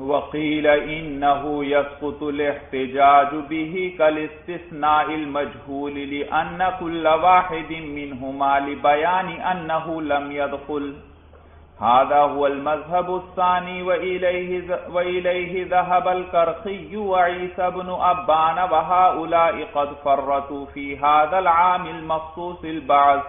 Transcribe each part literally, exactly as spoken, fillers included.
وقیل انه يسقط الاحتجاج به كالاستثناء المجهول لان كل واحد منهما لبيان انه لم يدخل هذا هو المذهب الثاني وإليه وإليه ذهب الكرخي وعيسى بن أبان وهؤلاء قد فرطوا في هذا العام المخصوص البعث.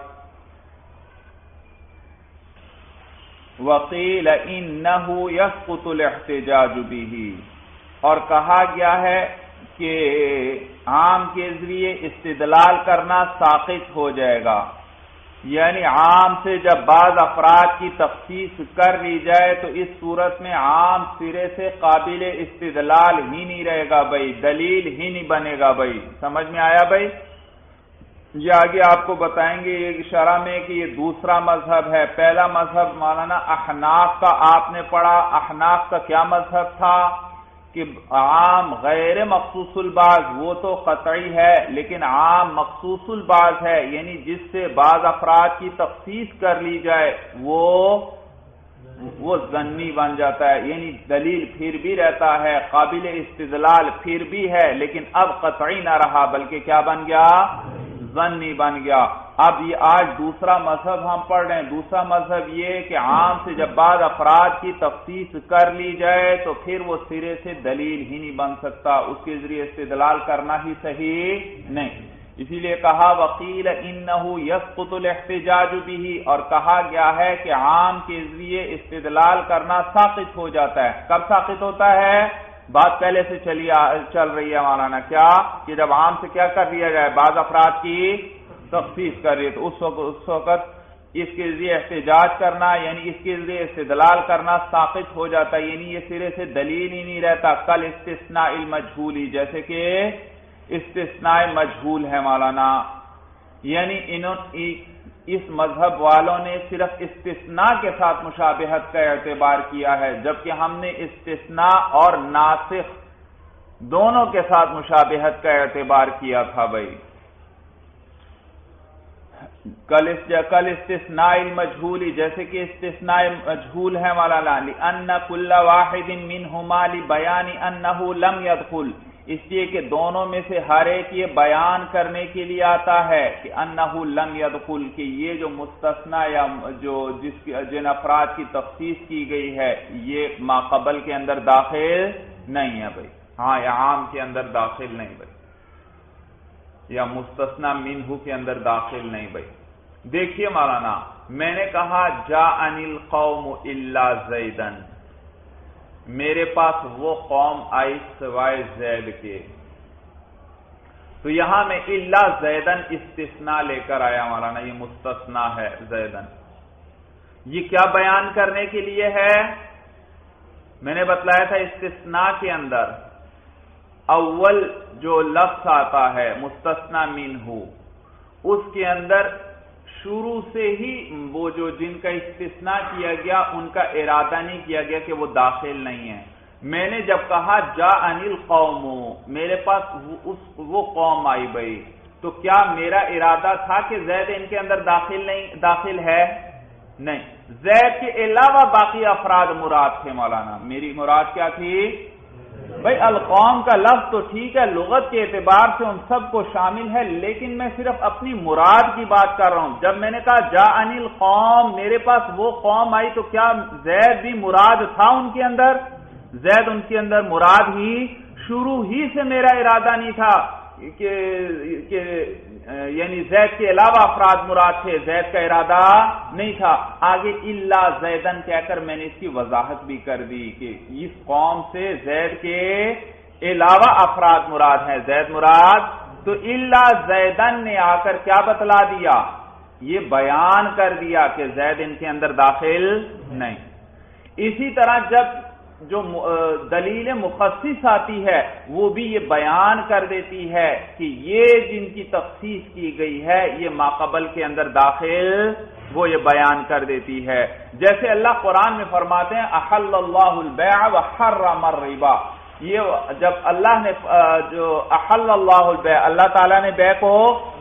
وقيل إنه يسقط الاحتجاج به، اور کہا گیا ہے کہ عام کے ذریعے استدلال کرنا ساقط ہو جائے گا، یعنی عام سے جب بعض افراد کی تخصیص کر لی جائے تو اس صورت میں عام سرے سے قابل استدلال ہی نہیں رہے گا بھائی، دلیل ہی نہیں بنے گا بھائی. سمجھ میں آیا بھائی؟ یہ آگے آپ کو بتائیں گے یہ شرح میں کہ یہ دوسرا مذہب ہے. پہلا مذہب مولانا احناف کا آپ نے پڑھا. احناف کا کیا مذہب تھا کہ عام غیر مخصوص البعض وہ تو قطعی ہے، لیکن عام مخصوص البعض ہے، یعنی جس سے بعض افراد کی تخصیص کر لی جائے وہ وہ ظنی بن جاتا ہے، یعنی دلیل پھر بھی رہتا ہے، قابل استدلال پھر بھی ہے، لیکن اب قطعی نہ رہا بلکہ کیا بن گیا؟ ظنی بن گیا. اب یہ آج دوسرا مذہب ہم پڑھ رہے ہیں. دوسرا مذہب یہ کہ عام سے جب بعض افراد کی تخصیص کر لی جائے تو پھر وہ سرے سے دلیل ہی نہیں بن سکتا، اس کے ذریعے استدلال کرنا ہی صحیح نہیں. اسی لیے کہا وقیل انہ یسقط الاحتجاج به، اور کہا گیا ہے کہ عام کے ذریعے استدلال کرنا ساقط ہو جاتا ہے. کب ساقط ہوتا ہے؟ بات پہلے سے چلی چل رہی ہے مولانا، کیا کہ جب عام سے کیا کر لیا جائے، بعض افراد کی تخصیص کر رہی ہے تو اس وقت اس وقت اس کے ذریعے احتجاج کرنا یعنی اس کے ذریعے استدلال کرنا ساقط ہو جاتا ہے، یعنی یہ سرے سے دلیل ہی نہیں رہتا. کل استثناء المجہولی، جیسے کہ استثناء مجہول ہے مولانا، یعنی انہوں اس مذہب والوں نے صرف استثناء کے ساتھ مشابہت کا اعتبار کیا ہے، جبکہ ہم نے استثناء اور ناسخ دونوں کے ساتھ مشابہت کا اعتبار کیا تھا بھائی. کل کل استثناء المجہولی، جیسے کہ استثناء مجہول ہے مولانا، لأن كل واحد منهما لبيان انه لم يدخل، اس لیے کہ دونوں میں سے ہر ایک یہ بیان کرنے کے لیے آتا ہے کہ انه لم يدخل، کہ یہ جو مستثنی یا جو جس جن افراد کی تخصیص کی گئی ہے یہ ما قبل کے اندر داخل نہیں ہے بھائی. ہاں یہ عام کے اندر داخل نہیں بھائی، یا مستثنی منہ کے اندر داخل نہیں بھائی. دیکھیے مولانا، میں نے کہا جاءنی القوم الا زیدا، میرے پاس وہ قوم آئی سوائے زید کے، تو یہاں میں الا زیدن استثناء لے کر آیا مولانا، یہ مستثنیٰ ہے زیدن. یہ کیا بیان کرنے کے لیے ہے؟ میں نے بتلایا تھا استثناء کے اندر اول جو لفظ آتا ہے مستثنی منہ، اس کے اندر شروع سے ہی وہ جو جن کا استثناء کیا گیا ان کا ارادہ نہیں کیا گیا کہ وہ داخل نہیں ہے. میں نے جب کہا جاءنی القوم، میرے پاس وہ قوم آئی بھائی، تو کیا میرا ارادہ تھا کہ زید ان کے اندر داخل نہیں داخل ہے؟ نہیں، زید کے علاوہ باقی افراد مراد تھے مولانا. میری مراد کیا تھی بھائی؟ القوم کا لفظ تو ٹھیک ہے لغت کے اعتبار سے ان سب کو شامل ہے، لیکن میں صرف اپنی مراد کی بات کر رہا ہوں. جب میں نے کہا جاءنی القوم، میرے پاس وہ قوم آئی، تو کیا زید بھی مراد تھا ان کے اندر؟ زید ان کے اندر مراد ہی شروع ہی سے میرا ارادہ نہیں تھا کہ, کہ یعنی زید کے علاوہ افراد مراد تھے، زید کا ارادہ نہیں تھا. آگے الا زیدن کہہ کر میں نے اس کی وضاحت بھی کر دی کہ اس قوم سے زید کے علاوہ افراد مراد ہیں، زید مراد. تو الا زیدن نے آ کر کیا بتلا دیا؟ یہ بیان کر دیا کہ زید ان کے اندر داخل نہیں. اسی طرح جب جو دلیل مخصص آتی ہے وہ بھی یہ بیان کر دیتی ہے کہ یہ جن کی تخصیص کی گئی ہے یہ ماقبل کے اندر داخل، وہ یہ بیان کر دیتی ہے. جیسے اللہ قرآن میں فرماتے ہیں احل اللہ البیع وحرم الربا، یہ جب اللہ نے جو احل اللہ البیع، اللہ تعالیٰ نے بیع کو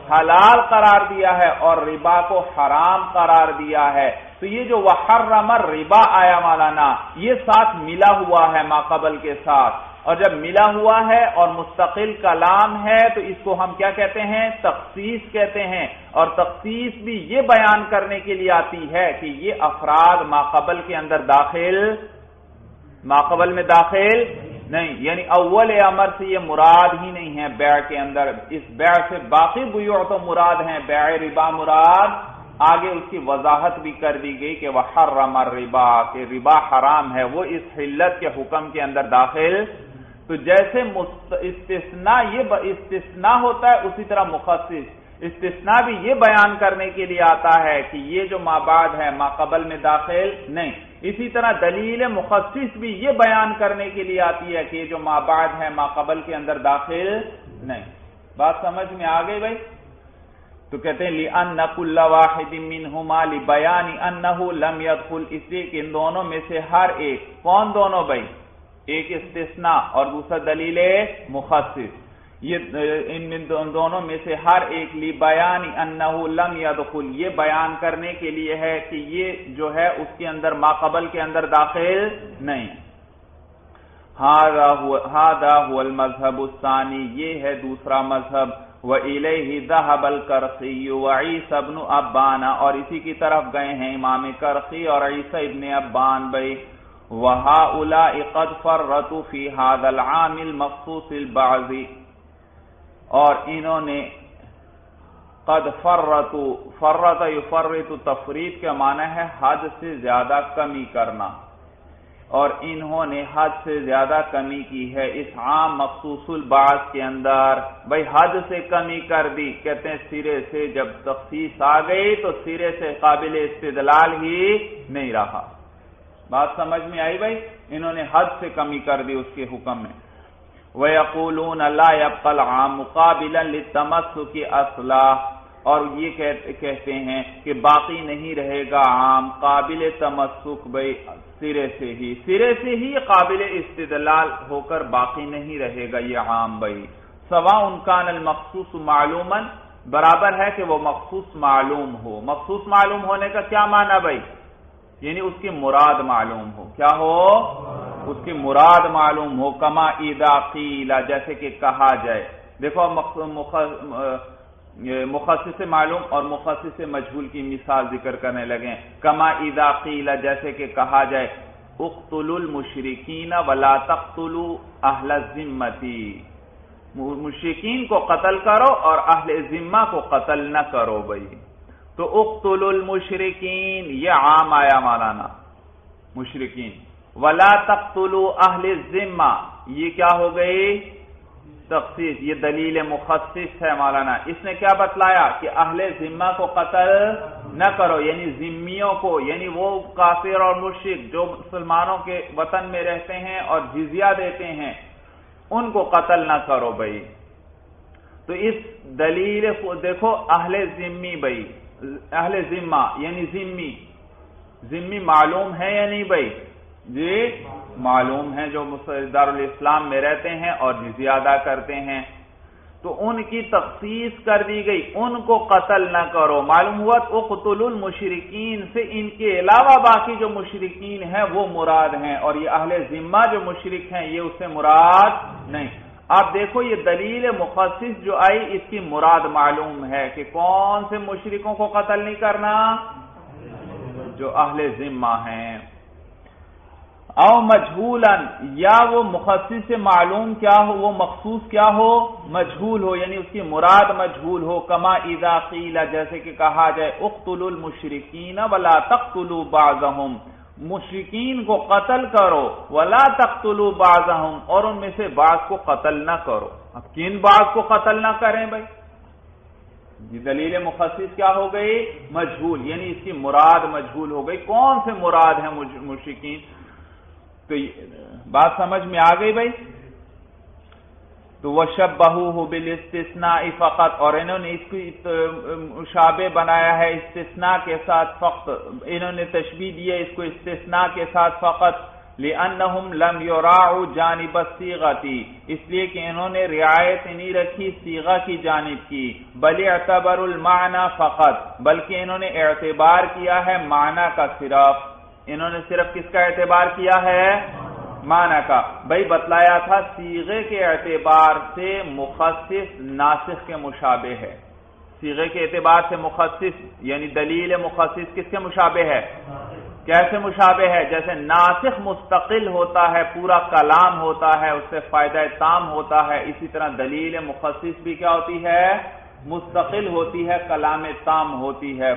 حلال قرار دیا ہے اور ربا کو حرام قرار دیا ہے. تو یہ جو وحرم الربا آیا مولانا، یہ ساتھ ملا ہوا ہے ما قبل کے ساتھ، اور جب ملا ہوا ہے اور مستقل کلام ہے تو اس کو ہم کیا کہتے ہیں؟ تخصیص کہتے ہیں. اور تخصیص بھی یہ بیان کرنے کے لیے آتی ہے کہ یہ افراد ما قبل کے اندر داخل ما قبل میں داخل نہیں، یعنی اول امر سے یہ مراد ہی نہیں ہے بیع کے اندر. اس بیع سے باقی بیوع تو مراد ہیں، بیع ربا مراد. آگے اس کی وضاحت بھی کر دی گئی کہ وحرم الربا، کہ ربا حرام ہے، وہ اس حلت کے حکم کے اندر داخل. تو جیسے استثناء یہ استثناء ہوتا ہے، اسی طرح مخصص استثناء بھی یہ بیان کرنے کے لیے آتا ہے کہ یہ جو ما بعد ہے ما قبل میں داخل نہیں. اسی طرح دلیل مخصص بھی یہ بیان کرنے کے لیے آتی ہے کہ یہ جو ما بعد ہے ما قبل کے اندر داخل نہیں. بات سمجھ میں آ گئی بھائی؟ تو کہتے ہیں لِأَنَّ كُلَّ وَاحِدٍ مِّنْهُمَا لِبَيَانِ أَنَّهُ لَمْ يَدْخُلْ، اس لیے کہ ان دونوں میں سے ہر ایک، کون دونوں بھائی؟ ایک استثناء اور دوسرا دلیل مخصص. یہ ان دونوں میں سے ہر ایک لِبَيَانِ أَنَّهُ لَمْ يَدْخُلْ، یہ بیان کرنے کے لیے ہے کہ یہ جو ہے اس کے اندر ما قبل کے اندر داخل نہیں. هَذَا هُوَ الْمَذْهَبُ الثَّانِي، یہ ہے دوسرا مذہب. وَإِلَيْهِ ذَهَبَ الْكَرْخِيُّ وَعِيسَى بْنُ أَبَّانَ، اور اسی کی طرف گئے ہیں امام کرخی اور عیسیٰ ابن ابان بھائی. وَهَؤُلَاءِ قَدْ فَرَّطُوا فِي هَذَا الْعَامِ الْمَخْصُوصِ الْبَعْضِ، اور انہوں نے قد فرطوا، فرط یفرط تفریط کا معنی ہے حد سے زیادہ کمی کرنا، اور انہوں نے حد سے زیادہ کمی کی ہے اس عام مخصوص البعض کے اندر. بھائی حد سے کمی کر دی، کہتے ہیں سرے سے جب تخصیص آ گئی تو سرے سے قابل استدلال ہی نہیں رہا. بات سمجھ میں آئی بھائی؟ انہوں نے حد سے کمی کر دی اس کے حکم میں. وَيَقُولُونَ لَا يَبْقَى الْعَامُ قَابِلًا لِلتَّمَسُّكِ أَصْلًا، اور یہ کہتے ہیں کہ باقی نہیں رہے گا عام قابل تمسک بھائی سرے سے ہی سرے سے ہی قابل استدلال ہو کر باقی نہیں رہے گا یہ عام بھائی. سواء کان المخصوص معلوما، برابر ہے کہ وہ مخصوص معلوم ہو. مخصوص معلوم ہونے کا کیا معنی بھائی؟ یعنی اس کی مراد معلوم ہو. کیا ہو؟ اس کی مراد معلوم ہو. کما اذا قیل، جیسے کہ کہا جائے. دیکھو مخصص معلوم اور مخصص مجہول کی مثال ذکر کرنے لگے. کما اذا قیل، جیسے کہ کہا جائے اقتلوا المشرکین ولا تقتلوا اہل الذمۃ، مشرکین کو قتل کرو اور اہل ذمہ کو قتل نہ کرو بھائی. تو اقتلوا المشرکین یہ عام آیا مولانا مشرکین. ولا تقتلوا اہل الذمہ یہ کیا ہو گئی؟ تخصیص. یہ دلیل مخصص ہے مولانا. اس نے کیا بتلایا کہ اہل ذمہ کو قتل نہ کرو، یعنی ذمیوں کو، یعنی وہ کافر اور مشرک جو مسلمانوں کے وطن میں رہتے ہیں اور جزیہ دیتے ہیں، ان کو قتل نہ کرو بھائی. تو اس دلیل دیکھو اہل ذمی بھائی، اہل ذمہ یعنی ذمی ذمی معلوم ہے یا نہیں بھائی؟ جی معلوم ہے، جو دارالاسلام میں رہتے ہیں اور جزیہ ادا کرتے ہیں. تو ان کی تخصیص کر دی گئی، ان کو قتل نہ کرو. معلوم ہوا اقتلوا المشرکین سے ان کے علاوہ باقی جو مشرکین ہیں وہ مراد ہیں، اور یہ اہل ذمہ جو مشرک ہیں یہ اس سے مراد نہیں. آپ دیکھو یہ دلیل مخصص جو آئی اس کی مراد معلوم ہے کہ کون سے مشرکوں کو قتل نہیں کرنا؟ جو اہل ذمہ ہیں. او مجہولا، یا وہ مخصص سے معلوم کیا ہو، وہ مخصوص کیا ہو؟ مجہول ہو، یعنی اس کی مراد مجہول ہو. کما اذا قیل، جیسے کہ کہا جائے اقتلوا المشرکین ولا تقتلوا بعضهم، مشرکین کو قتل کرو، ولا تقتلوا بعضهم، اور ان میں سے بعض کو قتل نہ کرو. اب کن بعض کو قتل نہ کریں بھائی؟ دلیل مخصص کیا ہو گئی؟ مجہول، یعنی اس کی مراد مجہول ہو گئی. کون سے مراد ہیں مشرکین؟ تو بات سمجھ میں آ گئی بھائی؟ تو وشبہوہ بالاستثناء فقط، اور انہوں نے اس کو مشابہ بنایا ہے استثناء کے ساتھ فقط. انہوں نے تشبیہ دی ہے اس کو استثناء کے ساتھ فقط. لِأَنَّهُمْ لَمْ يُرَاعُوا جَانِبَ الصِّيغَةِ، اس لیے کہ انہوں نے رعایت نہیں رکھی صیغہ کی جانب کی، بَلِ اعْتَبَرُوا الْمَعْنَى فَقَط، بلکہ انہوں نے اعتبار کیا ہے معنی کا، صرف انہوں نے صرف کس کا اعتبار کیا ہے؟ معنی کا۔ بھائی بتلایا تھا صیغے کے اعتبار سے مخصص ناسخ کے مشابہ ہے، صیغے کے اعتبار سے مخصص یعنی دلیل مخصص کس کے مشابہ ہے؟ کیسے مشابہ ہے؟ جیسے ناسخ مستقل ہوتا ہے، پورا کلام ہوتا ہے، اس سے فائدہ تام ہوتا ہے، اسی طرح دلیل مخصص بھی کیا ہوتی ہے؟ مستقل ہوتی ہے، کلام تام ہوتی ہے۔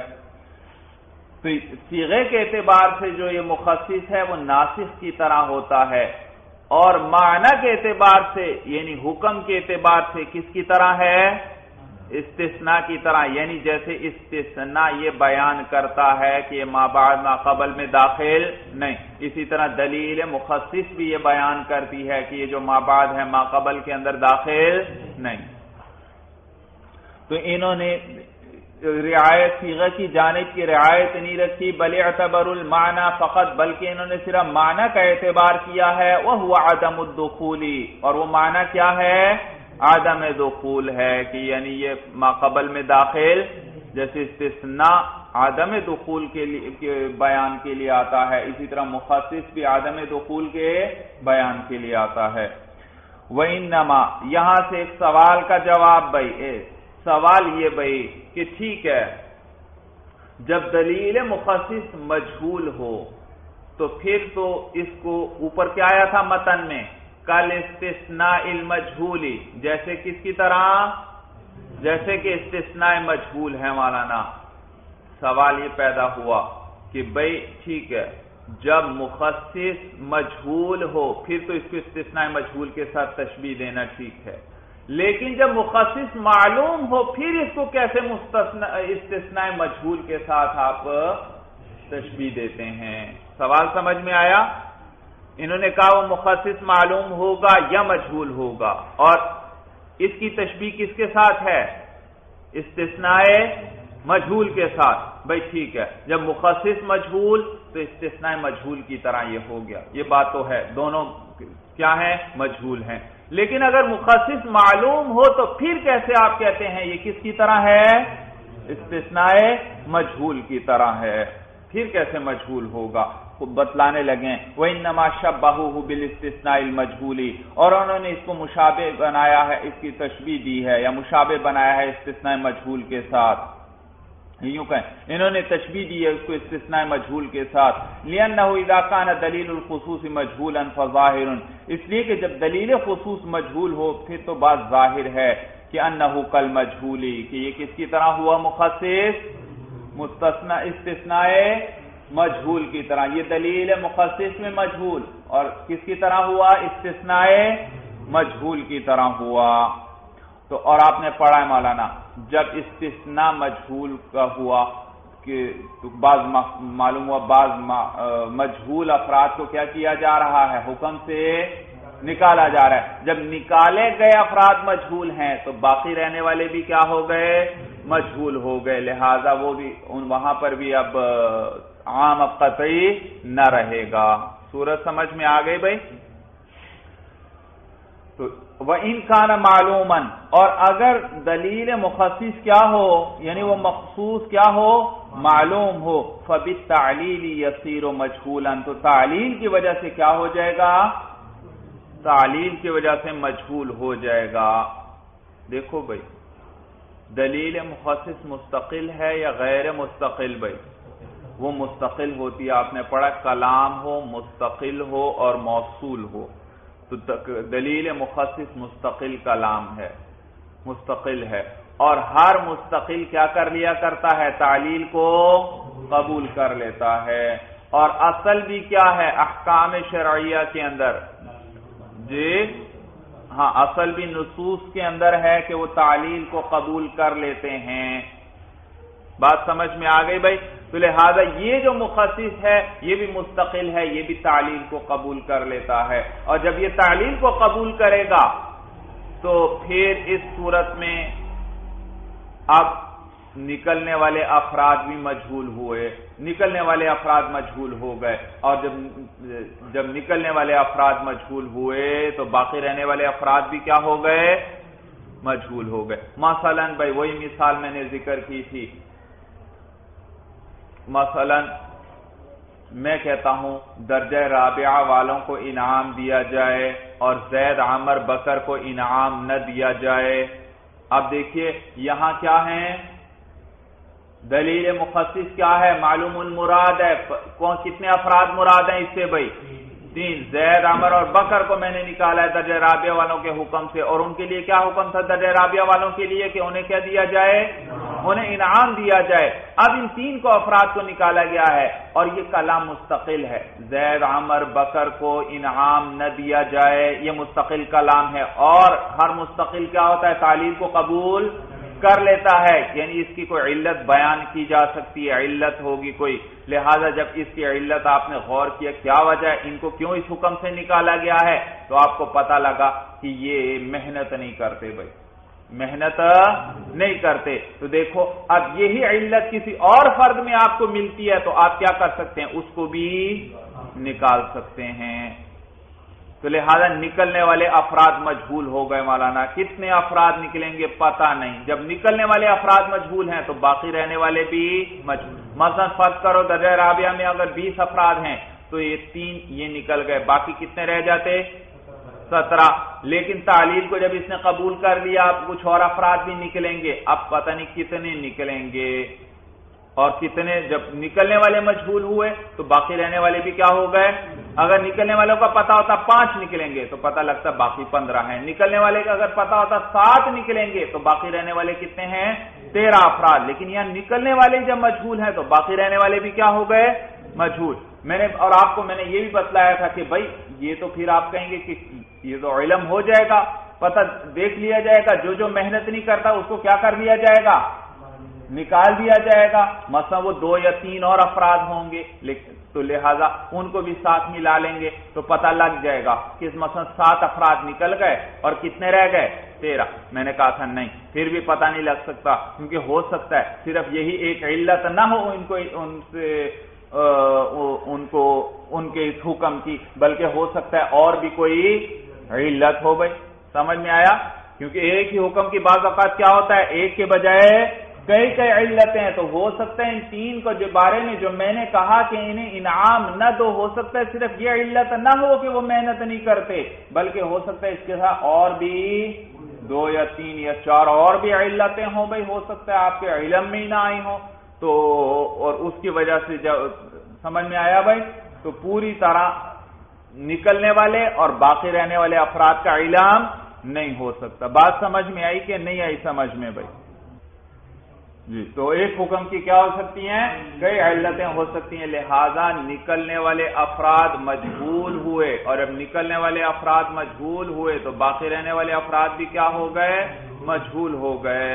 تو صیغے کے اعتبار سے جو یہ مخصص ہے وہ ناسخ کی طرح ہوتا ہے، اور معنی کے اعتبار سے یعنی حکم کے اعتبار سے کس کی طرح ہے؟ استثناء کی طرح، یعنی جیسے استثناء یہ بیان کرتا ہے کہ یہ ما بعد ما قبل میں داخل نہیں، اسی طرح دلیل مخصص بھی یہ بیان کرتی ہے کہ یہ جو ما بعد ہے ما قبل کے اندر داخل نہیں۔ تو انہوں نے رعایت صیغہ کی جانب کی رعایت نہیں رکھی، بل اعتبر المعنى فقط، بلکہ انہوں نے صرف معنی کا اعتبار کیا ہے، وهو عدم الدخول، اور وہ معنی کیا ہے؟ عدم دخول ہے، کہ یعنی یہ ما قبل میں داخل، جیسے استثناء عدم دخول کے لیے بیان کے لیے آتا ہے، اسی طرح مخصص بھی عدم دخول کے بیان کے لیے آتا ہے۔ وَإِنَّمَا، یہاں سے ایک سوال کا جواب بھائی، سوال یہ بھائی کہ ٹھیک ہے جب دلیل مخصص مجہول ہو تو پھر تو اس کو اوپر کیا آیا تھا متن میں؟ کل استثناء المجہولی، جیسے کس کی طرح؟ جیسے کہ استثناء مجہول ہے مولانا۔ سوال یہ پیدا ہوا کہ بھئی ٹھیک ہے جب مخصص مجہول ہو پھر تو اس کو استثناء مجہول کے ساتھ تشبیہ دینا ٹھیک ہے، لیکن جب مخصص معلوم ہو پھر اس کو کیسے استثناء مجہول کے ساتھ آپ تشبیہ دیتے ہیں؟ سوال سمجھ میں آیا؟ انہوں نے کہا وہ مخصص معلوم ہوگا یا مجہول ہوگا، اور اس کی تشبیہ کس کے ساتھ ہے؟ استثناء مجہول کے ساتھ۔ بھائی ٹھیک ہے جب مخصص مجہول تو استثناء مجہول کی طرح یہ ہو گیا، یہ بات تو ہے، دونوں کیا ہیں؟ مجہول ہیں۔ لیکن اگر مخصص معلوم ہو تو پھر کیسے آپ کہتے ہیں یہ کس کی طرح ہے؟ استثناء مجہول کی طرح ہے، پھر کیسے مجہول ہوگا؟ بتلانے لگے وَإِنَّمَا شَبَّهُهُ بِالِاسْتِثْنَاءِ الْمَجْهُولِ، اور انہوں نے اس کو مشابہ بنایا ہے، اس کی تشبیہ دی ہے یا مشابہ بنایا ہے استثناء مجہول کے ساتھ، یوں کہیں انہوں نے تشبیہ دی ہے اس کو استثناء مجہول کے ساتھ، لِأَنَّهُ إِذَا كَانَ دَلِيلُ الْخُصُوصِ مَجْهُولًا فَظَاهِرٌ، اس لیے کہ جب دلیل خصوص مجہول ہو پھر تو بات ظاہر ہے کہ أَنَّهُ كَالْمَجْهُولِ، کہ یہ کس کی طرح ہوا؟ مخصص مستثنى استثناء مجہول کی طرح، یہ دلیل مخصص میں مجہول، اور کس کی طرح ہوا؟ استثناء مجہول کی طرح ہوا۔ تو اور آپ نے پڑھا ہے مولانا جب استثناء مجہول کا ہوا کہ بعض معلوم ہوا بعض مجہول افراد کو کیا کیا جا رہا ہے؟ حکم سے نکالا جا رہا ہے۔ جب نکالے گئے افراد مجہول ہیں تو باقی رہنے والے بھی کیا ہو گئے؟ مجہول ہو گئے، لہذا وہ بھی وہاں پر بھی اب عام اب قطعی نہ رہے گا۔ سورج سمجھ میں آ گئی بھائی؟ تو وَإِنْ كَانَ مَعْلُومًا، اور اگر دلیل مخصص کیا ہو یعنی وہ مخصوص کیا ہو؟ معلوم ہو، فَبِالتَّعْلِيلِ يَصِيرُ مَجْهُولًا، تو تعلیل کی وجہ سے کیا ہو جائے گا؟ تعلیل کی وجہ سے مجہول ہو جائے گا۔ دیکھو بھائی دلیل مخصص مستقل ہے یا غیر مستقل؟ بھائی وہ مستقل ہوتی ہے، آپ نے پڑھا کلام ہو، مستقل ہو اور موصول ہو، تو دلیل مخصص مستقل کلام ہے، مستقل ہے، اور ہر مستقل کیا کر لیا کرتا ہے؟ تعلیل کو قبول کر لیتا ہے، اور اصل بھی کیا ہے احکام شرعیہ کے اندر؟ جی ہاں، اصل بھی نصوص کے اندر ہے کہ وہ تعلیل کو قبول کر لیتے ہیں۔ بات سمجھ میں آ گئی بھائی؟ تو لہذا یہ جو مخصص ہے یہ بھی مستقل ہے، یہ بھی تعلیل کو قبول کر لیتا ہے، اور جب یہ تعلیل کو قبول کرے گا تو پھر اس صورت میں اب نکلنے والے افراد بھی مجہول ہوئے، نکلنے والے افراد مجہول ہو گئے، اور جب جب نکلنے والے افراد مجہول ہوئے تو باقی رہنے والے افراد بھی کیا ہو گئے؟ مجہول ہو گئے۔ مثلا بھائی وہی مثال میں نے ذکر کی تھی، مثلا میں کہتا ہوں درجہ رابعہ والوں کو انعام دیا جائے اور زید عمر بکر کو انعام نہ دیا جائے۔ اب دیکھیے یہاں کیا ہے، دلیل مخصص کیا ہے؟ معلوم المراد ہے، کون کتنے افراد مراد ہیں اس سے بھائی؟ تین، زید عمر اور بکر کو میں نے نکالا ہے درجہ رابعہ والوں کے حکم سے، اور ان کے لیے کیا حکم تھا درجہ رابعہ والوں کے لیے کہ انہیں کیا دیا جائے؟ انہیں انعام دیا جائے۔ اب ان تین کو افراد کو نکالا گیا ہے اور یہ کلام مستقل ہے، زید عمر بکر کو انعام نہ دیا جائے، یہ مستقل کلام ہے، اور ہر مستقل کیا ہوتا ہے؟ تعلیل کو قبول کر لیتا ہے، یعنی اس کی کوئی علت بیان کی جا سکتی ہے، علت ہوگی کوئی، لہذا جب اس کی علت آپ نے غور کیا کیا وجہ ہے، ان کو کیوں اس حکم سے نکالا گیا ہے، تو آپ کو پتہ لگا کہ یہ محنت نہیں کرتے بھائی، محنت نہیں کرتے۔ تو دیکھو اب یہی علت کسی اور فرد میں آپ کو ملتی ہے تو آپ کیا کر سکتے ہیں؟ اس کو بھی نکال سکتے ہیں۔ تو لہذا نکلنے والے افراد مجہول ہو گئے مولانا، کتنے افراد نکلیں گے پتہ نہیں، جب نکلنے والے افراد مجہول ہیں تو باقی رہنے والے بھی مجہول۔ مثلا فرض کرو درجہ رابعہ میں اگر بیس افراد ہیں تو یہ تین یہ نکل گئے، باقی کتنے رہ جاتے؟ سترہ۔ لیکن تعلیل کو جب اس نے قبول کر لیا اب کچھ اور افراد بھی نکلیں گے، اب پتہ نہیں کتنے نکلیں گے، اور کتنے جب نکلنے والے مجہول ہوئے تو باقی رہنے والے بھی کیا ہو گئے؟ اگر نکلنے والوں کا پتہ ہوتا پانچ نکلیں گے تو پتہ لگتا باقی پندرہ ہیں، نکلنے والے کا اگر پتہ ہوتا سات نکلیں گے تو باقی رہنے والے کتنے ہیں؟ تیرہ افراد۔ لیکن یہاں نکلنے والے جب مجہول ہیں تو باقی رہنے والے بھی کیا ہو گئے؟ مجہول۔ میں نے اور آپ کو میں نے یہ بھی بتلایا تھا کہ بھائی یہ تو پھر آپ کہیں گے کہ یہ تو علم ہو جائے گا، پتہ دیکھ لیا جائے گا، جو جو محنت نہیں کرتا اس کو کیا کر دیا جائے گا؟ نکال دیا جائے گا۔ مثلا وہ دو یا تین اور افراد ہوں گے تو لہذا ان کو بھی ساتھ ملا لیں گے تو پتہ لگ جائے گا کہ مثلا سات افراد نکل گئے اور کتنے رہ گئے؟ تیرہ۔ میں نے کہا تھا نہیں، پھر بھی پتہ نہیں لگ سکتا، کیونکہ ہو سکتا ہے صرف یہی ایک علت نہ ہو ان کو ان سے ان کو ان کے اس حکم کی، بلکہ ہو سکتا ہے اور بھی کوئی علت ہو۔ بھائی سمجھ میں آیا؟ کیونکہ ایک ہی حکم کی بعض اوقات کیا ہوتا ہے، ایک کے بجائے کئی کئی علتیں ہیں، تو ہو سکتا ہے ان تین کو جو بارے میں جو میں نے کہا کہ انہیں انعام نہ دو، ہو سکتا ہے صرف یہ علت نہ ہو کہ وہ محنت نہیں کرتے، بلکہ ہو سکتا ہے اس کے ساتھ اور بھی دو یا تین یا چار اور بھی علتیں ہوں۔ بھائی ہو سکتا ہے آپ کے علم میں ہی نہ آئی ہوں، تو اور اس کی وجہ سے جب سمجھ میں آیا بھائی، تو پوری طرح نکلنے والے اور باقی رہنے والے افراد کا علم نہیں ہو سکتا۔ بات سمجھ میں آئی کہ نہیں آئی سمجھ میں بھائی؟ جی، تو ایک حکم کی کیا ہو سکتی ہیں؟ کئی علتیں ہو سکتی ہیں، لہذا نکلنے والے افراد مجہول ہوئے، اور جب نکلنے والے افراد مجہول ہوئے تو باقی رہنے والے افراد بھی کیا ہو گئے؟ مجہول ہو گئے۔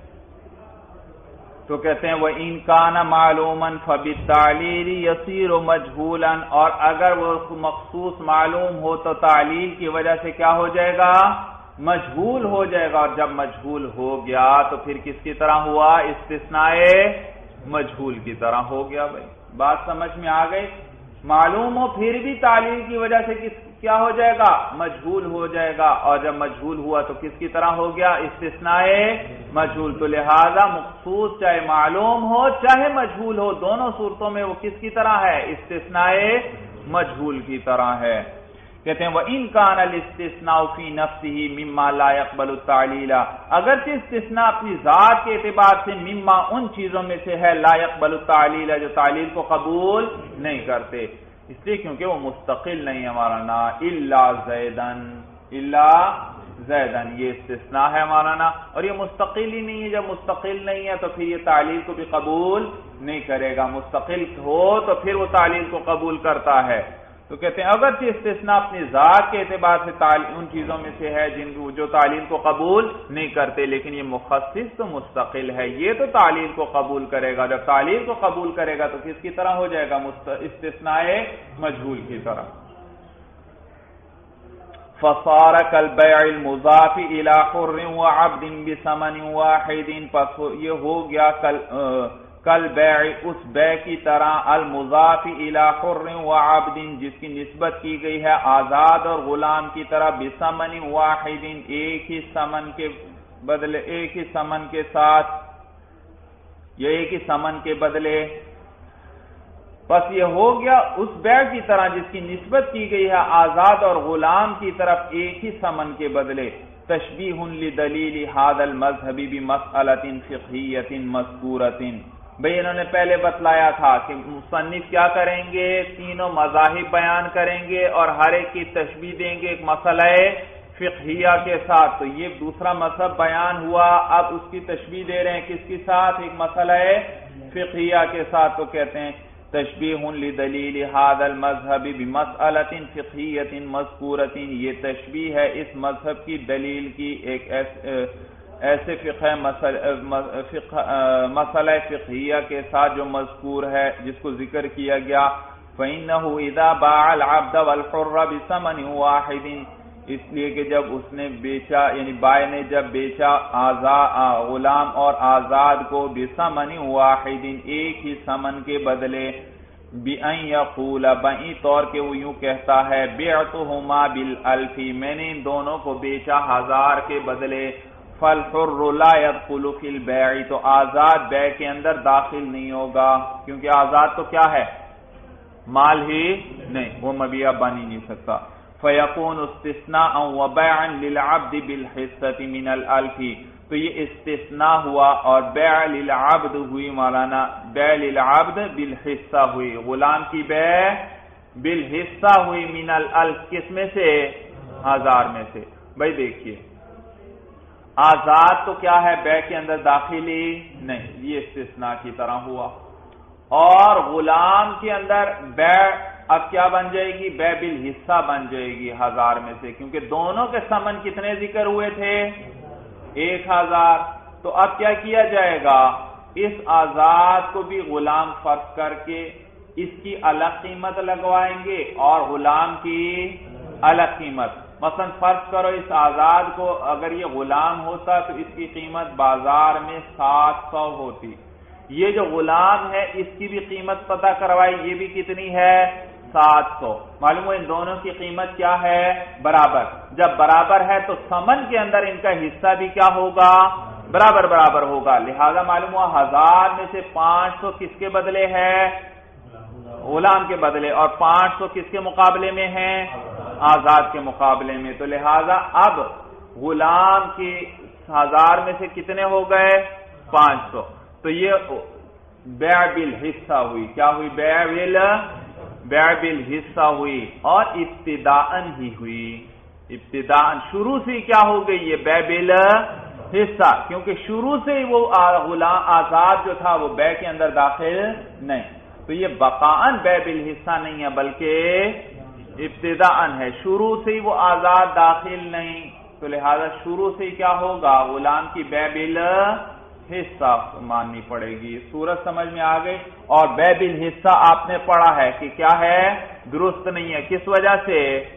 تو کہتے ہیں وَإِن كَانَ مَعْلُومًا فَبِالتَّعْلِيلِ يَصِيرُ مَجْهُولًا، اور اگر وہ مخصوص معلوم ہو تو تعلیل کی وجہ سے کیا ہو جائے گا؟ مجہول ہو جائے گا، اور جب مجہول ہو گیا تو پھر کس کی طرح ہوا؟ استثناء مجہول کی طرح ہو گیا۔ بھائی بات سمجھ میں آ گئی؟ معلوم ہو پھر بھی تعلیل کی وجہ سے کس کیا ہو جائے گا؟ مجہول ہو جائے گا، اور جب مجہول ہوا تو کس کی طرح ہو گیا؟ استثناء مجہول۔ تو لہذا مخصوص چاہے معلوم ہو چاہے مجہول ہو، دونوں صورتوں میں وہ کس کی طرح ہے؟ استثناء مجہول کی طرح ہے۔ کہتے ہیں وَإِن كَانَ الْإِسْتِثْنَاءُ فِي نَفْسِهِ مِمَّا لَا يَقْبَلُ التَّعْلِيلَ، اگرچہ استثناء اپنی ذات کے اعتبار سے مما ان چیزوں میں سے ہے لا يقبل التعلیل، جو تعلیل کو قبول نہیں کرتے، اس لیے کیونکہ وہ مستقل نہیں ہے مولانا۔ الا زیدن، الا زیدن یہ استثناء ہے مولانا، اور یہ مستقل ہی نہیں ہے، جب مستقل نہیں ہے تو پھر یہ تعلیل کو بھی قبول نہیں کرے گا، مستقل ہو تو پھر وہ تعلیل کو قبول کرتا ہے۔ تو کہتے ہیں اگرچہ استثناء اپنی ذات کے اعتبار سے ان چیزوں میں سے ہے جن جو تعلیل کو قبول نہیں کرتے، لیکن یہ مخصص تو مستقل ہے، یہ تو تعلیل کو قبول کرے گا، جب تعلیل کو قبول کرے گا تو کس کی طرح ہو جائے گا؟ استثناء مجہول کی طرح۔ فصار كالبيع المضاف الى حر وعبد بثمن واحد، پس یہ ہو گیا کل بیع اس بیع کی طرح المضاف الی حر و عبد جس کی نسبت کی گئی ہے آزاد اور غلام کی طرح بثمن واحد ایک ہی ثمن کے بدلے ایک ہی ثمن کے ساتھ یا ایک ہی ثمن کے بدلے. پس یہ ہو گیا اس بیع کی طرح جس کی نسبت کی گئی ہے آزاد اور غلام کی طرف ایک ہی ثمن کے بدلے. تشبیہ لدلیل هذا المذهب بمسألة فقهية مذکورة. بھئی انہوں نے پہلے بتلایا تھا کہ مصنف کیا کریں گے، تینوں مذاہب بیان کریں گے اور ہر ایک کی تشبیہ دیں گے ایک مسئلہ فقہیہ کے ساتھ. تو یہ دوسرا مذہب بیان ہوا، اب اس کی تشبیہ دے رہے ہیں کس کے ساتھ، ایک مسئلہ فقہیہ کے ساتھ. تو کہتے ہیں تشبیہ لدلیل هذا المذهب بمسألة فقہیة مذکورة. یہ تشبیہ ہے اس مذہب کی دلیل کی ایک ایسے فقہ مسئلہ فقہیہ کے ساتھ جو مذکور ہے، جس کو ذکر کیا گیا. فإنه إذا باع العبد والحر بثمن واحد. اس لیے کہ جب اس نے بیچا یعنی بائع نے جب بیچا غلام اور آزاد کو بثمن واحد ایک ہی ثمن کے بدلے، بأن يقول بئی طور کے وہ یوں کہتا ہے بعتهما بالالف میں نے ان دونوں کو بیچا ہزار کے بدلے. فالحر لا يدخل في البيع تو آزاد بیع کے اندر داخل نہیں ہوگا کیونکہ آزاد تو کیا ہے، مال ہی نہیں، وہ مبیع بن ہی نہیں سکتا. فیکون استثناء وبیعا للعبد بالحصۃ من الالف. تو یہ استثناء ہوا اور بیع للعبد ہوئی مولانا، بیع للعبد بالحصہ ہوئی، غلام کی بیع بالحصہ ہوئی من الالف کس میں سے، ہزار میں سے. بھائی دیکھیے آزاد تو کیا ہے، بیع کے اندر داخلی نہیں، یہ استثناء کی طرح ہوا. اور غلام کے اندر بیع اب کیا بن جائے گی، بیع بالحصہ بن جائے گی ہزار میں سے، کیونکہ دونوں کے ثمن کتنے ذکر ہوئے تھے، ایک ہزار. تو اب کیا کیا جائے گا، اس آزاد کو بھی غلام فرض کر کے اس کی الگ قیمت لگوائیں گے اور غلام کی الگ قیمت. مثلا فرض کرو اس آزاد کو اگر یہ غلام ہوتا تو اس کی قیمت بازار میں سات سو ہوتی. یہ جو غلام ہے اس کی بھی قیمت پتہ کروائی، یہ بھی کتنی ہے، سات سو. معلوم ہو ان دونوں کی قیمت کیا ہے، برابر. جب برابر ہے تو ثمن کے اندر ان کا حصہ بھی کیا ہوگا، برابر برابر ہوگا. لہذا معلوم ہوا ہزار میں سے پانچ سو کس کے بدلے ہے، غلام کے بدلے، اور پانچ سو کس کے مقابلے میں ہے، آزاد کے مقابلے میں. تو لہذا اب غلام کی ہزار میں سے کتنے ہو گئے، پانچ سو. تو یہ بیع بالحصہ ہوئی، کیا ہوئی، بیع بال بیع بالحصہ ہوئی اور ابتداءً ہی ہوئی. ابتداءً شروع سے کیا ہو گئی، یہ بیع بالحصہ، کیونکہ شروع سے ہی وہ غلام آزاد جو تھا وہ بیع کے اندر داخل نہیں. تو یہ بقاءً بیع بالحصہ نہیں ہے بلکہ ابتداءً ہے، شروع سے ہی وہ آزاد داخل نہیں. تو لہذا شروع سے ہی کیا ہوگا، غلام کی بیع بالحصہ ماننی پڑے گی. صورت سمجھ میں آ گئی. اور بیع بالحصہ آپ نے پڑھا ہے کہ کیا ہے، درست نہیں ہے. کس وجہ سے،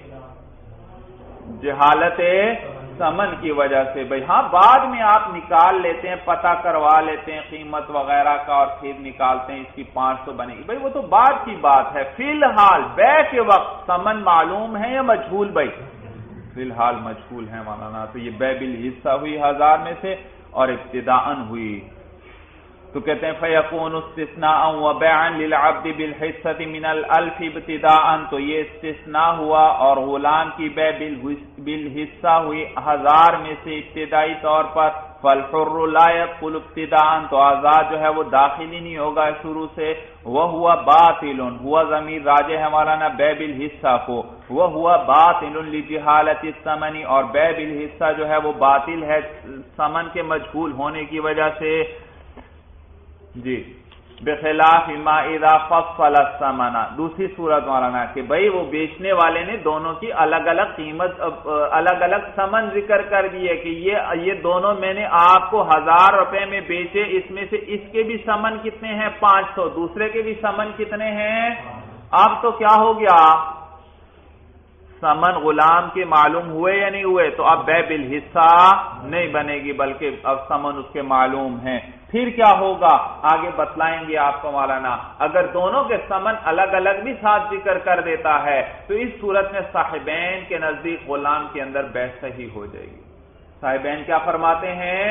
جہالت ثمن کی وجہ سے. بھئی ہاں بعد میں آپ نکال لیتے ہیں، پتہ کروا لیتے ہیں قیمت وغیرہ کا اور پھر نکالتے ہیں اس کی پانچ سو بنے گی، بھئی وہ تو بعد کی بات ہے. فی الحال بیع کے وقت ثمن معلوم ہے یا مجہول، بھئی فی الحال مجہول ہے مولانا. تو یہ بیع بالحصہ ہوئی ہزار میں سے اور ابتداءً ہوئی. تو کہتے ہیں فیکون استثناء وبیعا للعبد بالحصۃ من الالف ابتداءً. تو یہ استثناء ہوا اور غلام کی بیع بالحصہ ہوئی ہزار میں سے ابتدائی طور پر. فالحر لا يدخل ابتداءً تو آزاد جو ہے وہ داخل ہی نہیں ہوگا شروع سے. وہو باطل، ہوا ضمیر راجع ہے مولانا بیع بالحصہ کو. وہو باطل لجہالت الثمن اور بیع بالحصہ جو ہے وہ باطل ہے ثمن کے مجہول ہونے کی وجہ سے. جی بخلاف ما اذا فصل الثمن. دوسری صورت مولانا کہ بھئی وہ بیچنے والے نے دونوں کی الگ الگ قیمت الگ الگ ثمن ذکر کر دیے کہ یہ یہ دونوں میں نے آپ کو ہزار روپے میں بیچے، اس میں سے اس کے بھی ثمن کتنے ہیں، پانچ سو، دوسرے کے بھی ثمن کتنے ہیں. اب تو کیا ہو گیا، ثمن غلام کے معلوم ہوئے یا نہیں ہوئے، تو اب بیع بالحصہ نہیں بنے گی بلکہ اب ثمن اس کے معلوم ہیں. پھر کیا ہوگا آگے بتلائیں گے آپ کو مولانا. اگر دونوں کے ثمن الگ الگ بھی ساتھ ذکر کر دیتا ہے تو اس صورت میں صاحبین کے نزدیک غلام کے اندر بے صحیح ہو جائے گی. صاحبین کیا فرماتے ہیں؟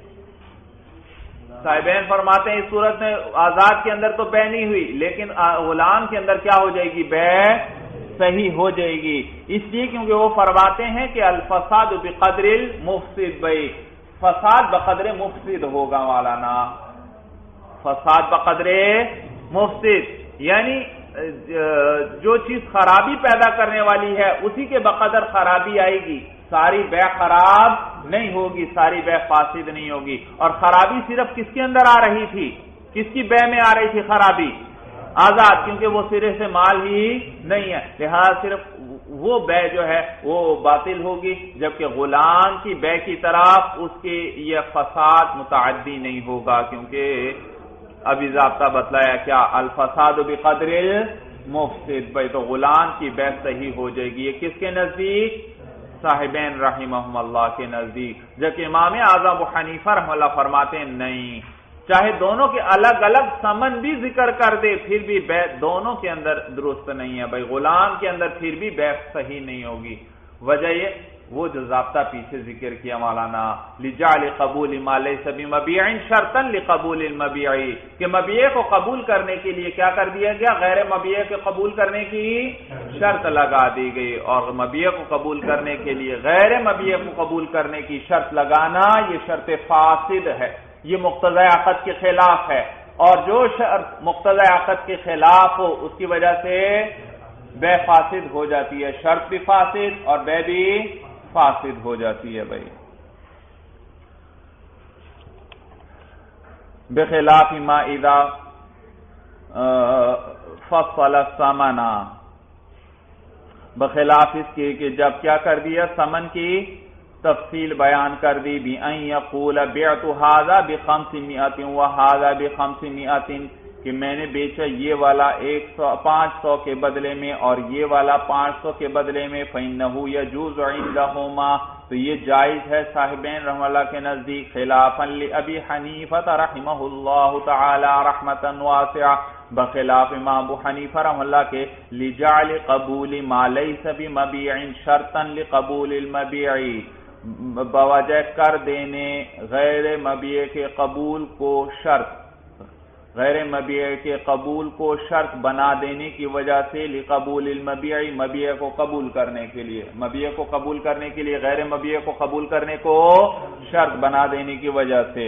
صاحبین فرماتے ہیں اس صورت میں آزاد کے اندر تو بے نہیں ہوئی لیکن غلام کے اندر کیا ہو جائے گی؟ بے صحیح ہو جائے گی. اس لیے کیونکہ وہ فرماتے ہیں کہ الفساد بقدر المفسد، بھائی فساد بقدر مفسد ہوگا مولانا، فساد بقدر مفسد یعنی جو چیز خرابی پیدا کرنے والی ہے اسی کے بقدر خرابی آئے گی. ساری بے خراب نہیں ہوگی، ساری بے فاسد نہیں ہوگی. اور خرابی صرف کس کے اندر آ رہی تھی؟ کس کی بے میں آ رہی تھی خرابی؟ آزاد، کیونکہ وہ سرے سے مال ہی نہیں ہے، لہذا صرف وہ بے جو ہے وہ باطل ہوگی، جبکہ غلام کی بے کی طرف اس کے یہ فساد متعدی نہیں ہوگا، کیونکہ ابھی ضابطہ بتلایا کیا؟ الفساد بقدر المفسد. بھائی تو غلام کی بے صحیح ہو جائے گی. یہ کس کے نزدیک؟ صاحبین رحمہم اللہ کے نزدیک. جبکہ امام اعظم ابو حنیفہ رحمہ اللہ فرماتے ہیں نہیں، چاہے دونوں کے الگ الگ ثمن بھی ذکر کر دے پھر بھی بے دونوں کے اندر درست نہیں ہے. بھائی غلام کے اندر پھر بھی بے صحیح نہیں ہوگی. وجہ یہ وہ جو ضابطہ پیچھے ذکر کیا مولانا، لجعل قبول ما لیس بمبیع شرطا لقبول المبیع، کہ مبیع کو قبول کرنے کے لیے کیا کر دیا گیا؟ غیر مبیع کے قبول کرنے کی شرط لگا دی گئی. اور مبیع کو قبول کرنے کے لیے غیر مبیع کو قبول کرنے کی شرط لگانا یہ شرط فاسد ہے، یہ مقتضی عقد کے خلاف ہے. اور جو شرط مقتضی عقد کے خلاف ہو اس کی وجہ سے بے فاسد ہو جاتی ہے، شرط بھی فاسد اور بے بھی فاسد ہو جاتی ہے. بھائی بخلاف ما اذا فصل الثمن، بخلاف اس کے کہ جب کیا کر دیا؟ ثمن کی تفصیل بیان کر دی. بِأَن يَقُولَ بِعْتُ هَذَا بِخَمْسِمِائَةٍ وَهَذَا بِخَمْسِمِائَةٍ، کہ میں نے بیچا یہ والا ایک سو پانچ سو کے بدلے میں اور یہ والا پانچ سو کے بدلے میں. فَإِنَّهُ يَجُوزُ عِندَهُمَا، تو یہ جائز ہے صاحبین رحمہ اللہ کے نزدیک. خلافا لأبی حنیفہ رحمہ اللہ تعالی رحمتا واسعہ، بخلاف امام ابو حنیفہ رحمہ اللہ کے لجعل قبول ما لیس بمبیع شرطا لقبول المبیع، بوجہ کر دینے غیر مبیع کے قبول کو شرط، غیر مبیع کے قبول کو شرط بنا دینے کی وجہ سے لقبول المبیع، مبیع کو قبول کرنے کے لیے، مبیع کو قبول کرنے کے لیے غیر مبیع کو قبول کرنے کو شرط بنا دینے کی وجہ سے.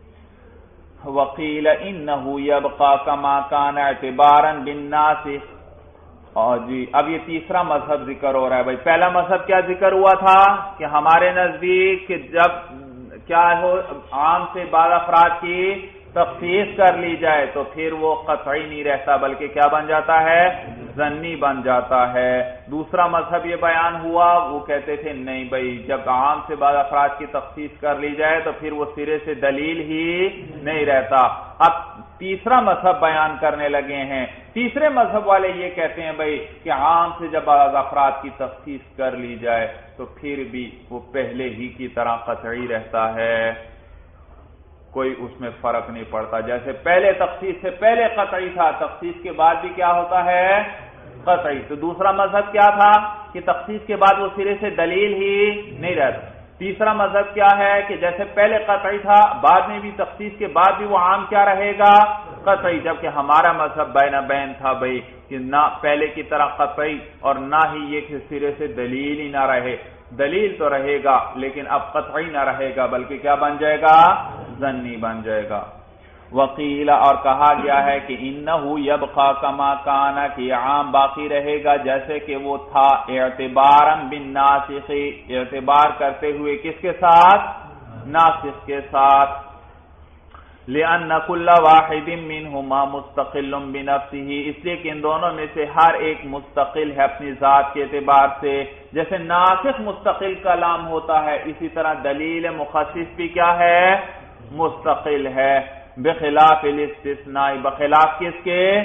وقیل انہ یبقى کما کان اعتبارا بالناسخ. اور جی اب یہ تیسرا مذہب ذکر ہو رہا ہے. بھائی پہلا مذہب کیا ذکر ہوا تھا کہ ہمارے نزدیک کہ جب کیا ہو عام سے بعض افراد کی تخصیص کر لی جائے تو پھر وہ قطعی نہیں رہتا بلکہ کیا بن جاتا ہے؟ ظنی بن جاتا ہے. دوسرا مذہب یہ بیان ہوا، وہ کہتے تھے نہیں بھائی جب عام سے بعض افراد کی تخصیص کر لی جائے تو پھر وہ سرے سے دلیل ہی نہیں رہتا. اب تیسرا مذہب بیان کرنے لگے ہیں. تیسرے مذہب والے یہ کہتے ہیں بھائی کہ عام سے جب بعض افراد کی تخصیص کر لی جائے تو پھر بھی وہ پہلے ہی کی طرح قطعی رہتا ہے، کوئی اس میں فرق نہیں پڑتا. جیسے پہلے تخصیص سے پہلے قطعی تھا، تخصیص کے بعد بھی کیا ہوتا ہے؟ قطعی. تو دوسرا مذہب کیا تھا کہ تخصیص کے بعد وہ سرے سے دلیل ہی نہیں رہتا. تیسرا مذہب کیا ہے کہ جیسے پہلے قطعی تھا بعد میں بھی تخصیص کے بعد بھی وہ عام کیا رہے گا؟ قطعی. جبکہ ہمارا مذہب بین بین تھا بھائی کہ نہ پہلے کی طرح قطعی اور نہ ہی یہ کہ سرے سے دلیل ہی نہ رہے. دلیل تو رہے گا لیکن اب قطعی نہ رہے گا بلکہ کیا بن جائے گا؟ ظنی بن جائے گا. وقیل اور کہا گیا ہے کہ انہ یبقى کما کان، کہ عام باقی رہے گا جیسے کہ وہ تھا، اعتبارا بالناسخ، اعتبار کرتے ہوئے کس کے ساتھ؟ ناسخ کے ساتھ. لأن كل واحد منهما مستقل بنفسه، اس لیے کہ ان دونوں میں سے ہر ایک مستقل ہے اپنی ذات کے اعتبار سے. جیسے ناسخ مستقل کلام ہوتا ہے اسی طرح دلیل مخصص بھی کیا ہے؟ مستقل ہے. بخلاف الاستثناء، بخلاف کس کے؟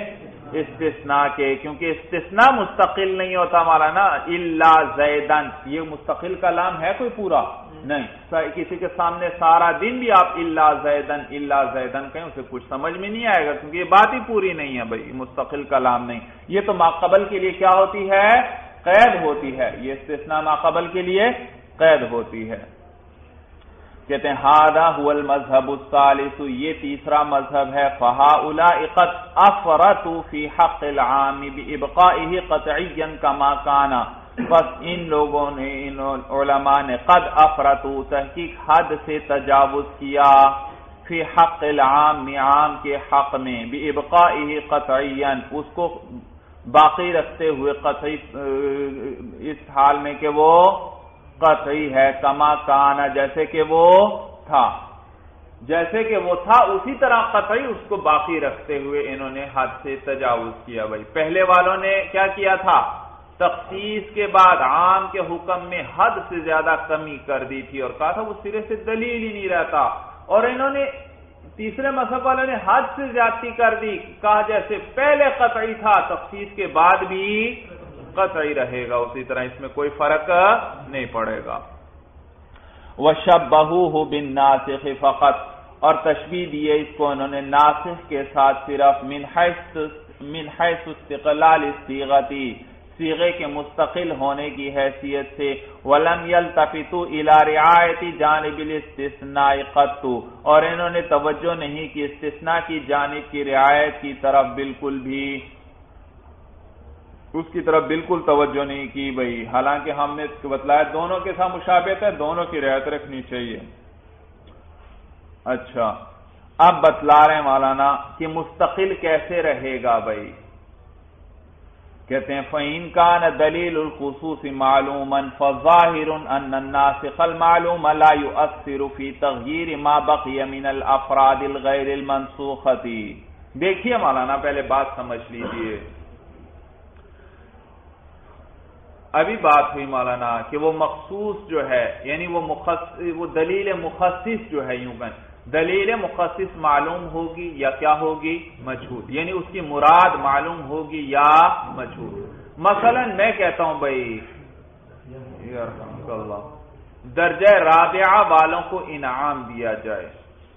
استثناء کے، کیونکہ استثناء مستقل نہیں ہوتا ہمارا نا، الا زیدن، یہ مستقل کا لام ہے کوئی پورا نہیں، کسی کے سامنے سارا دن بھی آپ الا زیدن الا زیدن کہیں اسے کچھ سمجھ میں نہیں آئے گا، کیونکہ یہ بات ہی پوری نہیں ہے بھائی، مستقل کلام نہیں، یہ تو ماقبل کے لیے کیا ہوتی ہے؟ قید ہوتی ہے، یہ استثناء ماقبل کے لیے قید ہوتی ہے۔ کہتے ہیں ھذا هو المذهب الثالث، یہ تیسرا مذہب ہے، فهؤلاء قد افرطوا في حق العام بابقائه قطعيا كما كان، بس ان لوگوں نے، ان علماء نے قد افرطوا، تحقیق حد سے تجاوز کیا، فی حق العام، عام کے حق میں، بابقائه قطعيا، اس کو باقی رکھتے ہوئے، قطعی اس حال میں کہ وہ قطعی ہے، کما کانا، جیسے کہ وہ تھا، جیسے کہ وہ تھا اسی طرح قطعی اس کو باقی رکھتے ہوئے انہوں نے حد سے تجاوز کیا۔ بھائی پہلے والوں نے کیا کیا تھا؟ تخصیص کے بعد عام کے حکم میں حد سے زیادہ کمی کر دی تھی اور کہا تھا وہ سرے سے دلیل ہی نہیں رہتا، اور انہوں نے تیسرے مذہب والوں نے حد سے زیادتی کر دی، کہا جیسے پہلے قطعی تھا تخصیص کے بعد بھی قطعی رہے گا، اسی طرح اس میں کوئی فرق نہیں پڑے گا۔ وَشَبَّهُوهُ بِالنَّاسِخِ فَقَطْ، اور تشبیہ دیے اس کو انہوں نے ناسخ کے ساتھ صرف، من حیث من حیث استقلال الصیغتی، صیغے کے مستقل ہونے کی حیثیت سے، وَلَمْ يَلْتَفِتُوا إِلَى رِعَایَةِ جَانِبِ الِاسْتِثْنَاءِ قَطُّ، اور انہوں نے توجہ نہیں کی استثناء کی جانب کی رعایت کی طرف بالکل بھی، اس کی طرف بالکل توجہ نہیں کی بھائی، حالانکہ ہم نے بتلایا دونوں کے ساتھ مشابہت ہے، دونوں کی رعایت رکھنی چاہیے۔ اچھا اب بتلا رہے ہیں مولانا کہ مستقل کیسے رہے گا بھائی، کہتے ہیں فَإِنْ كَانَ دَلِيلُ الْخُصُوصِ مَعْلُومًا فَظَاهِرٌ أَنَّ النَّاسِخَ الْمَعْلُومَ لَا يُؤَثِّرُ فِي تَغْيِيرِ مَا بَقِيَ مِنَ الْأَفْرَادِ الْغَيْرِ الْمَنْسُوخَةِ۔ دیکھیے مولانا پہلے بات سمجھ لیجئے، ابھی بات ہوئی مولانا کہ وہ مخصوص جو ہے، یعنی وہ مخصص، وہ دلیل مخصص جو ہے، یوں کہیں دلیل مخصص معلوم ہوگی یا کیا ہوگی؟ مجہول، یعنی اس کی مراد معلوم ہوگی یا مجہول۔ مثلا میں کہتا ہوں بھائی یرحمک اللہ، درجہ رابعہ والوں کو انعام دیا جائے،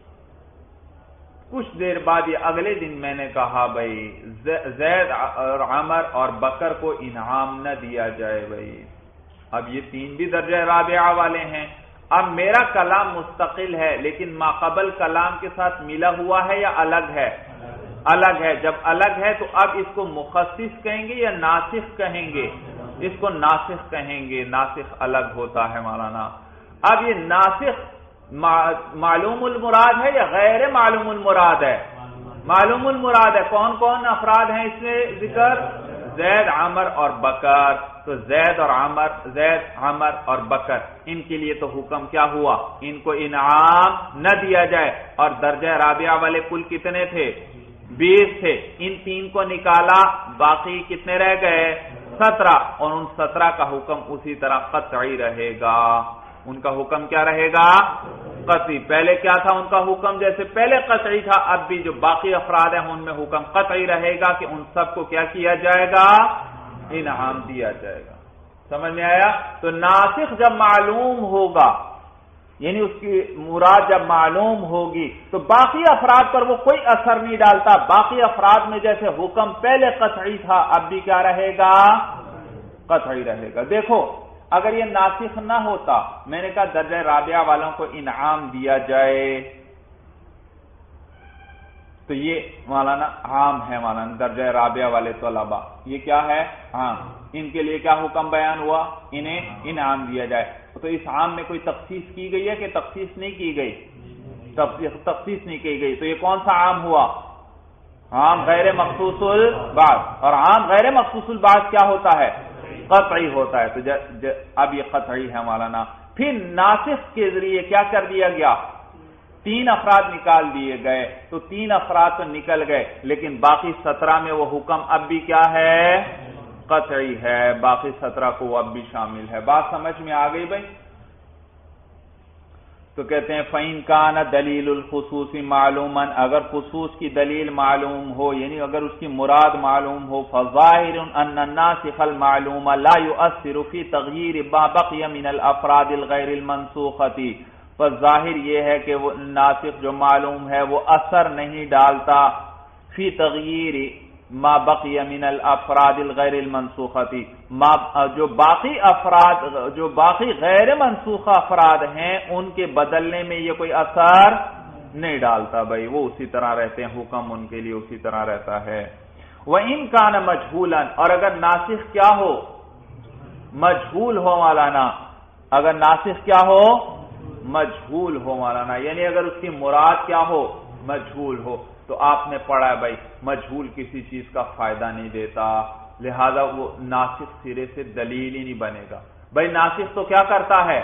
کچھ دیر بعد یہ اگلے دن میں نے کہا بھائی زید اور عمر اور بکر کو انعام نہ دیا جائے بھائی، اب یہ تین بھی درجہ رابعہ والے ہیں، اب میرا کلام مستقل ہے لیکن ماقبل کلام کے ساتھ ملا ہوا ہے یا الگ ہے؟ الگ ہے، جب الگ ہے تو اب اس کو مخصص کہیں گے یا ناسخ کہیں گے؟ اس کو ناسخ کہیں گے، ناسخ الگ ہوتا ہے مولانا۔ اب یہ ناسخ معلوم المراد ہے یا غیر معلوم المراد ہے؟ معلوم المراد ہے۔ کون کون افراد ہیں اس میں ذکر؟ زید، عمر اور بکر، تو زید اور عمر، زید عمر اور بکر، ان کے لیے تو حکم کیا ہوا؟ ان کو انعام نہ دیا جائے، اور درجہ رابعہ والے کل کتنے تھے؟ بیس تھے، ان تین کو نکالا، باقی کتنے رہ گئے؟ سترہ، اور ان سترہ کا حکم اسی طرح قطعی رہے گا، ان کا حکم کیا رہے گا؟ قطعی۔ پہلے کیا تھا ان کا حکم؟ جیسے پہلے قطعی تھا، اب بھی جو باقی افراد ہیں ان میں حکم قطعی رہے گا کہ ان سب کو کیا کیا جائے گا؟ انعام دیا جائے گا۔ سمجھ میں آیا؟ تو ناسخ جب معلوم ہوگا، یعنی اس کی مراد جب معلوم ہوگی تو باقی افراد پر وہ کوئی اثر نہیں ڈالتا، باقی افراد میں جیسے حکم پہلے قطعی تھا اب بھی کیا رہے گا؟ قطعی رہے گا۔ دیکھو اگر یہ ناسخ نہ ہوتا، میں نے کہا درجہ رابعہ والوں کو انعام دیا جائے، تو یہ مولانا عام ہے، مولانا درجہ رابعہ والے طلباء، یہ کیا ہے؟ عام، ان کے لیے کیا حکم بیان ہوا؟ انہیں انعام دیا جائے۔ تو اس عام میں کوئی تخصیص کی گئی ہے کہ تخصیص نہیں کی گئی؟ تخصیص نہیں کی گئی، تو یہ کون سا عام ہوا؟ عام غیر مخصوص البعض، اور عام غیر مخصوص البعض کیا ہوتا ہے؟ قطعی ہوتا ہے۔ تو اب یہ قطعی ہے مولانا۔ پھر ناسخ کے ذریعے کیا کر دیا گیا؟ تین افراد نکال دیے گئے، تو تین افراد تو نکل گئے لیکن باقی سترہ میں وہ حکم اب بھی کیا ہے؟ قطعی ہے، باقی سترہ کو اب بھی شامل ہے۔ بات سمجھ میں آ گئی بھائی؟ تو کہتے ہیں فَإِن كَانَ دَلِيلُ الْخُصُوصِ مَعْلُومًا، اگر خصوص کی دلیل معلوم ہو، یعنی اگر اس کی مراد معلوم ہو، فَظَاهِرٌ أَنَّ النَّاسِخَ الْمَعْلُومَ لَا يُؤَثِّرُ فِي تَغْيِيرِ مَا بَقِيَ مِنَ الْأَفْرَادِ الْغَيْرِ الْمَنْسُوخَةِ، پس ظاہر یہ ہے کہ وہ ناسخ جو معلوم ہے وہ اثر نہیں ڈالتا فی تغییر ما بقی من الافراد الغیر المنسوختی، جو باقی افراد جو باقی غیر منسوخہ افراد ہیں ان کے بدلنے میں یہ کوئی اثر نہیں ڈالتا، بھائی وہ اسی طرح رہتے ہیں، حکم ان کے لیے اسی طرح رہتا ہے۔ وَإِن كَانَ مَجْهُولًا، اور اگر ناسخ کیا ہو، مجہول ہو مولانا، اگر ناسخ کیا ہو، مجہول ہو مولانا، یعنی اگر اس کی مراد کیا ہو، مجہول ہو، تو آپ نے پڑھا ہے بھائی مجہول کسی چیز کا فائدہ نہیں دیتا، لہذا وہ ناسخ سرے سے دلیل ہی نہیں بنے گا۔ بھائی ناسخ تو کیا کرتا ہے،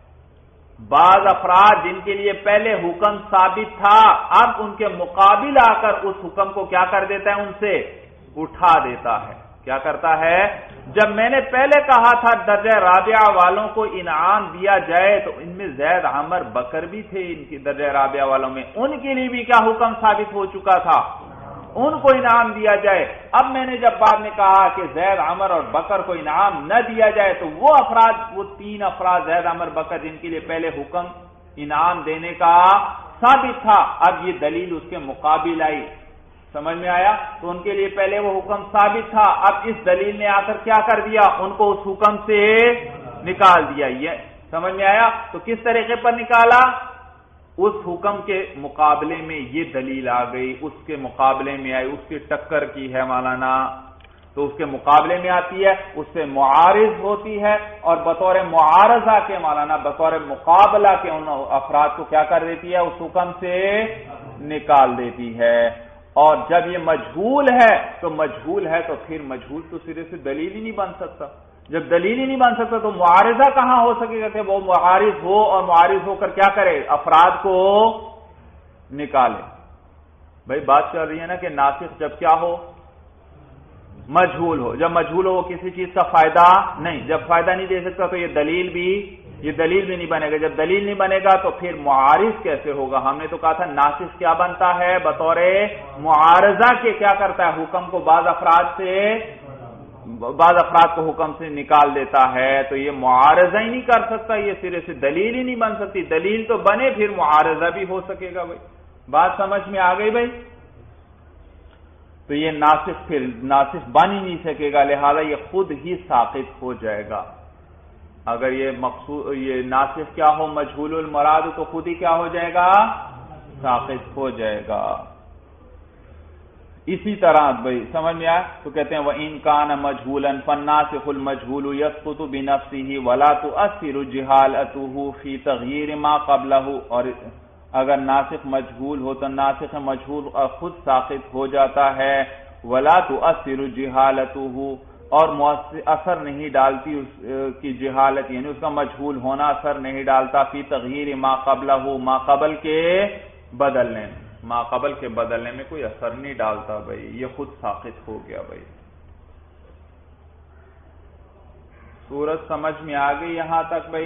بعض افراد جن کے لیے پہلے حکم ثابت تھا اب ان کے مقابل آ کر اس حکم کو کیا کر دیتا ہے، ان سے اٹھا دیتا ہے۔ کیا کرتا ہے، جب میں نے پہلے کہا تھا درجہ رابعہ والوں کو انعام دیا جائے تو ان میں زید عمر بکر بھی تھے، ان کی درجہ رابعہ والوں میں، ان کے لیے بھی کیا حکم ثابت ہو چکا تھا، ان کو انعام دیا جائے۔ اب میں نے جب بعد میں کہا کہ زید عمر اور بکر کو انعام نہ دیا جائے تو وہ افراد، وہ تین افراد زید عمر بکر جن کے لیے پہلے حکم انعام دینے کا ثابت تھا، اب یہ دلیل اس کے مقابل آئی، سمجھ میں آیا؟ تو ان کے لیے پہلے وہ حکم ثابت تھا، اب اس دلیل نے آ کر کیا کر دیا، ان کو اس حکم سے نکال دیا۔ یہ سمجھ میں آیا؟ تو کس طریقے پر نکالا، اس حکم کے مقابلے میں یہ دلیل آ گئی، اس کے مقابلے میں آئی، اس کی ٹکر کی ہے مولانا، تو اس کے مقابلے میں آتی ہے، اس سے معارض ہوتی ہے، اور بطور معارضہ کے مولانا، بطور مقابلہ کے ان افراد کو کیا کر دیتی ہے، اس حکم سے نکال دیتی ہے۔ اور جب یہ مجہول ہے تو مجہول ہے تو پھر مجہول تو سرے سے دلیل ہی نہیں بن سکتا، جب دلیل ہی نہیں بن سکتا تو معارضہ کہاں ہو سکے گا کہ وہ معارض ہو اور معارض ہو کر کیا کرے، افراد کو نکالے۔ بھائی بات چل رہی ہے نا کہ ناسخ جب کیا ہو، مجہول ہو، جب مجہول ہو وہ کسی چیز کا فائدہ نہیں، جب فائدہ نہیں دے سکتا تو یہ دلیل بھی یہ دلیل بھی نہیں بنے گا، جب دلیل نہیں بنے گا تو پھر معارض کیسے ہوگا؟ ہم نے تو کہا تھا ناسخ کیا بنتا ہے، بطور معارضہ کے کیا کرتا ہے، حکم کو بعض افراد سے بعض افراد کو حکم سے نکال دیتا ہے، تو یہ معارضہ ہی نہیں کر سکتا، یہ سرے سے دلیل ہی نہیں بن سکتی، دلیل تو بنے پھر معارضہ بھی ہو سکے گا۔ بھائی بات سمجھ میں آ گئی بھائی؟ تو یہ ناسخ پھر ناسخ بن ہی نہیں سکے گا، لہذا یہ خود ہی ساقط ہو جائے گا۔ اگر یہ مقصود یہ ناسخ کیا ہو، مجہول المراد، تو خود ہی کیا ہو جائے گا، ساقط ہو جائے گا۔ اسی طرح بھائی سمجھ میں آیا؟ تو کہتے ہیں وَإِن كَانَ مَجْهُولًا فَالنَّاسِخُ الْمَجْهُولُ يَسْقُطُ بِنَفْسِهِ وَلَا تُؤَثِّرُ جِهَالَتُهُ فِي تَغْيِيرِ مَا قَبْلَهُ، اور اگر ناسخ مجہول ہو تو ناسخ مجہول خود ساقط ہو جاتا ہے، وَلَا تُؤَثِّرُ جِهَالَتُهُ، اور اثر نہیں ڈالتی اس کی جہالت، یعنی اس کا مجہول ہونا اثر نہیں ڈالتا فی تغییر ما قبلہ، ما قبل کے بدلنے میں، ما قبل کے بدلنے میں کوئی اثر نہیں ڈالتا، بھائی یہ خود ساقط ہو گیا۔ بھائی سورت سمجھ میں آ گئی یہاں تک بھائی؟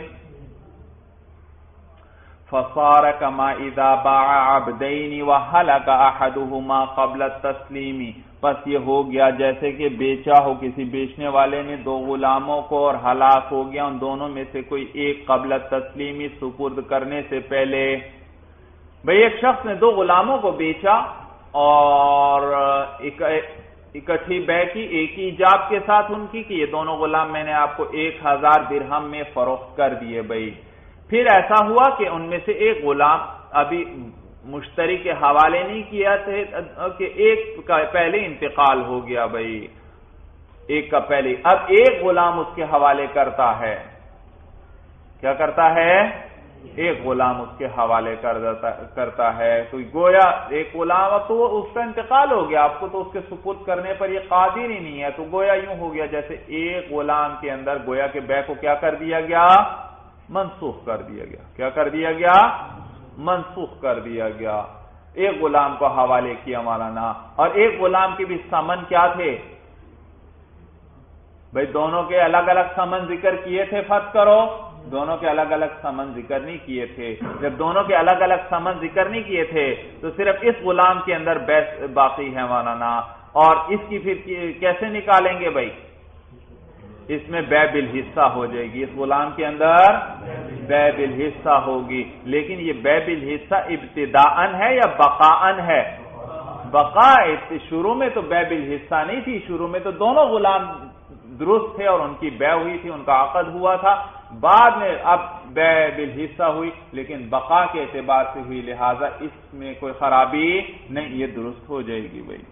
فصار کما اذا باع عبدین وحلق احدهما قبل التسلیم، بس یہ ہو گیا جیسے کہ بیچا ہو کسی بیچنے والے نے دو غلاموں کو اور ہلاک ہو گیا ان دونوں میں سے کوئی ایک قبل تسلیمی، سپرد کرنے سے پہلے۔ بھئی ایک شخص نے دو غلاموں کو بیچا اور اکٹھی بے کی، ایک ہی ایجاب کے ساتھ ان کی کہ یہ دونوں غلام میں نے آپ کو ایک ہزار درہم میں فروخت کر دیے۔ بھئی پھر ایسا ہوا کہ ان میں سے ایک غلام ابھی مشتری کے حوالے نہیں کیا تھے کہ ایک کا پہلے انتقال ہو گیا، بھائی ایک کا پہلے، اب ایک غلام اس کے حوالے کرتا ہے، کیا کرتا ہے، ایک غلام اس کے حوالے کرتا ہے، تو گویا ایک غلام، اب تو اس کا انتقال ہو گیا، آپ کو تو اس کے سپرد کرنے پر یہ قادر ہی نہیں ہے، تو گویا یوں ہو گیا جیسے ایک غلام کے اندر گویا کہ بے کو کیا کر دیا گیا، منسوخ کر دیا گیا۔ کیا کر دیا گیا، منسوخ کر دیا گیا، ایک غلام کو حوالے کیا مولانا، اور ایک غلام کے بھی ثمن کیا تھے، بھئی دونوں کے الگ الگ ثمن ذکر کیے تھے، فرض کرو دونوں کے الگ الگ سمن ذکر نہیں کیے تھے. جب دونوں کے الگ الگ سمن ذکر نہیں کیے تھے تو صرف اس غلام کے اندر بے باقی ہے مولانا. اور اس کی پھر کیسے نکالیں گے بھائی؟ اس میں بے بالحصہ ہو جائے گی. اس غلام کے اندر بے بالحصہ ہوگی. لیکن یہ بے بالحصہ ابتداءً ہے یا بقاءً ہے؟ بقا. شروع میں تو بے بالحصہ نہیں تھی. شروع میں تو دونوں غلام درست تھے اور ان کی بے ہوئی تھی، ان کا عقد ہوا تھا. بعد میں اب بے بالحصہ ہوئی لیکن بقا کے اعتبار سے ہوئی، لہذا اس میں کوئی خرابی نہیں، یہ درست ہو جائے گی بھائی.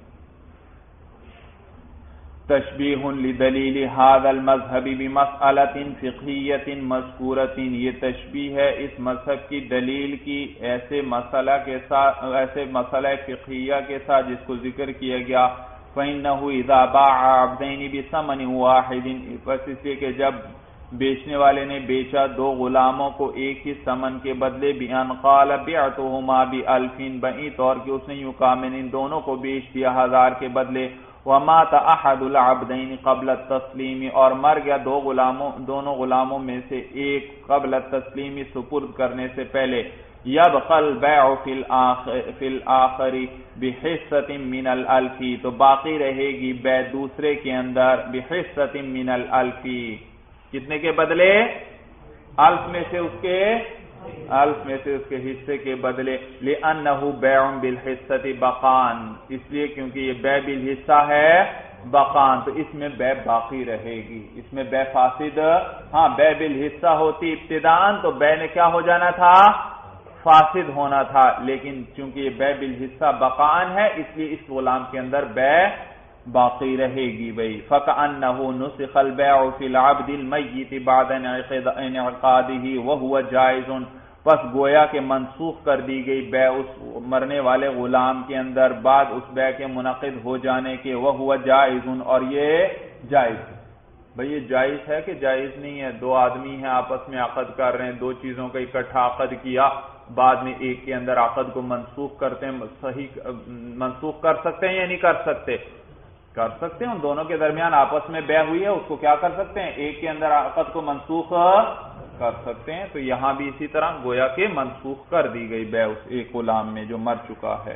تشبیح لدلیل هذا المذهب بمسألة فقهیة مذکورة، یہ تشبیح ہے اس مذہب کی دلیل کی ایسے مسئلہ کے ساتھ، ایسے مسئلہ فقہیہ کے ساتھ جس کو ذکر کیا گیا. فإنه إذا باع عبدين بثمن واحد، بس اس لیے کہ جب بیچنے والے نے بیچا دو غلاموں کو ایک ہی ثمن کے بدلے، بأن قال بعتهما بألف، بئی طور کہ اس نے یوں کہا میں نے ان دونوں کو بیچ دیا ہزار کے بدلے. ومات احد العبدین قبل التسلیم، اور مر گیا دو غلاموں دونوں غلاموں میں سے ایک قبل التسلیم، سپرد کرنے سے پہلے. یبقى البیع فی الآخر بحصۃ من الالف، تو باقی رہے گی بے دوسرے کے اندر بحصۃ من الالف، کتنے کے بدلے؟ الف میں سے اس کے الف میں سے اس کے حصے کے بدلے. لأنه بیع بالحصۃ بقان، اس لیے کیونکہ یہ بیع بالحصہ ہے بقان، تو اس میں بیع باقی رہے گی. اس میں بیع فاسد، ہاں بیع بالحصہ ہوتی ابتداءً تو بیع نے کیا ہو جانا تھا؟ فاسد ہونا تھا. لیکن چونکہ یہ بیع بالحصہ بقان ہے اس لیے اس غلام کے اندر بیع باقی رہے گی بھائی. فَكَأَنَّهُ نُسِخَ الْبَيْعُ فِي الْعَبْدِ الْمَيِّتِ بَعْدَ انعقادِهِ وَهُوَ جَائِزٌ، پس گویا کہ منسوخ کر دی گئی بیع اس مرنے والے غلام کے اندر بعد اس بیع کے منعقد ہو جانے کے، وَهُوَ جَائِزٌ، اور یہ جائز ہے. بھئی یہ جائز ہے کہ جائز نہیں ہے؟ دو آدمی ہیں آپس میں عقد کر رہے ہیں، دو چیزوں کا اکٹھا عقد کیا، بعد میں ایک کے اندر عقد کو منسوخ کرتے ہیں، صحیح منسوخ کر سکتے ہیں یا نہیں کر سکتے؟ کر سکتے ہیں. ان دونوں کے درمیان آپس میں بیع ہوئی ہے، اس کو کیا کر سکتے ہیں؟ ایک کے اندر عقد کو منسوخ کر سکتے ہیں. تو یہاں بھی اسی طرح گویا کہ منسوخ کر دی گئی بیع اس ایک غلام میں جو مر چکا ہے.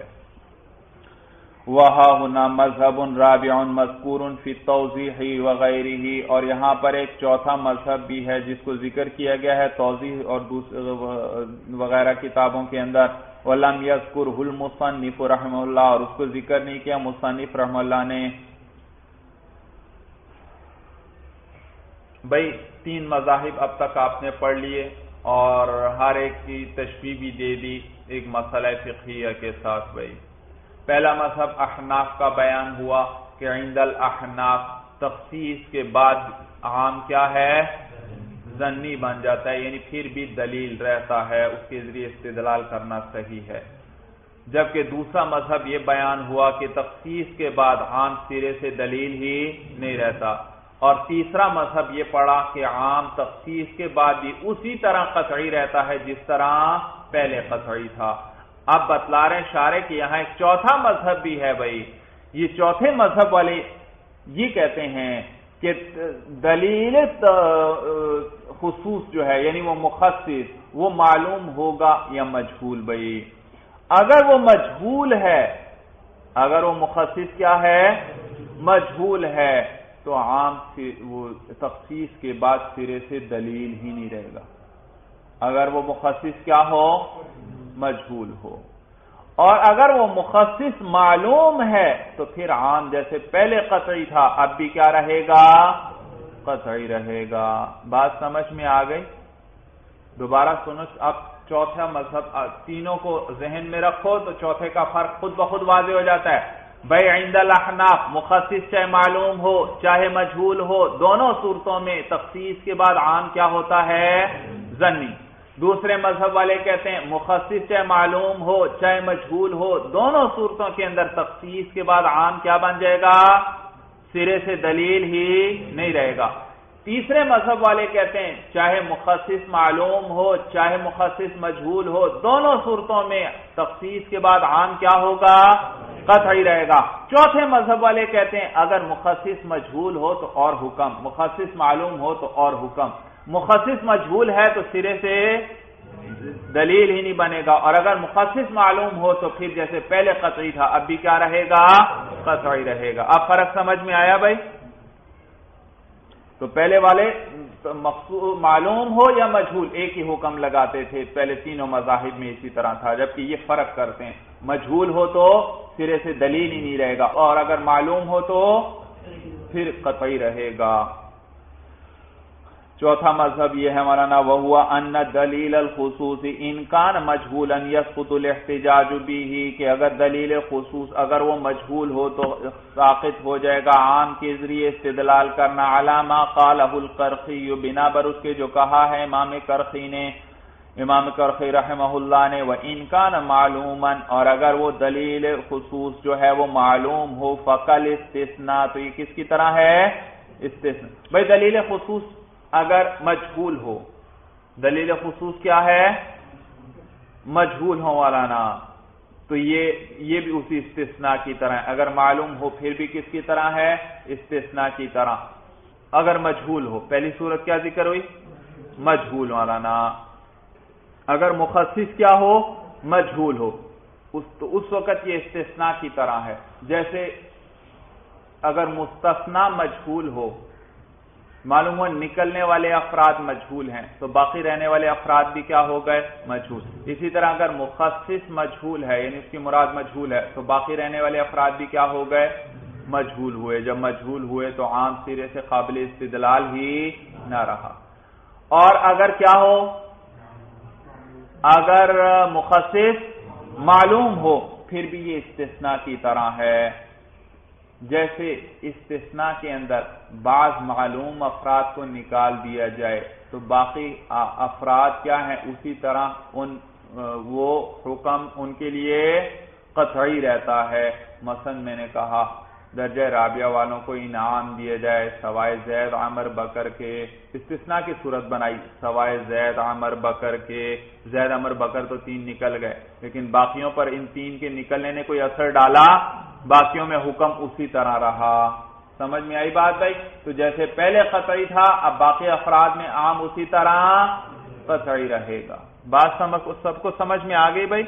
وہاں ہونا مذہب رابع مذکور فی التوضیح وغیرہ، اور یہاں پر ایک چوتھا مذہب بھی ہے جس کو ذکر کیا گیا ہے توضیح اور وغیرہ کتابوں کے اندر. وَلَمْ يَذْكُرْهُ الْمُصَنِّفُ رحمہ اللہ، اور اس کو ذکر نہیں کیا مصنف رحمہ اللہ نے. بھئی تین مذاہب اب تک آپ نے پڑھ لیے اور ہر ایک کی تشبیہ بھی دے دی ایک مسئلہ فقہیہ کے ساتھ. بھئی پہلا مذہب احناف کا بیان ہوا کہ عند الاحناف تخصیص کے بعد عام کیا ہے؟ ظنی بن جاتا ہے، یعنی پھر بھی دلیل رہتا ہے، اس کے ذریعے استدلال کرنا صحیح ہے. جبکہ دوسرا مذہب یہ بیان ہوا کہ تخصیص کے بعد عام سرے سے دلیل ہی نہیں رہتا. اور تیسرا مذہب یہ پڑھا کہ عام تخصیص کے بعد بھی اسی طرح قطعی رہتا ہے جس طرح پہلے قطعی تھا. اب بتلا رہے شارح کہ یہاں ایک چوتھا مذہب بھی ہے. بھائی یہ چوتھے مذہب والے یہ کہتے ہیں کہ دلیل خصوص جو ہے یعنی وہ مخصص وہ معلوم ہوگا یا مجہول. بھائی اگر وہ مجہول ہے، اگر وہ مخصص کیا ہے؟ مجہول ہے، تو عام وہ تخصیص کے بعد سرے سے دلیل ہی نہیں رہے گا. اگر وہ مخصص کیا ہو؟ مجہول ہو. اور اگر وہ مخصص معلوم ہے تو پھر عام جیسے پہلے قطعی تھا اب بھی کیا رہے گا؟ قطعی رہے گا. بات سمجھ میں آ گئی؟ دوبارہ سنو. اب چوتھا مذہب تینوں کو ذہن میں رکھو تو چوتھے کا فرق خود بخود واضح ہو جاتا ہے. بھائی عند الاحناف مخصص چاہے معلوم ہو چاہے مجہول ہو، دونوں صورتوں میں تخصیص کے بعد عام کیا ہوتا ہے؟ ظنی. دوسرے مذہب والے کہتے ہیں مخصص چاہے معلوم ہو چاہے مجہول ہو، دونوں صورتوں کے اندر تخصیص کے بعد عام کیا بن جائے گا؟ سرے سے دلیل ہی نہیں رہے گا. تیسرے مذہب والے کہتے ہیں چاہے مخصص معلوم ہو چاہے مخصص مجہول ہو، دونوں صورتوں میں تخصیص کے بعد عام کیا ہوگا؟ قطعی رہے گا. چوتھے مذہب والے کہتے ہیں اگر مخصص مجہول ہو تو اور حکم، مخصص معلوم ہو تو اور حکم. مخصص مجہول ہے تو سرے سے دلیل ہی نہیں بنے گا، اور اگر مخصص معلوم ہو تو پھر جیسے پہلے قطعی تھا اب بھی کیا رہے گا؟ قطعی رہے گا۔ اب فرق سمجھ میں آیا بھائی؟ تو پہلے والے معلوم ہو یا مجہول ایک ہی حکم لگاتے تھے، پہلے تینوں مذاہب میں اسی طرح تھا، جبکہ یہ فرق کرتے ہیں، مجہول ہو تو سرے سے دلیل ہی نہیں رہے گا، اور اگر معلوم ہو تو پھر قطعی رہے گا۔ چوتھا مذہب یہ ہے مولانا وہوا ان دلیل الخصوص ان کان مجہولا یسقط الاحتجاج به، کہ اگر دلیل خصوص اگر وہ مجہول ہو تو ساقط ہو جائے گا عام کے ذریعے استدلال کرنا، علی ما قالہ القرخی، بنا بر اس کے جو کہا ہے امام کرخی نے، امام کرخی رحمہ اللہ نے، وان کان معلوما، اور اگر وہ دلیل خصوص جو ہے وہ معلوم ہو، فقل استثناء، تو یہ کس کی طرح ہے؟ استثناء۔ بھائی دلیل خصوص اگر مجہول ہو، دلیل خصوص کیا ہے؟ مجہول ہو والا، تو یہ یہ بھی اسی استثناء کی طرح ہے، اگر معلوم ہو پھر بھی کس کی طرح ہے؟ استثناء کی طرح۔ اگر مجہول ہو، پہلی صورت کیا ذکر ہوئی؟ مجہول والا۔ اگر مخصص کیا ہو؟ مجہول ہو، اس تو اس وقت یہ استثناء کی طرح ہے، جیسے اگر مستثنی مجہول ہو، معلوم ہو نکلنے والے افراد مجہول ہیں تو باقی رہنے والے افراد بھی کیا ہو گئے؟ مجہول۔ اسی طرح اگر مخصص مجہول ہے، یعنی اس کی مراد مجہول ہے، تو باقی رہنے والے افراد بھی کیا ہو گئے؟ مجہول ہوئے۔ جب مجہول ہوئے تو عام سرے سے قابل استدلال ہی نہ رہا۔ اور اگر کیا ہو؟ اگر مخصص معلوم ہو پھر بھی یہ استثناء کی طرح ہے، جیسے استثناء کے اندر بعض معلوم افراد کو نکال دیا جائے تو باقی افراد کیا ہیں؟ اسی طرح ان وہ حکم ان کے لیے قطعی رہتا ہے۔ مثلا میں نے کہا درجہ رابعہ والوں کو انعام دیا جائے سوائے زید عمر بکر کے، استثناء کی صورت بنائی، سوائے زید عمر بکر کے، زید عمر بکر تو تین نکل گئے، لیکن باقیوں پر ان تین کے نکلنے نے کوئی اثر ڈالا؟ باقیوں میں حکم اسی طرح رہا۔ سمجھ میں آئی بات بھائی؟ تو جیسے پہلے قطعی تھا اب باقی افراد میں عام اسی طرح قطعی رہے گا۔ بات سمجھ سب کو سمجھ میں آ گئی بھائی؟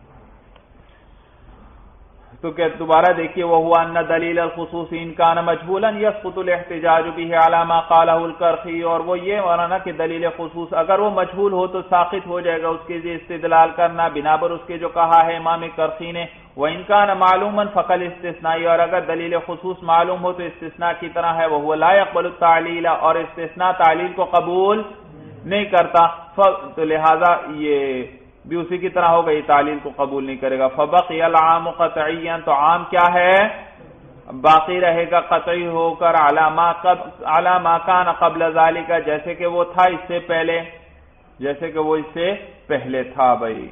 تو کہ دوبارہ دیکھیے وہ ہوا ان دلیل الخصوص ان کان مجہولا یسقط الاحتجاج به علی ما قالہ الکرخی، اور وہ یہ مولانا کہ دلیل خصوص اگر وہ مجہول ہو تو ساقط ہو جائے گا اس کے لیے استدلال کرنا بنا پر اس کے جو کہا ہے امام کرخی نے، وان کان معلوما فقل استثناء، اور اگر دلیل خصوص معلوم ہو تو استثناء کی طرح ہے، وہ لا يقبل التعلیل، اور استثناء تعلیل کو قبول نہیں کرتا، تو لہذا یہ بھی اسی کی طرح ہوگا، یہ تعلیل کو قبول نہیں کرے گا۔ فبقی العام قطعیا، تو عام کیا ہے؟ باقی رہے گا قطعی ہو کر علی ما کان قبل ذالک، جیسے کہ وہ تھا اس سے پہلے، جیسے کہ وہ اس سے پہلے تھا بھائی۔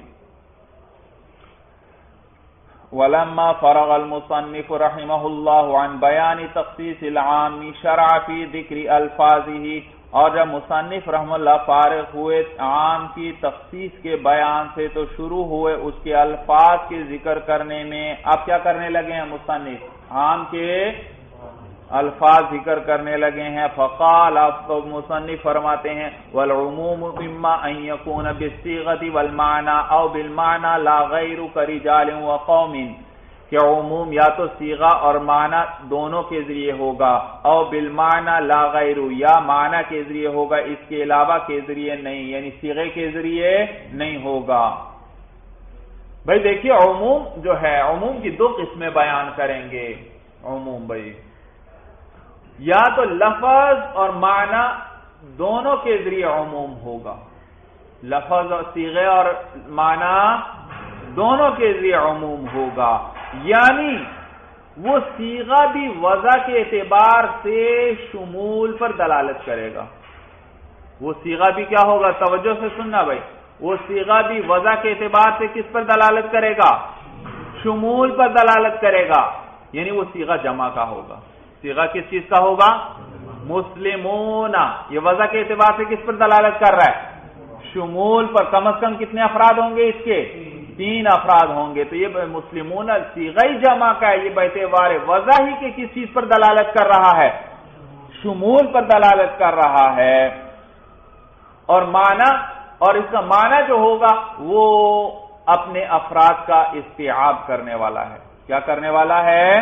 ولما فرغ المصنف رحمه الله عن بیان تخصیص العام شرع فی ذکر الفاظه، اور جب مصنف رحم اللہ فارغ ہوئے عام کی تخصیص کے بیان سے تو شروع ہوئے اس کے الفاظ کے ذکر کرنے میں۔ اب کیا کرنے لگے ہیں مصنف؟ عام کے الفاظ ذکر کرنے لگے ہیں۔ فقال، اب تو مصنف فرماتے ہیں والعموم اما ان يكون بالصيغه والمعنى او بالمعنى لا غیر كرجال وقوم، کہ عموم یا تو صیغہ اور معنی دونوں کے ذریعے ہوگا، او بالمعنی لا غیر، یا معنی کے ذریعے ہوگا اس کے علاوہ کے ذریعے نہیں، یعنی صیغے کے ذریعے نہیں ہوگا۔ بھائی دیکھیے عموم جو ہے، عموم کی دو قسمیں بیان کریں گے۔ عموم بھائی یا تو لفظ اور معنی دونوں کے ذریعے عموم ہوگا، لفظ اور صیغے اور معنی دونوں کے ذریعے عموم ہوگا، یعنی وہ صیغہ بھی وضع کے اعتبار سے شمول پر دلالت کرے گا۔ وہ صیغہ بھی کیا ہوگا؟ توجہ سے سننا بھائی، وہ صیغہ بھی وضع کے اعتبار سے کس پر دلالت کرے گا؟ شمول پر دلالت کرے گا، یعنی وہ صیغہ جمع کا ہوگا۔ صیغہ کس چیز کا ہوگا؟ مسلمون، یہ وضع کے اعتبار سے کس پر دلالت کر رہا ہے؟ شمول پر۔ کم از کم کتنے افراد ہوں گے اس کے؟ تین افراد ہوں گے، تو یہ مسلمون صیغہ ہی جمع کا ہے، یہ باعتبار وضع ہی کے کس چیز پر دلالت کر رہا ہے؟ شمول پر دلالت کر رہا ہے۔ اور معنی اور اس کا معنی جو ہوگا وہ اپنے افراد کا استیعاب کرنے والا ہے. کیا کرنے والا ہے؟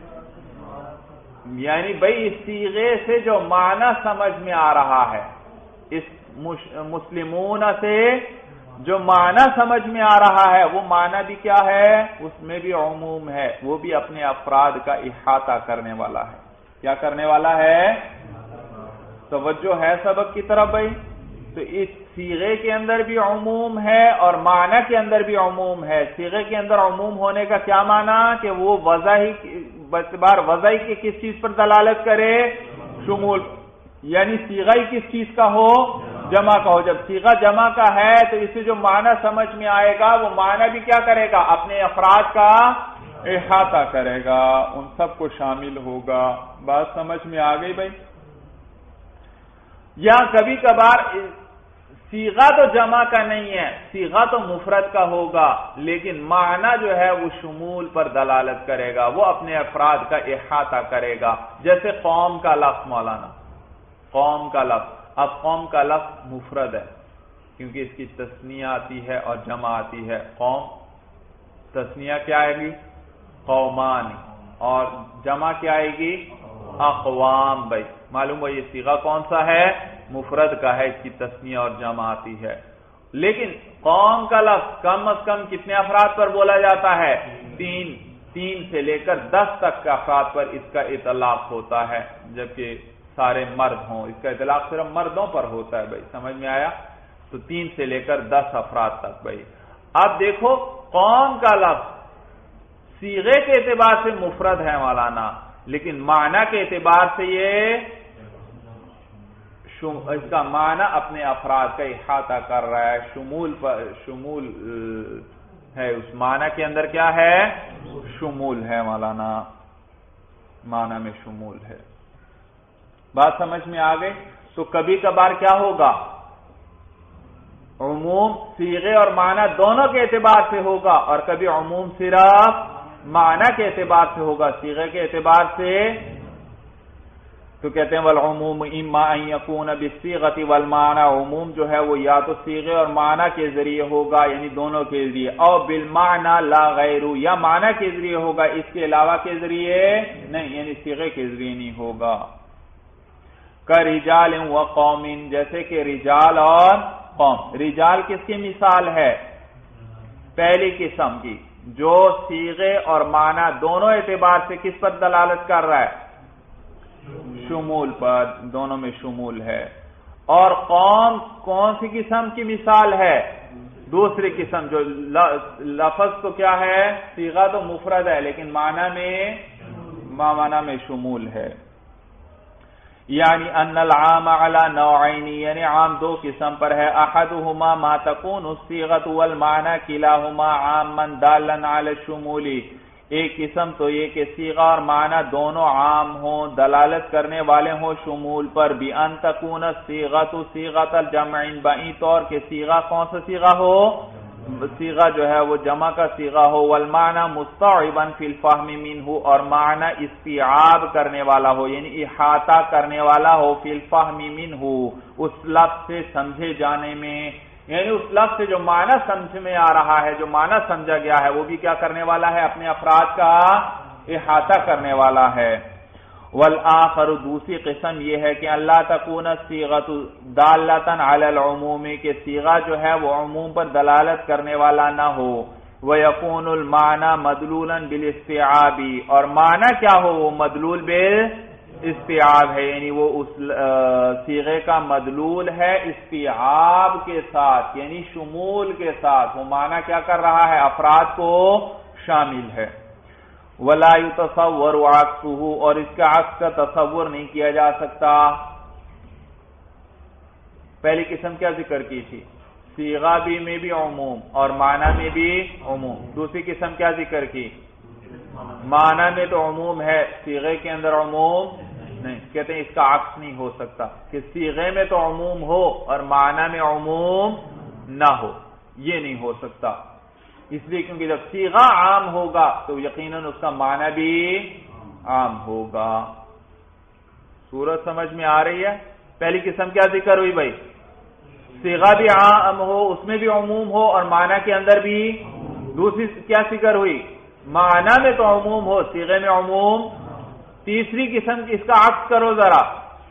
یعنی بھئی اس صیغے سے جو معنی سمجھ میں آ رہا ہے، اس مسلمون سے جو معنی سمجھ میں آ رہا ہے، وہ معنی بھی کیا ہے؟ اس میں بھی عموم ہے، وہ بھی اپنے افراد کا احاطہ کرنے والا ہے. کیا کرنے والا ہے؟ توجہ ہے سبق کی طرف بھائی؟ تو اس صیغے کے اندر بھی عموم ہے اور معنی کے اندر بھی عموم ہے. صیغے کے اندر عموم ہونے کا کیا معنی کہ وہ وضعی بار وضعی کی کس چیز پر دلالت کرے؟ شمول. یعنی صیغہ کس چیز کا ہو؟ جمع کا ہو. جب صیغہ جمع کا ہے تو اس سے جو معنی سمجھ میں آئے گا وہ معنی بھی کیا کرے گا؟ اپنے افراد کا احاطہ کرے گا، ان سب کو شامل ہوگا. بات سمجھ میں آ گئی بھائی؟ یا کبھی کبھار صیغہ تو جمع کا نہیں ہے، صیغہ تو مفرد کا ہوگا، لیکن معنی جو ہے وہ شمول پر دلالت کرے گا، وہ اپنے افراد کا احاطہ کرے گا. جیسے قوم کا لفظ، مولانا قوم کا لفظ، اب قوم کا لفظ مفرد ہے کیونکہ اس کی تثنیہ آتی ہے اور جمع آتی ہے. قوم تثنیہ کیا آئے گی؟ قومان، اور جمع کیا آئے گی؟ اقوام. بھائی معلوم ہو یہ صیغہ کون سا ہے؟ مفرد کا ہے، اس کی تثنیہ اور جمع آتی ہے. لیکن قوم کا لفظ کم از کم کتنے افراد پر بولا جاتا ہے؟ تین تین سے لے کر دس تک کے افراد پر اس کا اطلاق ہوتا ہے، جبکہ سارے مرد ہوں. اس کا اطلاق صرف مردوں پر ہوتا ہے. بھائی سمجھ میں آیا؟ تو تین سے لے کر دس افراد تک. بھائی اب دیکھو قوم کا لفظ صیغے کے اعتبار سے مفرد ہے مولانا، لیکن معنی کے اعتبار سے یہ اس کا معنی اپنے افراد کا احاطہ کر رہا ہے، شمول پر شمول ہے. اس معنی کے اندر کیا ہے؟ شمول ہے مولانا، معنی میں شمول ہے. بات سمجھ میں آ گئی؟ تو کبھی کبھار کیا ہوگا؟ عموم صیغے اور معنی دونوں کے اعتبار سے ہوگا، اور کبھی عموم صرف معنی کے اعتبار سے ہوگا، صیغے کے اعتبار سے. تو کہتے ہیں والعموم اما ان یکون بالصیغۃ والمعنی، عموم جو ہے وہ یا تو صیغے اور معنی کے ذریعے ہوگا، یعنی دونوں کے ذریعے، اور بالمعنی لا غیر، یا معنی کے ذریعے ہوگا، اس کے علاوہ کے ذریعے نہیں، یعنی صیغے کے ذریعے نہیں ہوگا. کرجال و قوم، جیسے کہ رجال اور قوم. رجال کس کی مثال ہے؟ پہلی قسم کی جو صیغے اور معنی دونوں اعتبار سے کس پر دلالت کر رہا ہے؟ شمول پر، دونوں میں شمول ہے. اور قوم کون سی قسم کی مثال ہے؟ دوسری قسم جو لفظ تو کیا ہے؟ صیغہ تو مفرد ہے لیکن معنی میں معنی میں شمول ہے. یعنی ان العام علی نوعین، یعنی عام دو قسم پر ہے. احدهما ما تكون الصيغه والمعنى كلاهما عاما دالا على الشمول، ایک قسم تو یہ کہ صیغہ اور معنی دونوں عام ہوں، دلالت کرنے والے ہوں شمول پر. بان تكون الصيغه صيغه الجمع، بئی طور کہ صیغہ کون سا صیغہ ہو؟ صیغہ جو ہے وہ جمع کا صیغہ ہو. والمعنی مستوعبا فی الفہم منہ، اور معنی استیعاب کرنے والا ہو، یعنی احاطہ کرنے والا ہو، فی الفہم منہ، اس لفظ سے سمجھے جانے میں. یعنی اس لفظ سے جو معنی سمجھ میں آ رہا ہے، جو معنی سمجھا گیا ہے، وہ بھی کیا کرنے والا ہے؟ اپنے افراد کا احاطہ کرنے والا ہے. والآخر، دوسری قسم یہ ہے کہ اللہ تکون الصیغۃ دالۃ علی العموم، کہ صیغہ جو ہے وہ عموم پر دلالت کرنے والا نہ ہو. ویکون المعنی مدلولا بالاستیعاب، اور معنی کیا ہو؟ وہ مدلول بالاستیعاب ہے، یعنی وہ اس صیغے کا مدلول ہے استیعاب کے ساتھ، یعنی شمول کے ساتھ. وہ معنی کیا کر رہا ہے؟ افراد کو شامل ہے. ولا يتصور عكسه، اور اس کا عکس کا تصور نہیں کیا جا سکتا. پہلی قسم کیا ذکر کی تھی؟ صیغہ بھی میں بھی عموم اور معنی میں بھی عموم. دوسری قسم کیا ذکر کی؟ معنی میں تو عموم ہے، صیغے کے اندر عموم نہیں. کہتے ہیں اس کا عکس نہیں ہو سکتا کہ صیغے میں تو عموم ہو اور معنی میں عموم نہ ہو، یہ نہیں ہو سکتا. اس لیے کیونکہ جب صیغہ عام ہوگا تو یقیناً اس کا معنی بھی عام ہوگا. صورت سمجھ میں آ رہی ہے؟ پہلی قسم کیا ذکر ہوئی بھائی؟ صیغہ بھی عام ہو، اس میں بھی عموم ہو، اور معنی کے اندر بھی دوسری کیا ذکر ہوئی؟ معنی میں تو عموم ہو، صیغے میں عموم۔ تیسری قسم اس کا عکس کرو ذرا،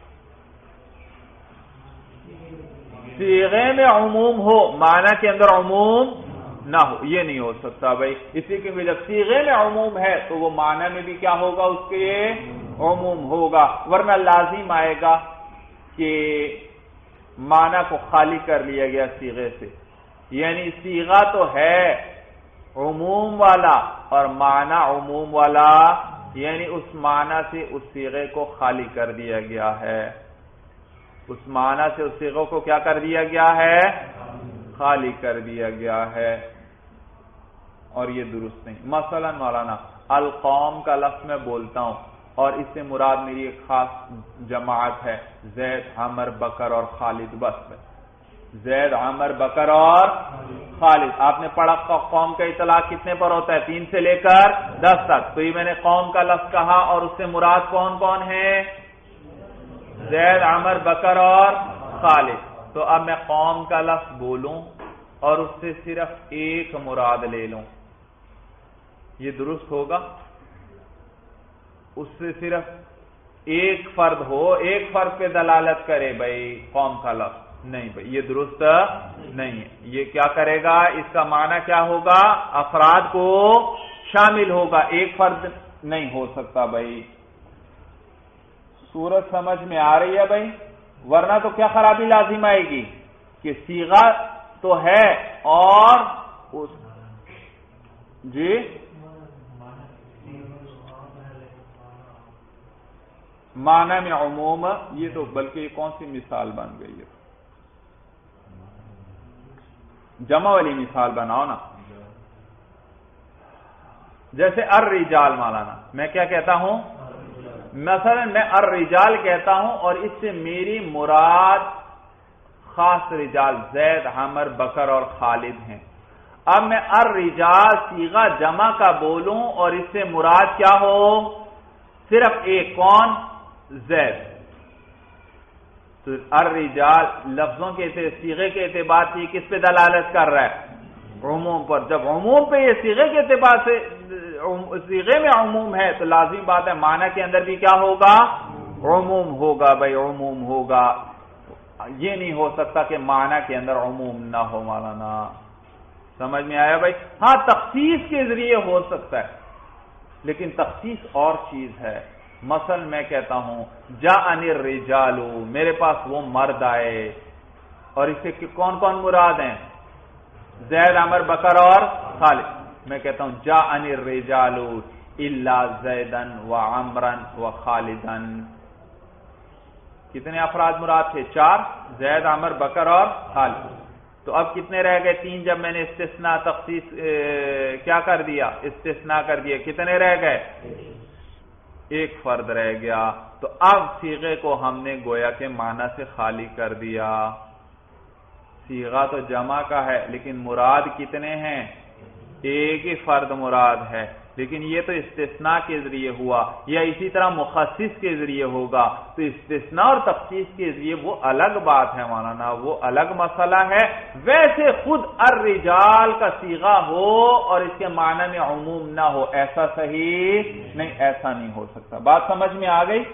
صیغے میں عموم ہو، معنی کے اندر عموم نہ ہو، یہ نہیں ہو سکتا بھائی، اسی کے جب صیغے میں عموم ہے تو وہ معنی میں بھی کیا ہوگا؟ اس کے عموم ہوگا، ورنہ لازم آئے گا کہ معنی کو خالی کر لیا گیا صیغے سے، یعنی صیغہ تو ہے عموم والا اور معنی عموم والا، یعنی اس معنی سے اس صیغے کو خالی کر دیا گیا ہے، اس معنی سے اس صیغے کو کیا کر دیا گیا ہے؟ خالی کر دیا گیا ہے، اور یہ درست نہیں۔ مثلا مولانا القوم کا لفظ میں بولتا ہوں اور اس سے مراد میری ایک خاص جماعت ہے، زید عمر بکر اور خالد، بس میں زید عمر بکر اور خالد۔ آپ نے پڑھا قوم کا اطلاق کتنے پر ہوتا ہے؟ تین سے لے کر دس تک، تو یہ میں نے قوم کا لفظ کہا اور اس سے مراد کون کون ہے؟ زید عمر بکر اور خالد۔ تو اب میں قوم کا لفظ بولوں اور اس سے صرف ایک مراد لے لوں، یہ درست ہوگا؟ اس سے صرف ایک فرد ہو، ایک فرد پہ دلالت کرے بھائی قوم کا لفظ، نہیں بھائی یہ درست نہیں ہے۔ یہ کیا کرے گا؟ اس کا معنی کیا ہوگا؟ افراد کو شامل ہوگا، ایک فرد نہیں ہو سکتا بھائی۔ صورت سمجھ میں آ رہی ہے بھائی؟ ورنہ تو کیا خرابی لازم آئے گی کہ صیغہ تو ہے اور اس جی معنی میں عموم، یہ تو بلکہ یہ کون سی مثال بن گئی ہے؟ جمع والی مثال بناؤ نا، جیسے الرجال مولانا، میں کیا کہتا ہوں؟ مثلا میں الرجال کہتا ہوں اور اس سے میری مراد خاص رجال زید عمر بکر اور خالد ہیں۔ اب میں الرجال صیغہ جمع کا بولوں اور اس سے مراد کیا ہو؟ صرف ایک، کون؟ زید۔ تو الرجال لفظوں کے صیغے کے اعتبار سے کس پہ دلالت کر رہا ہے؟ عموم پر۔ جب عموم پہ یہ صیغے کے اعتبار سے صیغے میں عموم ہے تو لازمی بات ہے معنی کے اندر بھی کیا ہوگا؟ عموم ہوگا بھائی، عموم ہوگا۔ یہ نہیں ہو سکتا کہ معنی کے اندر عموم نہ ہو مولانا، سمجھ میں آیا بھائی؟ ہاں تخصیص کے ذریعے ہو سکتا ہے، لیکن تخصیص اور چیز ہے۔ مثلا میں کہتا ہوں جاءنی الرجال، میرے پاس وہ مرد آئے، اور اس سے کون کون مراد ہیں؟ زید عمر بکر اور خالد۔ میں کہتا ہوں جاءنی الرجال الا زیدا وعمرا وخالدا، کتنے افراد مراد تھے؟ چار، زید عمر بکر اور خالد۔ تو اب کتنے رہ گئے؟ تین، جب میں نے استثناء تخصیص کیا کر دیا؟ استثناء کر دیا، کتنے رہ گئے؟ ایک فرد رہ گیا۔ تو اب صیغے کو ہم نے گویا کے معنی سے خالی کر دیا، صیغہ تو جمع کا ہے لیکن مراد کتنے ہیں؟ ایک ہی فرد مراد ہے، لیکن یہ تو استثناء کے ذریعے ہوا، یا اسی طرح مخصص کے ذریعے ہوگا۔ تو استثناء اور تخصیص کے ذریعے وہ الگ بات ہے مولانا، وہ الگ مسئلہ ہے۔ ویسے خود الرجال کا صیغہ ہو اور اس کے معنی میں عموم نہ ہو، ایسا صحیح نہیں، ایسا نہیں ہو سکتا۔ بات سمجھ میں آ گئی؟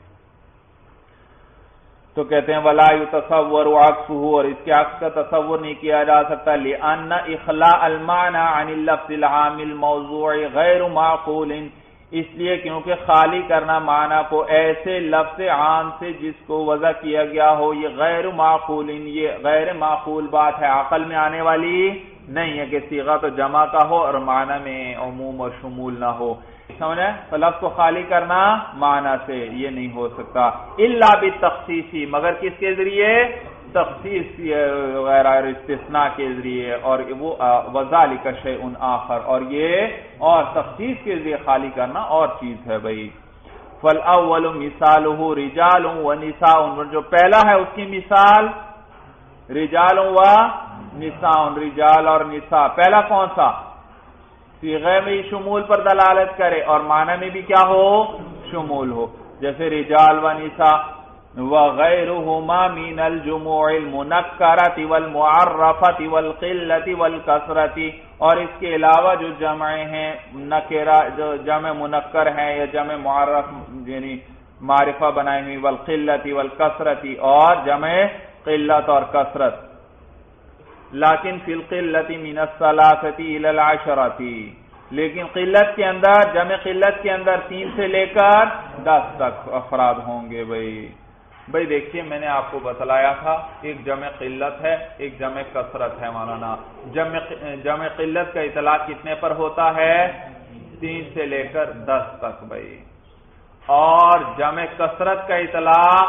تو کہتے ہیں ولا یتصور عکسہ، اور اس کے عکس کا تصور نہیں کیا جا سکتا، لأن اخلاء المعنى عن اللفظ العام الموضوع غیر معقول، اس لیے کیونکہ خالی کرنا معنی کو ایسے لفظ عام سے جس کو وضع کیا گیا ہو، یہ غیر معقول، یہ غیر معقول بات ہے، عقل میں آنے والی نہیں ہے کہ صیغہ تو جمع کا ہو اور معنی میں عموم اور شمول نہ ہو۔ سمجھے؟ تو لفظ کو خالی کرنا معنی سے یہ نہیں ہو سکتا، الا بالتخصیص، مگر کس کے ذریعے؟ تخصیص وغیرہ استثناء کے ذریعے، اور وہ وذالک شیء آخر، اور یہ اور تخصیص کے ذریعے خالی کرنا اور چیز ہے بھائی۔ فالاول مثالہ رجال ونساء، جو پہلا ہے اس کی مثال رجال و نساء، رجال اور نساء۔ پہلا کون سا؟ صیغے میں شمول پر دلالت کرے اور معنی میں بھی کیا ہو؟ شمول ہو، جیسے رجال و نساء۔ وغیرهما من الجموع المنکرۃ والمعرفۃ والقلۃ والکثرۃ، اور اس کے علاوہ جو جمع ہیں نکرہ، جو جمع منکر ہیں یا جمع معرف یعنی معرفہ بنائی ہوئی، والقلۃ والکثرۃ، اور جمع قلت اور کثرت. لیکن فی القلۃ من الثلاثۃ الی العشرۃ، لیکن قلت کے اندر، جمع قلت کے اندر تین سے لے کر دس تک افراد ہوں گے. بھائی بھائی دیکھیے میں نے آپ کو بتلایا تھا ایک جمع قلت ہے، ایک جمع کثرت ہے مولانا. جمع جمع قلت کا اطلاق کتنے پر ہوتا ہے؟ تین سے لے کر دس تک بھائی. اور جمع کثرت کا اطلاق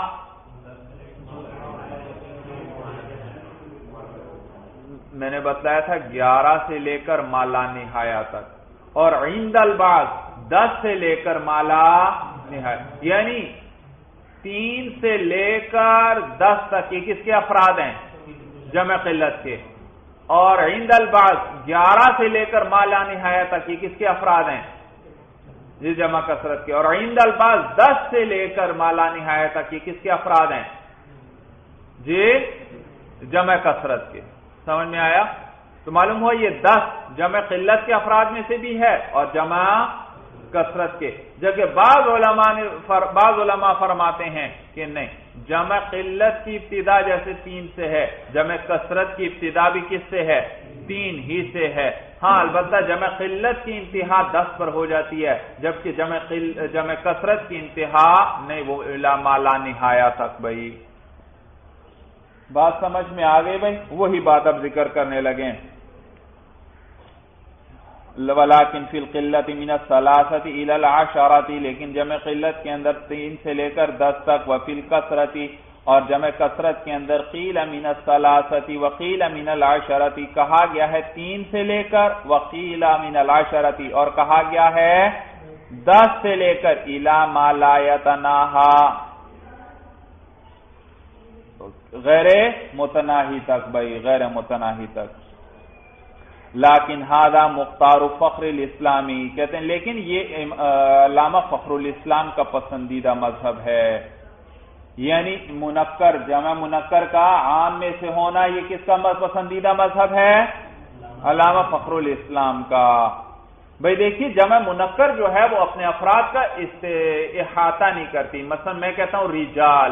میں نے بتلایا تھا گیارہ سے لے کر مالا نہایا تک، اور عند البعض دس سے لے کر مالا نہایا، یعنی تین سے لے کر دس تک یہ کس کے افراد ہیں؟ جمع قلت کے. اور عند البعض گیارہ سے لے کر مالا نہایا تک یہ کس کے افراد ہیں؟ یہ جمع کثرت کے. اور عند البعض دس سے لے کر مالا نہایا تک یہ کس کے افراد ہیں؟ جی جمع کثرت کے. سمجھ میں آیا؟ تو معلوم ہوا یہ دس جمع قلت کے افراد میں سے بھی ہے اور جمع کثرت کے. جبکہ بعض علماء نے بعض علماء فرماتے ہیں کہ نہیں، جمع قلت کی ابتدا جیسے تین سے ہے، جمع کثرت کی ابتدا بھی کس سے ہے؟ تین ہی سے ہے. ہاں البتہ جمع قلت کی انتہا دس پر ہو جاتی ہے، جبکہ جمع جمع کثرت کی انتہا نہیں، وہ الی ما لا نہایا تک. بھائی بات سمجھ میں آ گئی بھائی؟ وہی بات اب ذکر کرنے لگے. ولیکن فی القلۃ من الثلاثۃ الی العشرۃ، لیکن جمع قلت کے اندر تین سے لے کر دس تک. وفی الکثرۃ، اور جمع کثرت کے اندر قیل من الثلاثۃ وقیل من العشرۃ، کہا گیا ہے تین سے لے کر، وقیل من العشرۃ، اور کہا گیا ہے دس سے لے کر، الی ما لا یتناہی، غیر متناہی تک. بھائی غیر متناہی تک. لیکن ہذا مختار فخر الاسلامی، کہتے ہیں لیکن یہ علامہ فخر الاسلام کا پسندیدہ مذہب ہے. یعنی منکر، جمع منکر کا عام میں سے ہونا یہ کس کا پسندیدہ مذہب ہے؟ علامہ فخر الاسلام کا. بھائی دیکھیے جمع منکر جو ہے وہ اپنے افراد کا احاطہ نہیں کرتی. مثلا میں کہتا ہوں رجال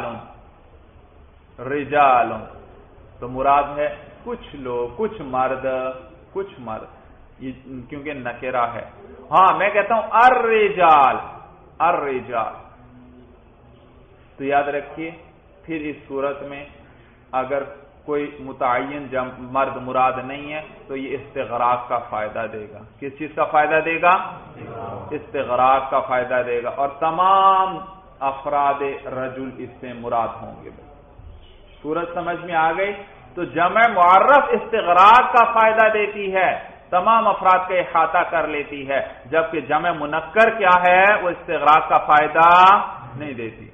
رجال تو مراد ہے کچھ لوگ، کچھ مرد، کچھ مرد، کیونکہ نکرہ ہے. ہاں میں کہتا ہوں الرجال الرجال، تو یاد رکھیے پھر اس صورت میں اگر کوئی متعین مرد مراد نہیں ہے تو یہ استغراق کا فائدہ دے گا. کس چیز کا فائدہ دے گا؟ استغراق کا فائدہ دے گا. اور تمام افراد رجل اس سے مراد ہوں گے. صورت سمجھ میں آ گئی؟ تو جمع معرف استغراق کا فائدہ دیتی ہے، تمام افراد کا احاطہ کر لیتی ہے، جبکہ جمع منکر کیا ہے؟ وہ استغراق کا فائدہ نہیں دیتی.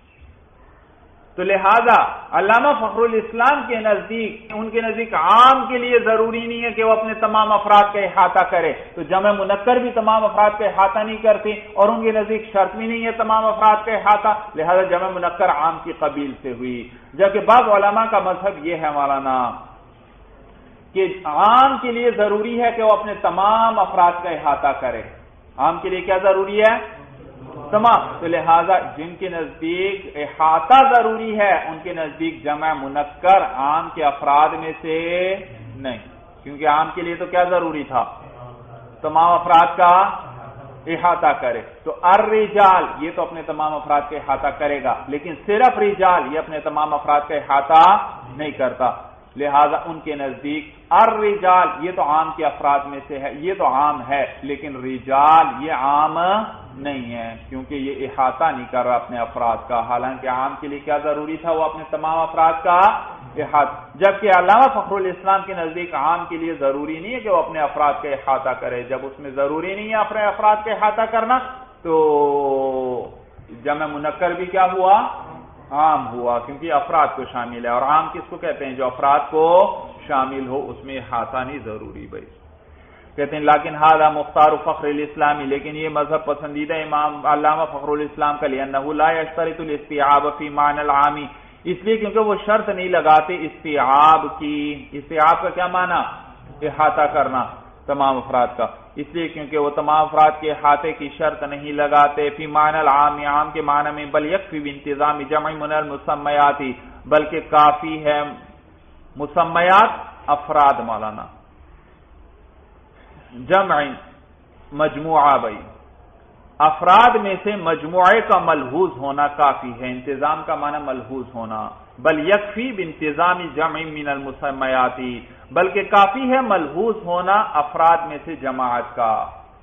تو لہذا علامہ فخر الاسلام کے نزدیک، ان کے نزدیک عام کے لیے ضروری نہیں ہے کہ وہ اپنے تمام افراد کا احاطہ کرے، تو جمع منکر بھی تمام افراد کا احاطہ نہیں کرتی، اور ان کے نزدیک شرط بھی نہیں ہے تمام افراد کا احاطہ، لہذا جمع منکر عام کی قبیل سے ہوئی. جبکہ بعض علماء کا مذہب یہ ہے مولانا کہ عام کے لیے ضروری ہے کہ وہ اپنے تمام افراد کا احاطہ کرے. عام کے لیے کیا ضروری ہے؟ تمام. تو لہذا جن کے نزدیک احاطہ ضروری ہے ان کے نزدیک جمع منکر عام کے افراد میں سے نہیں، کیونکہ عام کے لیے تو کیا ضروری تھا؟ تمام افراد کا احاطہ کرے. تو الرجال یہ تو اپنے تمام افراد کا احاطہ کرے گا، لیکن صرف رجال یہ اپنے تمام افراد کا احاطہ نہیں کرتا. لہذا ان کے نزدیک الرجال یہ تو عام کے افراد میں سے ہے، یہ تو عام ہے، لیکن رجال یہ عام نہیں ہے، کیونکہ یہ احاطہ نہیں کر رہا اپنے افراد کا. حالانکہ عام کے لیے کیا ضروری تھا؟ وہ اپنے تمام افراد کا احاطہ. جبکہ علامہ فخر الاسلام کے نزدیک عام کے لیے ضروری نہیں ہے کہ وہ اپنے افراد کا احاطہ کرے. جب اس میں ضروری نہیں ہے اپنے افراد کا احاطہ کرنا تو جمع منکر بھی کیا ہوا؟ عام ہوا، کیونکہ افراد کو شامل ہے. اور عام کس کو کہتے ہیں؟ جو افراد کو شامل ہو، اس میں احاطہ نہیں ضروری. بھائی کہتے ہیں لیکن ھذا مختار فخر الاسلامی، لیکن یہ مذہب پسندیدہ امام علامہ فخر الاسلام کا لئے انه لا يشترط الاستيعاب في معنى العام، اس لیے کیونکہ وہ شرط نہیں لگاتے استیعاب کی. استیعاب کا کیا معنی؟ احاطہ کرنا تمام افراد کا. اس لیے کیونکہ وہ تمام افراد کے احاطے کی شرط نہیں لگاتے. فی معنی العام، عام کے معنی میں. بل یکفی بانتظام جمع من المسمیات، بلکہ کافی ہے مسمیات افراد مولانا جمع مجموعہ بھائی افراد میں سے مجموعے کا ملحوظ ہونا کافی ہے. انتظام کا معنی ملحوظ ہونا. بل یکفی بانتظام جمع من المسمیات، بلکہ کافی ہے ملحوظ ہونا افراد میں سے جماعت کا.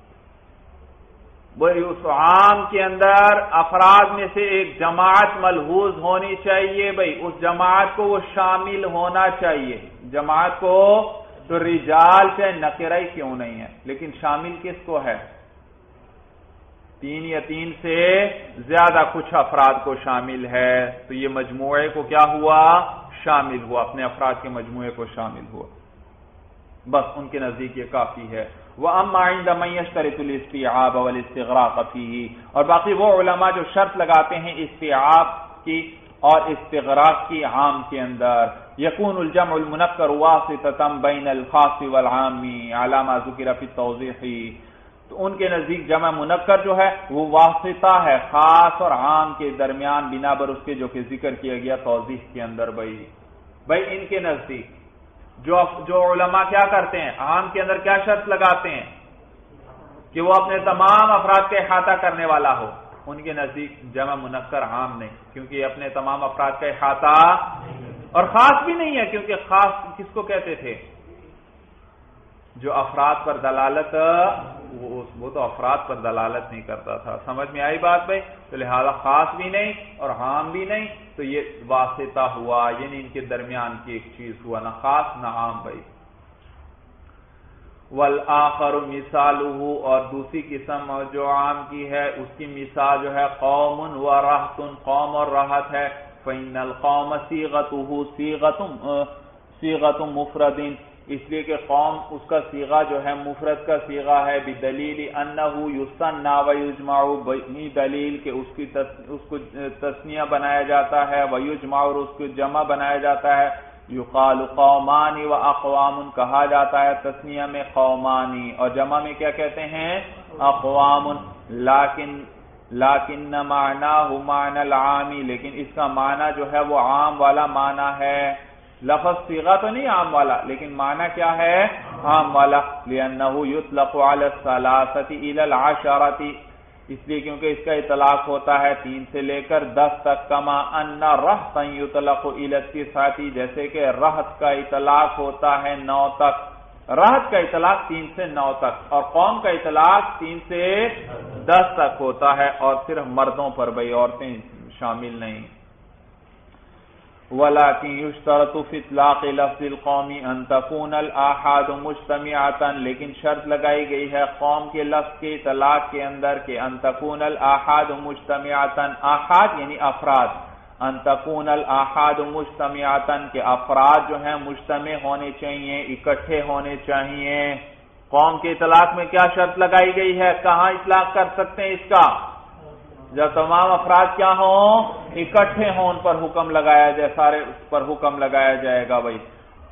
بھائی اس عام کے اندر افراد میں سے ایک جماعت ملحوظ ہونی چاہیے. بھائی اس جماعت کو وہ شامل ہونا چاہیے. جماعت کو تو رجال سے نکرہ کیوں نہیں ہے، لیکن شامل کس کو ہے؟ تین یا تین سے زیادہ کچھ افراد کو شامل ہے. تو یہ مجموعے کو کیا ہوا؟ شامل ہوا، اپنے افراد کے مجموعے کو شامل ہوا. بس ان کے نزدیک یہ کافی ہے. وَأَمَّا عِنْدَ مَنْ يَشْتَرِطُ الْاِسْتِيعَابَ وَالْاِسْتِغْرَاقَ فِيهِ، اور باقی وہ علماء جو شرط لگاتے ہیں استیعاب کی اور استغراق کی عام کے اندر. يَكُونُ الْجَمْعُ الْمُنَكَّرُ وَاسِطَةً بَيْنَ الْخَاصِ وَالْعَامِّ عَلَى مَا ذُكِرَ فِي التَّوْضِيحِ، تو ان کے نزدیک جمع منکر جو ہے وہ واسطہ ہے خاص اور عام کے درمیان، بنا بر اس کے جو کہ ذکر کیا گیا توضیح کے اندر. بھائی بھائی ان کے نزدیک جو جو علماء کیا کرتے ہیں، عام کے اندر کیا شرط لگاتے ہیں کہ وہ اپنے تمام افراد کا احاطہ کرنے والا ہو. ان کے نزدیک جمع منکر عام نہیں، کیونکہ یہ اپنے تمام افراد کا احاطہ اور خاص بھی نہیں ہے، کیونکہ خاص کس کو کہتے تھے؟ جو افراد پر دلالت وہ تو افراد پر دلالت نہیں کرتا تھا. سمجھ میں آئی بات بھائی؟ تو لہذا خاص بھی نہیں اور عام بھی نہیں، تو یہ واسطہ ہوا، یعنی ان کے درمیان کی ایک چیز ہوا، نہ خاص نہ عام. بھائی والآخر مثالہ، اور دوسری قسم جو عام کی ہے اس کی مثال جو ہے قوم و رہت، قوم اور رہت ہے. فإن القوم صيغته صيغة صيغة مفرد، اس لیے کہ قوم اس کا صیغہ جو ہے مفرد کا صیغہ ہے. بدلیل انه یثنى ویجمع، بنی دلیل کہ اس کی تس اس کو تثنیہ بنایا جاتا ہے، ویجمع اور اس کو جمع بنایا جاتا ہے. یقال قومان و اقوام، کہا جاتا ہے تثنیہ میں قومانی اور جمع میں کیا کہتے ہیں؟ اقوام. لیکن لیکن معناه معنى العام، لیکن اس کا معنی جو ہے وہ عام والا معنی ہے. لفظ صیغہ تو نہیں عام والا، لیکن معنی کیا ہے؟ عام والا. لأنه يطلق على الثلاثة إلى العشرة، اس لیے کیونکہ اس کا اطلاق ہوتا ہے تین سے لے کر دس تک. کما ان رہتا یطلق إلى التسعة، جیسے کہ رہت کا اطلاق ہوتا ہے نو تک. رہت کا اطلاق تین سے نو تک، اور قوم کا اطلاق تین سے دس تک ہوتا ہے، اور صرف مردوں پر، بھائی عورتیں شامل نہیں. وَلَكِنْ يُشْتَرَطُ فِي إطْلَاقِ لَفْظِ الْقَوْمِ أَن تَكُونَ الْآحَادُ مُجْتَمِعَةً، لیکن شرط لگائی گئی ہے قوم کے لفظ کے اطلاق کے اندر کہ أن تكون الآحاد مجتمعة، آحاد یعنی افراد، أن تكون الآحاد مجتمعة کہ افراد جو ہیں مجتمع ہونے چاہیے، اکٹھے ہونے چاہیے. قوم کے اطلاق میں کیا شرط لگائی گئی ہے؟ کہاں اطلاق کر سکتے ہیں اس کا؟ جب تمام افراد کیا ہوں؟ اکٹھے ہوں، ان پر حکم لگایا جائے، سارے اس پر حکم لگایا جائے گا. بھائی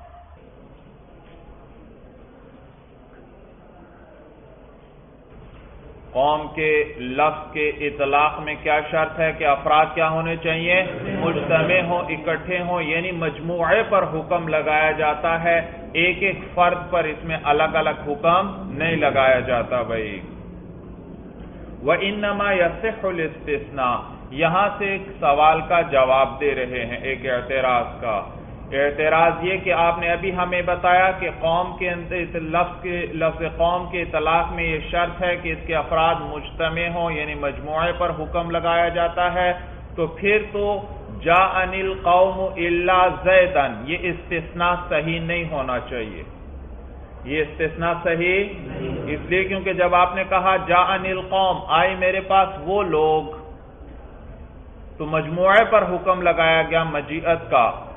قوم کے لفظ کے اطلاق میں کیا شرط ہے کہ افراد کیا ہونے چاہیے؟ مجتمع ہوں، اکٹھے ہوں، یعنی مجموعے پر حکم لگایا جاتا ہے، ایک ایک فرد پر اس میں الگ الگ حکم نہیں لگایا جاتا. بھائی وَإِنَّمَا يَصِحُّ الْإِسْتِثْنَاء، یہاں سے ایک سوال کا جواب دے رہے ہیں، ایک اعتراض کا. اعتراض یہ کہ آپ نے ابھی ہمیں بتایا کہ قوم کے لفظ کے لفظ قوم کے اطلاق میں یہ شرط ہے کہ اس کے افراد مجتمع ہوں، یعنی مجموعے پر حکم لگایا جاتا ہے. تو پھر تو جاءنی القوم الا زیدا، یہ استثناء صحیح نہیں ہونا چاہیے. یہ استثناء صحیح اس لیے کیونکہ جب آپ نے کہا جاءنی القوم، آئے میرے پاس وہ لوگ، تو مجموعے پر حکم لگایا گیا مجیعت کا.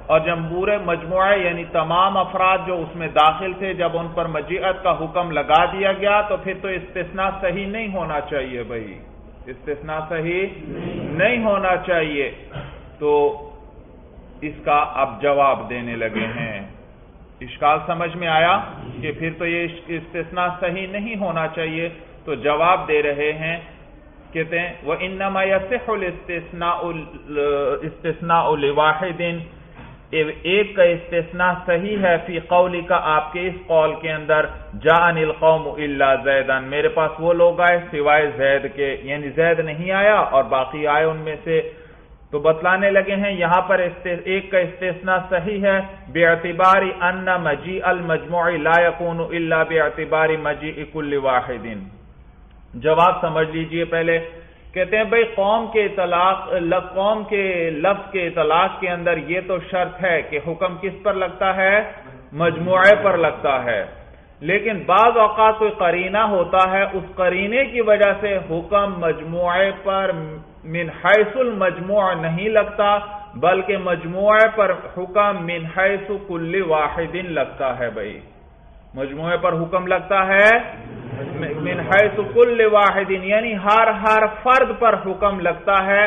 اور جمہور مجموعہ یعنی تمام افراد جو اس میں داخل تھے جب ان پر مجیعت کا حکم لگا دیا گیا تو پھر تو استثناء صحیح نہیں ہونا چاہیے بھائی، استثناء صحیح نہیں ہونا چاہیے. تو اس کا اب جواب دینے لگے ہیں. اشکال سمجھ میں آیا کہ پھر تو یہ استثناء صحیح نہیں ہونا چاہیے. تو جواب دے رہے ہیں، کہتے ہیں وَإِنَّمَا يَصِحُّ الْإِسْتِثْنَاءُ اسْتِثْنَاءُ لِوَاحِدٍ، ایک کا استثناء صحیح ہے فی قولی کا آپ کے اس قول کے اندر جاءنی القوم الا زیدًا، میرے پاس وہ لوگ آئے سوائے زید کے، یعنی زید نہیں آیا اور باقی آئے ان میں سے. تو بتلانے لگے ہیں یہاں پر ایک کا استثناء صحیح ہے باعتبار ان مجیء المجموع لا يكون الا باعتبار مجیء كل واحد. جواب سمجھ لیجئے پہلے. کہتے ہیں بھئی قوم کے اطلاق قوم کے لفظ کے اطلاق کے اندر یہ تو شرط ہے کہ حکم کس پر لگتا ہے؟ مجموعے پر لگتا ہے. لیکن بعض اوقات کوئی قرینہ ہوتا ہے، اس قرینے کی وجہ سے حکم مجموعے پر من حیث المجموع نہیں لگتا بلکہ مجموعے پر حکم من حیث کل واحد لگتا ہے. بھئی مجموعے پر حکم لگتا ہے من حیث کل واحد، یعنی ہر ہر فرد پر حکم لگتا ہے،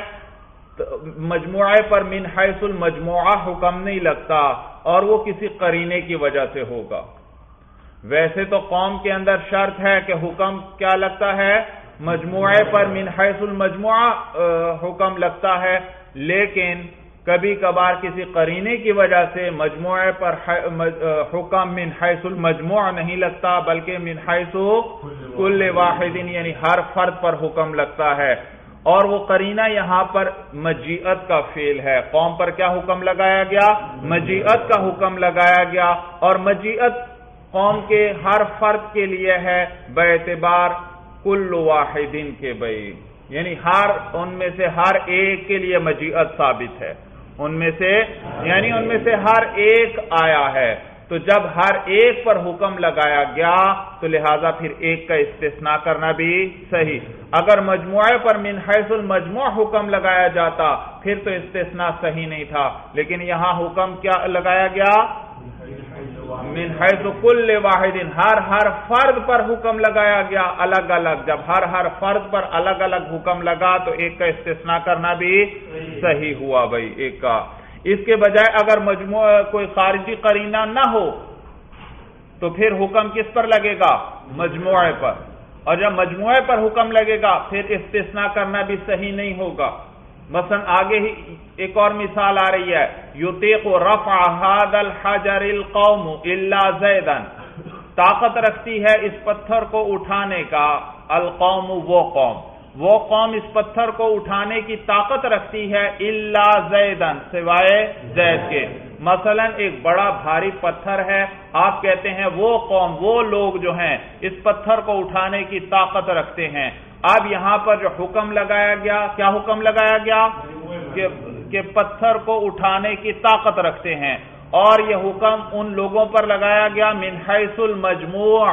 مجموعے پر من حیث المجموعہ حکم نہیں لگتا، اور وہ کسی قرینے کی وجہ سے ہوگا. ویسے تو قوم کے اندر شرط ہے کہ حکم کیا لگتا ہے؟ مجموعے پر من حیث المجموعہ حکم لگتا ہے، لیکن کبھی کبھار کسی قرینے کی وجہ سے مجموعے پر حکم من حیث المجموع نہیں لگتا بلکہ من حیث کل واحد، یعنی ہر فرد پر حکم لگتا ہے. اور وہ قرینہ یہاں پر مجیعت کا فعل ہے. قوم پر کیا حکم لگایا گیا؟ مجیعت کا حکم لگایا گیا، اور مجیعت قوم کے ہر فرد کے لیے ہے باعتبار کل واحد کے. بھئی یعنی ہر ان میں سے ہر ایک کے لیے مجیعت ثابت ہے، ان میں سے یعنی ان میں سے ہر ایک آیا ہے. تو جب ہر ایک پر حکم لگایا گیا تو لہذا پھر ایک کا استثناء کرنا بھی صحیح. اگر مجموعے پر من حیث المجموع حکم لگایا جاتا پھر تو استثناء صحیح نہیں تھا، لیکن یہاں حکم کیا لگایا گیا؟ من حیث کل واحد، ہر ہر فرد پر حکم لگایا گیا الگ الگ. جب ہر ہر فرد پر الگ الگ حکم لگا تو ایک کا استثناء کرنا بھی صحیح ہوا. بھائی ایک کا، اس کے بجائے اگر مجموع کوئی خارجی قرینہ نہ ہو تو پھر حکم کس پر لگے گا؟ مجموعے پر. اور جب مجموعے پر حکم لگے گا پھر استثناء کرنا بھی صحیح نہیں ہوگا. مثلا آگے ہی ایک اور مثال آ رہی ہے، یطیق رفع هذا الحجر القوم الا زیدا، طاقت رکھتی ہے اس پتھر کو اٹھانے کا القوم وہ قوم، وہ قوم اس پتھر کو اٹھانے کی طاقت رکھتی ہے الا زیدا سوائے زید کے. مثلا ایک بڑا بھاری پتھر ہے، آپ کہتے ہیں وہ قوم وہ لوگ جو ہیں اس پتھر کو اٹھانے کی طاقت رکھتے ہیں. اب یہاں پر جو حکم لگایا گیا، کیا حکم لگایا گیا؟ کہ, کہ پتھر کو اٹھانے کی طاقت رکھتے ہیں، اور یہ حکم ان لوگوں پر لگایا گیا من حیث المجموع،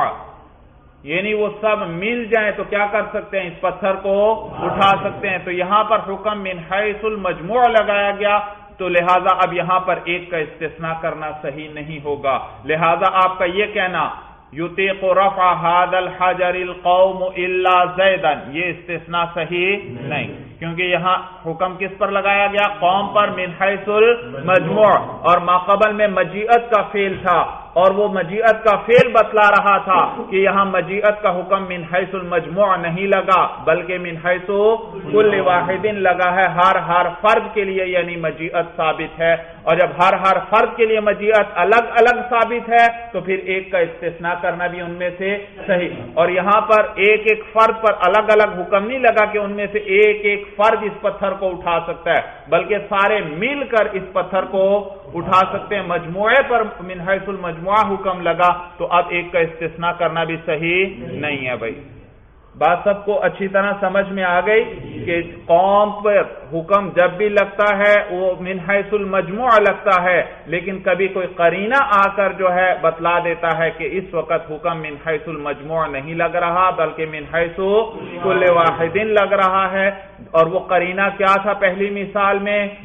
یعنی وہ سب مل جائیں تو کیا کر سکتے ہیں؟ اس پتھر کو اٹھا سکتے ہیں. تو یہاں پر حکم من حیث المجموع لگایا گیا، تو لہذا اب یہاں پر ایک کا استثناء کرنا صحیح نہیں ہوگا. لہذا آپ کا یہ کہنا یطیق رفع هذا الحجر القوم الا زیدا، یہ استثناء صحیح نہیں، کیونکہ یہاں حکم کس پر لگایا گیا؟ قوم پر من حیث المجموع، اور ما قبل میں مجیعت کا فعل تھا، اور وہ مجیعت کا فعل بتلا رہا تھا کہ یہاں مجیعت کا حکم من حیث المجموع نہیں لگا بلکہ من حیث کل واحد لگا ہے، ہر ہر فرد کے لیے یعنی مجیعت ثابت ہے. اور جب ہر ہر فرد کے لیے مجیعت الگ الگ ثابت ہے تو پھر ایک کا استثناء کرنا بھی ان میں سے صحیح. اور یہاں پر ایک ایک فرد پر الگ الگ حکم نہیں لگا کہ ان میں سے ایک ایک فرد اس پتھر کو اٹھا سکتا ہے، بلکہ سارے مل کر اس پتھر کو اٹھا سکتے ہیں. مجموعے پر من حیث المجموعہ حکم لگا تو اب ایک کا استثناء کرنا بھی صحیح نہیں ہے. بھائی بات سب کو اچھی طرح سمجھ میں آ گئی کہ قوم پر حکم جب بھی لگتا ہے وہ من حیث المجموع لگتا ہے، لیکن کبھی کوئی قرینہ آ کر جو ہے بتلا دیتا ہے کہ اس وقت حکم من حیث المجموع نہیں لگ رہا بلکہ من حیث کل واحد لگ رہا ہے. اور وہ قرینہ کیا تھا پہلی مثال میں؟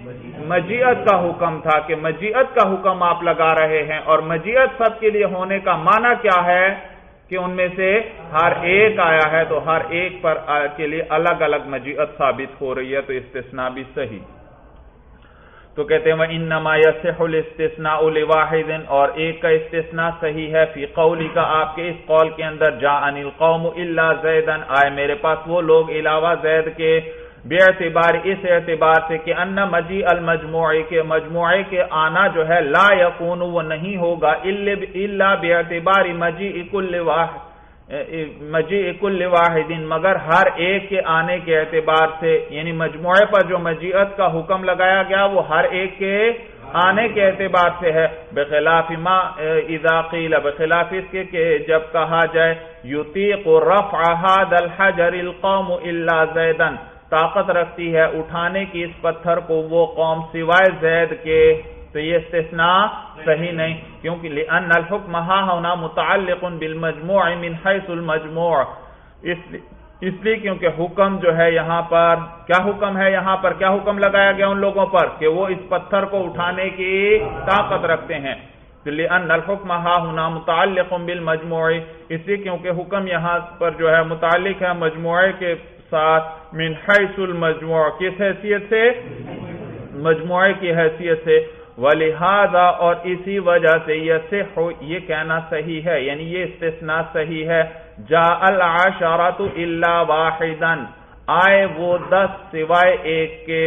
مجیت کا حکم تھا کہ مجیت کا حکم آپ لگا رہے ہیں، اور مجیت سب کے لیے ہونے کا معنی کیا ہے کہ ان میں سے ہر ایک آیا ہے تو ہر ایک پر کے لیے الگ الگ مجیت ثابت ہو رہی ہے، تو استثناء بھی صحیح۔ تو کہتے ہیں وَإِنَّمَا يَصِحُّ الْإِسْتِثْنَاءُ لِوَاحِدٍ، اور ایک کا استثناء صحیح ہے فی قولی کا آپ کے اس قول کے اندر جاءنی القوم الا زیدن، آئے میرے پاس وہ لوگ علاوہ زید کے، بے اعتبار اس اعتبار سے کہ ان مجیء المجموع کے مجموعے کے آنا جو ہے لا یکون وہ نہیں ہوگا الا بے اعتبار مجیء کل واحد مجیء کل واحد مگر ہر ایک کے آنے کے اعتبار سے، یعنی مجموعے پر جو مجیت کا حکم لگایا گیا وہ ہر ایک کے آنے کے اعتبار سے ہے، بخلاف ما اذا قیل، بخلاف اس کے کہ جب کہا جائے یطیق رفع هذا الحجر القوم الا زیدا، طاقت رکھتی ہے اٹھانے کی اس پتھر کو وہ قوم سوائے زید کے، تو یہ استثناء صحیح نہیں، کیونکہ لأن الحکم ہا ہونا متعلق بالمجموع من حیث المجموع، اس لیے کیونکہ حکم جو ہے یہاں پر کیا حکم ہے، یہاں پر کیا حکم لگایا گیا ان لوگوں پر کہ وہ اس پتھر کو اٹھانے کی طاقت رکھتے ہیں، لأن الحکم ہا ہونا متعلق بالمجموع، اس لیے کیونکہ حکم یہاں پر جو ہے متعلق ہے مجموعے کے ساتھ، من حیث المجموع، کس حیثیت سے، مجموعے کی حیثیت سے، وَلِهَذَا، اور اسی وجہ سے یصح، یہ کہنا صحیح ہے، یعنی یہ استثناء صحیح ہے، جاء العشرۃ الا واحدا، آئے وہ دس سوائے ایک کے،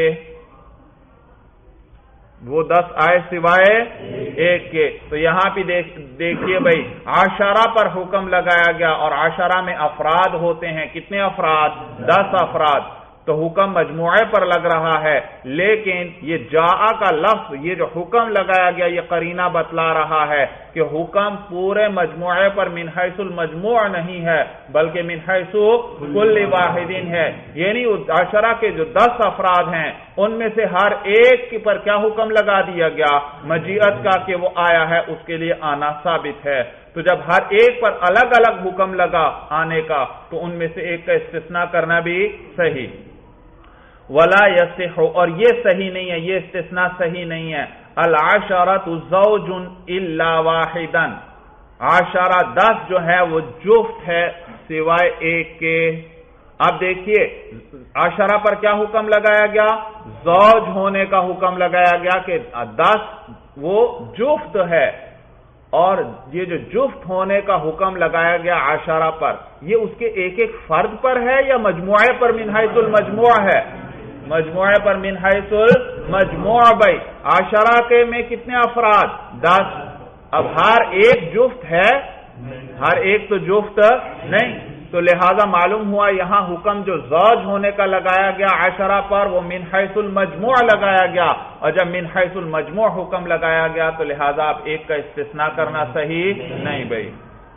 وہ دس آئے سوائے ایک کے، تو یہاں پہ دیکھیے بھائی عشرہ پر حکم لگایا گیا، اور عشرہ میں افراد ہوتے ہیں، کتنے افراد، دس افراد، تو حکم مجموعے پر لگ رہا ہے، لیکن یہ جاء کا لفظ، یہ جو حکم لگایا گیا یہ قرینہ بتلا رہا ہے کہ حکم پورے مجموعے پر من حیث المجموع نہیں ہے بلکہ من حیث کل واحد ہے، یعنی عشرہ کے جو دس افراد ہیں ان میں سے ہر ایک پر کیا حکم لگا دیا گیا، مجیت کا، کہ وہ آیا ہے اس کے لیے آنا ثابت ہے، تو جب ہر ایک پر الگ الگ حکم لگا آنے کا تو ان میں سے ایک کا استثناء کرنا بھی صحیح، ولا یصح، اور یہ صحیح نہیں ہے، یہ استثناء صحیح نہیں ہے، العشرۃ زوج الا واحدا، عشرہ دس جو ہے وہ جفت ہے سوائے ایک کے، اب دیکھیے عشرہ پر کیا حکم لگایا گیا، زوج ہونے کا حکم لگایا گیا کہ دس وہ جفت ہے، اور یہ جو جفت ہونے کا حکم لگایا گیا عشرہ پر، یہ اس کے ایک ایک فرد پر ہے یا مجموعے پر من حیث المجموع ہے، مجموعے پر من حیث المجموع، بھائی عشرہ کے میں کتنے افراد، دس، اب ہر ایک جفت ہے، ہر ایک تو جفت نہیں، تو لہذا معلوم ہوا یہاں حکم جو زوج ہونے کا لگایا گیا عشرہ پر وہ من حیث المجموع لگایا گیا، اور جب من حیث المجموع حکم لگایا گیا تو لہذا آپ ایک کا استثناء کرنا صحیح نہیں بھائی۔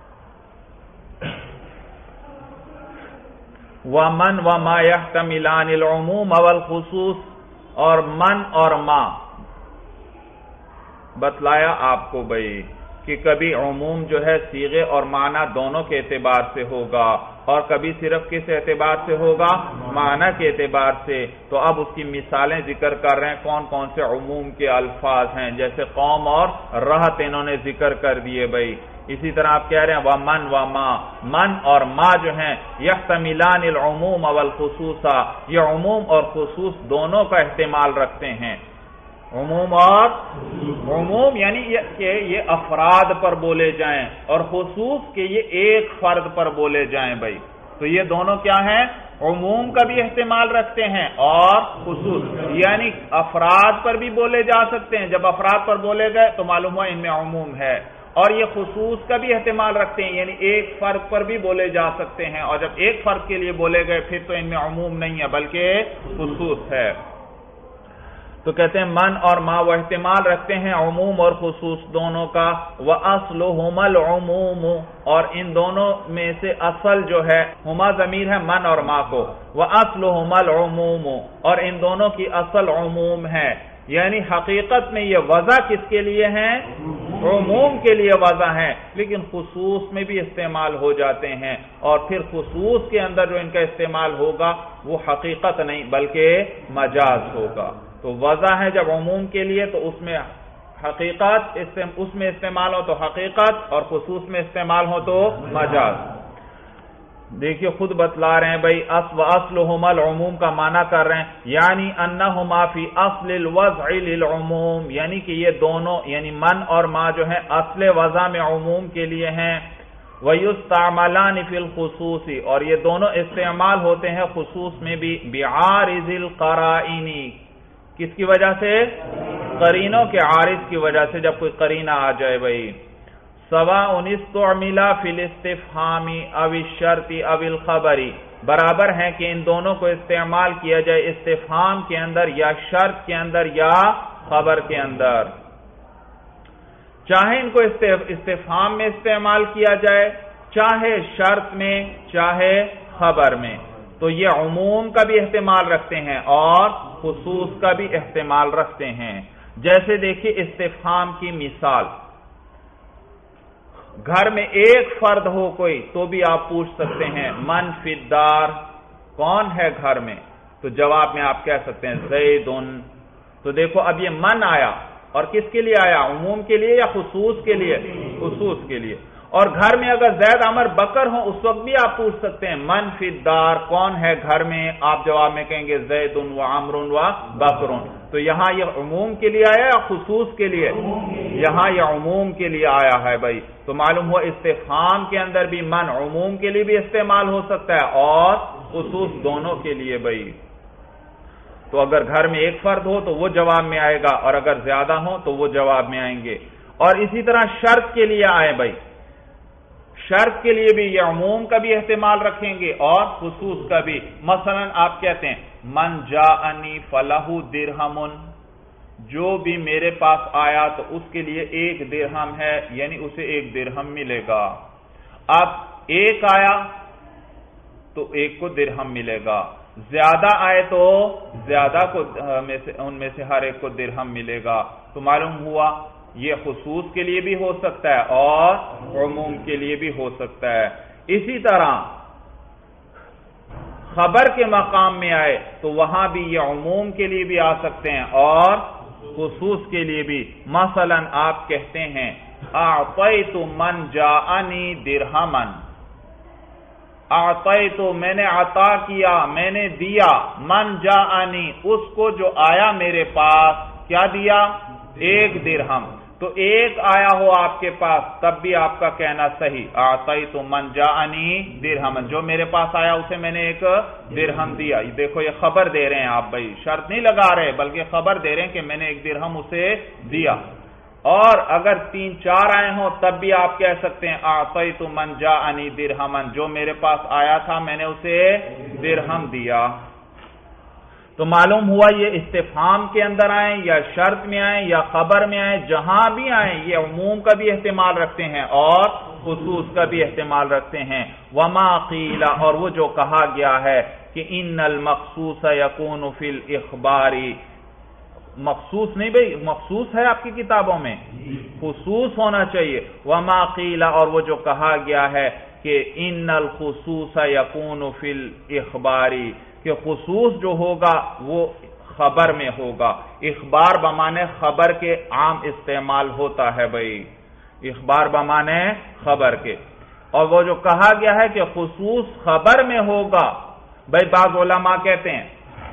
وَمَنْ وَمَا يَحْتَمِلَانِ الْعُمُومَ وَالْخُصُوص، اور من اور ما بتلایا آپ کو بھائی کہ کبھی عموم جو ہے صیغے اور معنی دونوں کے اعتبار سے ہوگا، اور کبھی صرف کس اعتبار سے ہوگا، معنی کے اعتبار سے، تو اب اس کی مثالیں ذکر کر رہے ہیں کون کون سے عموم کے الفاظ ہیں، جیسے قوم اور رہت انہوں نے ذکر کر دیے بھائی، اسی طرح آپ کہہ رہے ہیں وَمَن وَمَا، من اور ما جو ہیں يَحْتَمِلَانِ الْعُمُومَ وَالْخُصُوصَ، یہ عموم اور خصوص دونوں کا احتمال رکھتے ہیں، عموم اور عموم یعنی کہ یہ افراد پر بولے جائیں، اور خصوص کہ یہ ایک فرد پر بولے جائیں بھائی، تو یہ دونوں کیا ہیں، عموم کا بھی احتمال رکھتے ہیں اور خصوص، یعنی افراد پر بھی بولے جا سکتے ہیں، جب افراد پر بولے گئے تو معلوم ہوا ان میں عموم ہے، اور یہ خصوص کا بھی احتمال رکھتے ہیں، یعنی ایک فرد پر بھی بولے جا سکتے ہیں، اور جب ایک فرد کے لیے بولے گئے پھر تو ان میں عموم نہیں ہے بلکہ خصوص ہے، تو کہتے ہیں من اور ما وہ احتمال رکھتے ہیں عموم اور خصوص دونوں کا، وَأَصْلُهُمَا الْعُمُومُ، اور ان دونوں میں سے اصل جو ہے، ہما ضمیر ہے من اور ما کو، وَأَصْلُهُمَا الْعُمُومُ، اور ان دونوں کی اصل عموم ہے، یعنی حقیقت میں یہ وضع کس کے لیے ہیں، عموم کے لیے وضع ہیں، لیکن خصوص میں بھی استعمال ہو جاتے ہیں، اور پھر خصوص کے اندر جو ان کا استعمال ہوگا وہ حقیقت نہیں بلکہ مجاز ہوگا، تو وضع ہے جب عموم کے لیے تو اس میں حقیقت اس میں استعمال ہو تو حقیقت، اور خصوص میں استعمال ہو تو مجاز۔ دیکھیے خود بتلا رہے ہیں بھائی، وَأَصْلُهُمَا الْعُمُوم کا معنی کر رہے ہیں، یعنی أَنَّهُمَا فِي أَصْلِ الْوَضْعِ لِلْعُمُوم، یعنی کہ یہ دونوں یعنی من اور ما جو ہیں اصل وضع میں عموم کے لیے ہیں۔ وَيُسْتَعْمَلَانِ فِي الْخُصُوصِ، اور یہ دونوں استعمال ہوتے ہیں خصوص میں بھی، بِعَارِضِ الْقَرَائِنِ، کس کی وجہ سے؟ قرینوں کے عارض کی وجہ سے، جب کوئی قرینہ آ جائے بھائی۔ سواء استعمل فی الاستفہام او الشرط او الخبر، برابر ہیں کہ ان دونوں کو استعمال کیا جائے استفہام کے اندر یا شرط کے اندر یا خبر کے اندر، چاہے ان کو استفہام میں استعمال کیا جائے، چاہے شرط میں، چاہے خبر میں، تو یہ عموم کا بھی احتمال رکھتے ہیں اور خصوص کا بھی احتمال رکھتے ہیں۔ جیسے دیکھیے استفہام کی مثال، گھر میں ایک فرد ہو کوئی تو بھی آپ پوچھ سکتے ہیں من فی الدار، کون ہے گھر میں، تو جواب میں آپ کہہ سکتے ہیں زیدن۔ تو دیکھو اب یہ من آیا، اور کس کے لیے آیا؟ عموم کے لیے یا خصوص کے لیے؟ خصوص کے لیے۔ اور گھر میں اگر زید عمر بکر ہوں اس وقت بھی آپ پوچھ سکتے ہیں من فی الدار، کون ہے گھر میں، آپ جواب میں کہیں گے زید و عمر و بکر۔ تو یہاں یہ عموم کے لیے آیا یا خصوص کے لیے؟ یہاں یہ عموم کے لیے آیا ہے بھائی۔ تو معلوم ہوا استفہام کے اندر بھی من عموم کے لیے بھی استعمال ہو سکتا ہے اور خصوص دونوں کے لیے بھائی۔ تو اگر گھر میں ایک فرد ہو تو وہ جواب میں آئے گا، اور اگر زیادہ ہو تو وہ جواب میں آئیں گے۔ اور اسی طرح شرط کے لیے آئے بھائی، شرط کے لیے بھی یہ عموم کا بھی احتمال رکھیں گے اور خصوص کا بھی۔ مثلا آپ کہتے ہیں من جاءنی فلہ درہم، جو بھی میرے پاس آیا تو اس کے لیے ایک درہم ہے، یعنی اسے ایک درہم ملے گا۔ اب ایک آیا تو ایک کو درہم ملے گا، زیادہ آئے تو زیادہ کو ان میں سے ہر ایک کو درہم ملے گا۔ تو معلوم ہوا یہ خصوص کے لیے بھی ہو سکتا ہے اور عموم کے لیے بھی ہو سکتا ہے۔ اسی طرح خبر کے مقام میں آئے تو وہاں بھی یہ عموم کے لیے بھی آ سکتے ہیں اور خصوص کے لیے بھی۔ مثلا آپ کہتے ہیں اعطیت من جاءنی درہما، اعطیت میں نے عطا کیا، میں نے دیا، من جاءنی اس کو جو آیا میرے پاس، کیا دیا؟ ایک درہم۔ تو ایک آیا ہو آپ کے پاس تب بھی آپ کا کہنا صحیح، اعطیت من جاءنی درہما، جو میرے پاس آیا اسے میں نے ایک درہم دیا۔ دیکھو یہ خبر دے رہے ہیں آپ بھائی، شرط نہیں لگا رہے بلکہ خبر دے رہے ہیں کہ میں نے ایک درہم اسے دیا۔ اور اگر تین چار آئے ہوں تب بھی آپ کہہ سکتے ہیں اعطیت من جاءنی درہما، جو میرے پاس آیا تھا میں نے اسے درہم دیا۔ تو معلوم ہوا یہ استفہام کے اندر آئیں یا شرط میں آئیں یا خبر میں آئیں، جہاں بھی آئیں یہ عموم کا بھی احتمال رکھتے ہیں اور خصوص کا بھی احتمال رکھتے ہیں۔ وما قیل، اور وہ جو کہا گیا ہے کہ ان المخصوص یکون فی الاخبار، مخصوص نہیں بھئی، مخصوص ہے آپ کی کتابوں میں، خصوص ہونا چاہیے۔ وما قیل، اور وہ جو کہا گیا ہے کہ ان الخصوص یکون فی الاخبار، کہ خصوص جو ہوگا وہ خبر میں ہوگا۔ اخبار بمانے خبر کے عام استعمال ہوتا ہے بھائی، اخبار بمانے خبر کے۔ اور وہ جو کہا گیا ہے کہ خصوص خبر میں ہوگا، بھائی بعض علماء کہتے ہیں،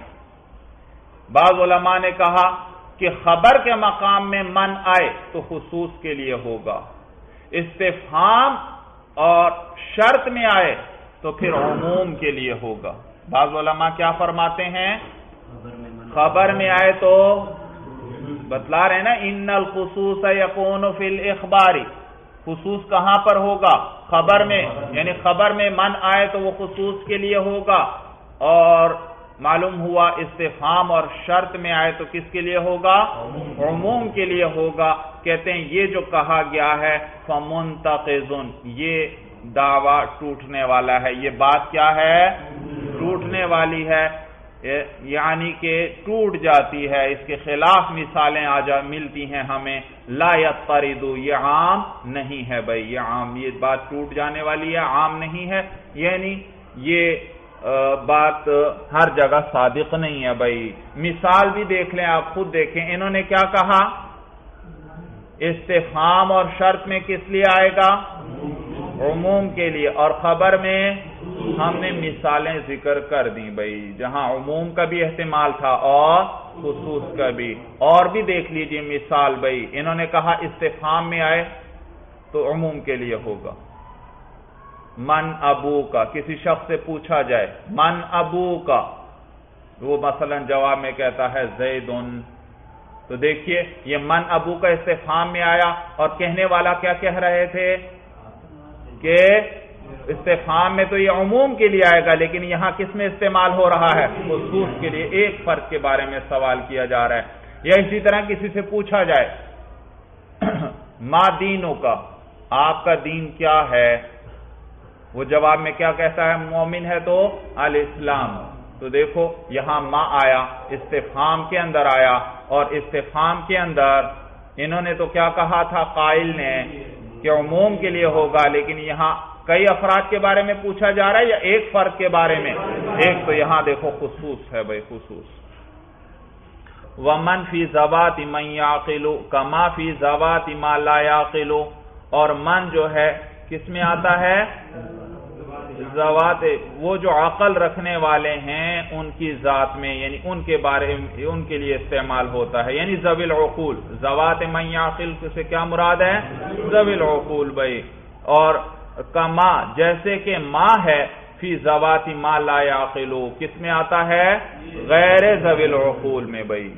بعض علماء نے کہا کہ خبر کے مقام میں من آئے تو خصوص کے لیے ہوگا، استفہام اور شرط میں آئے تو پھر عموم کے لیے ہوگا۔ بعض علماء کیا فرماتے ہیں؟ خبر میں آئے تو بتلا رہے ہیں نا ان الخصوص یکون فی الاخبار، خصوص کہاں پر ہوگا؟ خبر میں، یعنی خبر میں من آئے تو وہ خصوص کے لیے ہوگا، اور معلوم ہوا استفہام اور شرط میں آئے تو کس کے لیے ہوگا؟ عموم کے لیے ہوگا۔ کہتے ہیں یہ جو کہا گیا ہے فمنتقض، یہ دعویٰ ٹوٹنے والا ہے، یہ بات کیا ہے؟ ٹوٹنے والی ہے، یعنی کہ ٹوٹ جاتی ہے، اس کے خلاف مثالیں آ جا ملتی ہیں ہمیں۔ لا یطرد، یہ عام نہیں ہے بھائی، یہ عام، یہ بات ٹوٹ جانے والی ہے، عام نہیں ہے، یعنی یہ بات ہر جگہ صادق نہیں ہے بھائی. مثال بھی دیکھ لیں، آپ خود دیکھیں، انہوں نے کیا کہا؟ استفہام اور شرط میں کس لیے آئے گا؟ عموم کے لیے. اور خبر میں ہم نے مثالیں ذکر کر دیں بھائی، جہاں عموم کا بھی احتمال تھا اور خصوص کا بھی. اور بھی دیکھ لیجئے مثال بھائی، انہوں نے کہا استفہام میں آئے تو عموم کے لیے ہوگا. من ابو کا، کسی شخص سے پوچھا جائے من ابو کا، وہ مثلا جواب میں کہتا ہے زیدن، تو دیکھیے یہ من ابو کا استفہام میں آیا، اور کہنے والا کیا کہہ رہے تھے کہ استفہام میں تو یہ عموم کے لیے آئے گا، لیکن یہاں کس میں استعمال ہو رہا ہے؟ خصوص کے لیے. ایک فرد کے بارے میں سوال کیا جا رہا ہے. یا اسی طرح کسی سے پوچھا جائے ما دینوں کا، آپ کا دین کیا ہے، وہ جواب میں کیا کہتا ہے؟ مومن ہے تو الاسلام. تو دیکھو یہاں ما آیا، استفہام کے اندر آیا، اور استفہام کے اندر انہوں نے تو کیا کہا تھا قائل نے کہ عموم کے لیے ہوگا، لیکن یہاں کئی افراد کے بارے میں پوچھا جا رہا ہے یا ایک فرد کے بارے میں؟ ایک. تو یہاں دیکھو خصوص ہے بھائی، خصوص. وَمَنْ فِي ذَوَاتِ مَنْ يَعْقِلُ كَمَا فِي ذَوَاتِ مَا لَا يَعْقِلُ. اور من جو ہے کس میں آتا ہے؟ ذوات، وہ جو عقل رکھنے والے ہیں ان کی ذات میں، یعنی ان کے بارے میں، ان کے لیے استعمال ہوتا ہے، یعنی ذوی العقول. ذوات من یعقل سے کیا مراد ہے؟ ذوی العقول بھائی. اور کما، جیسے کہ ما ہے فی ذوات ما لا یعقل، کس میں آتا ہے؟ غیر ذوی العقول میں بھائی.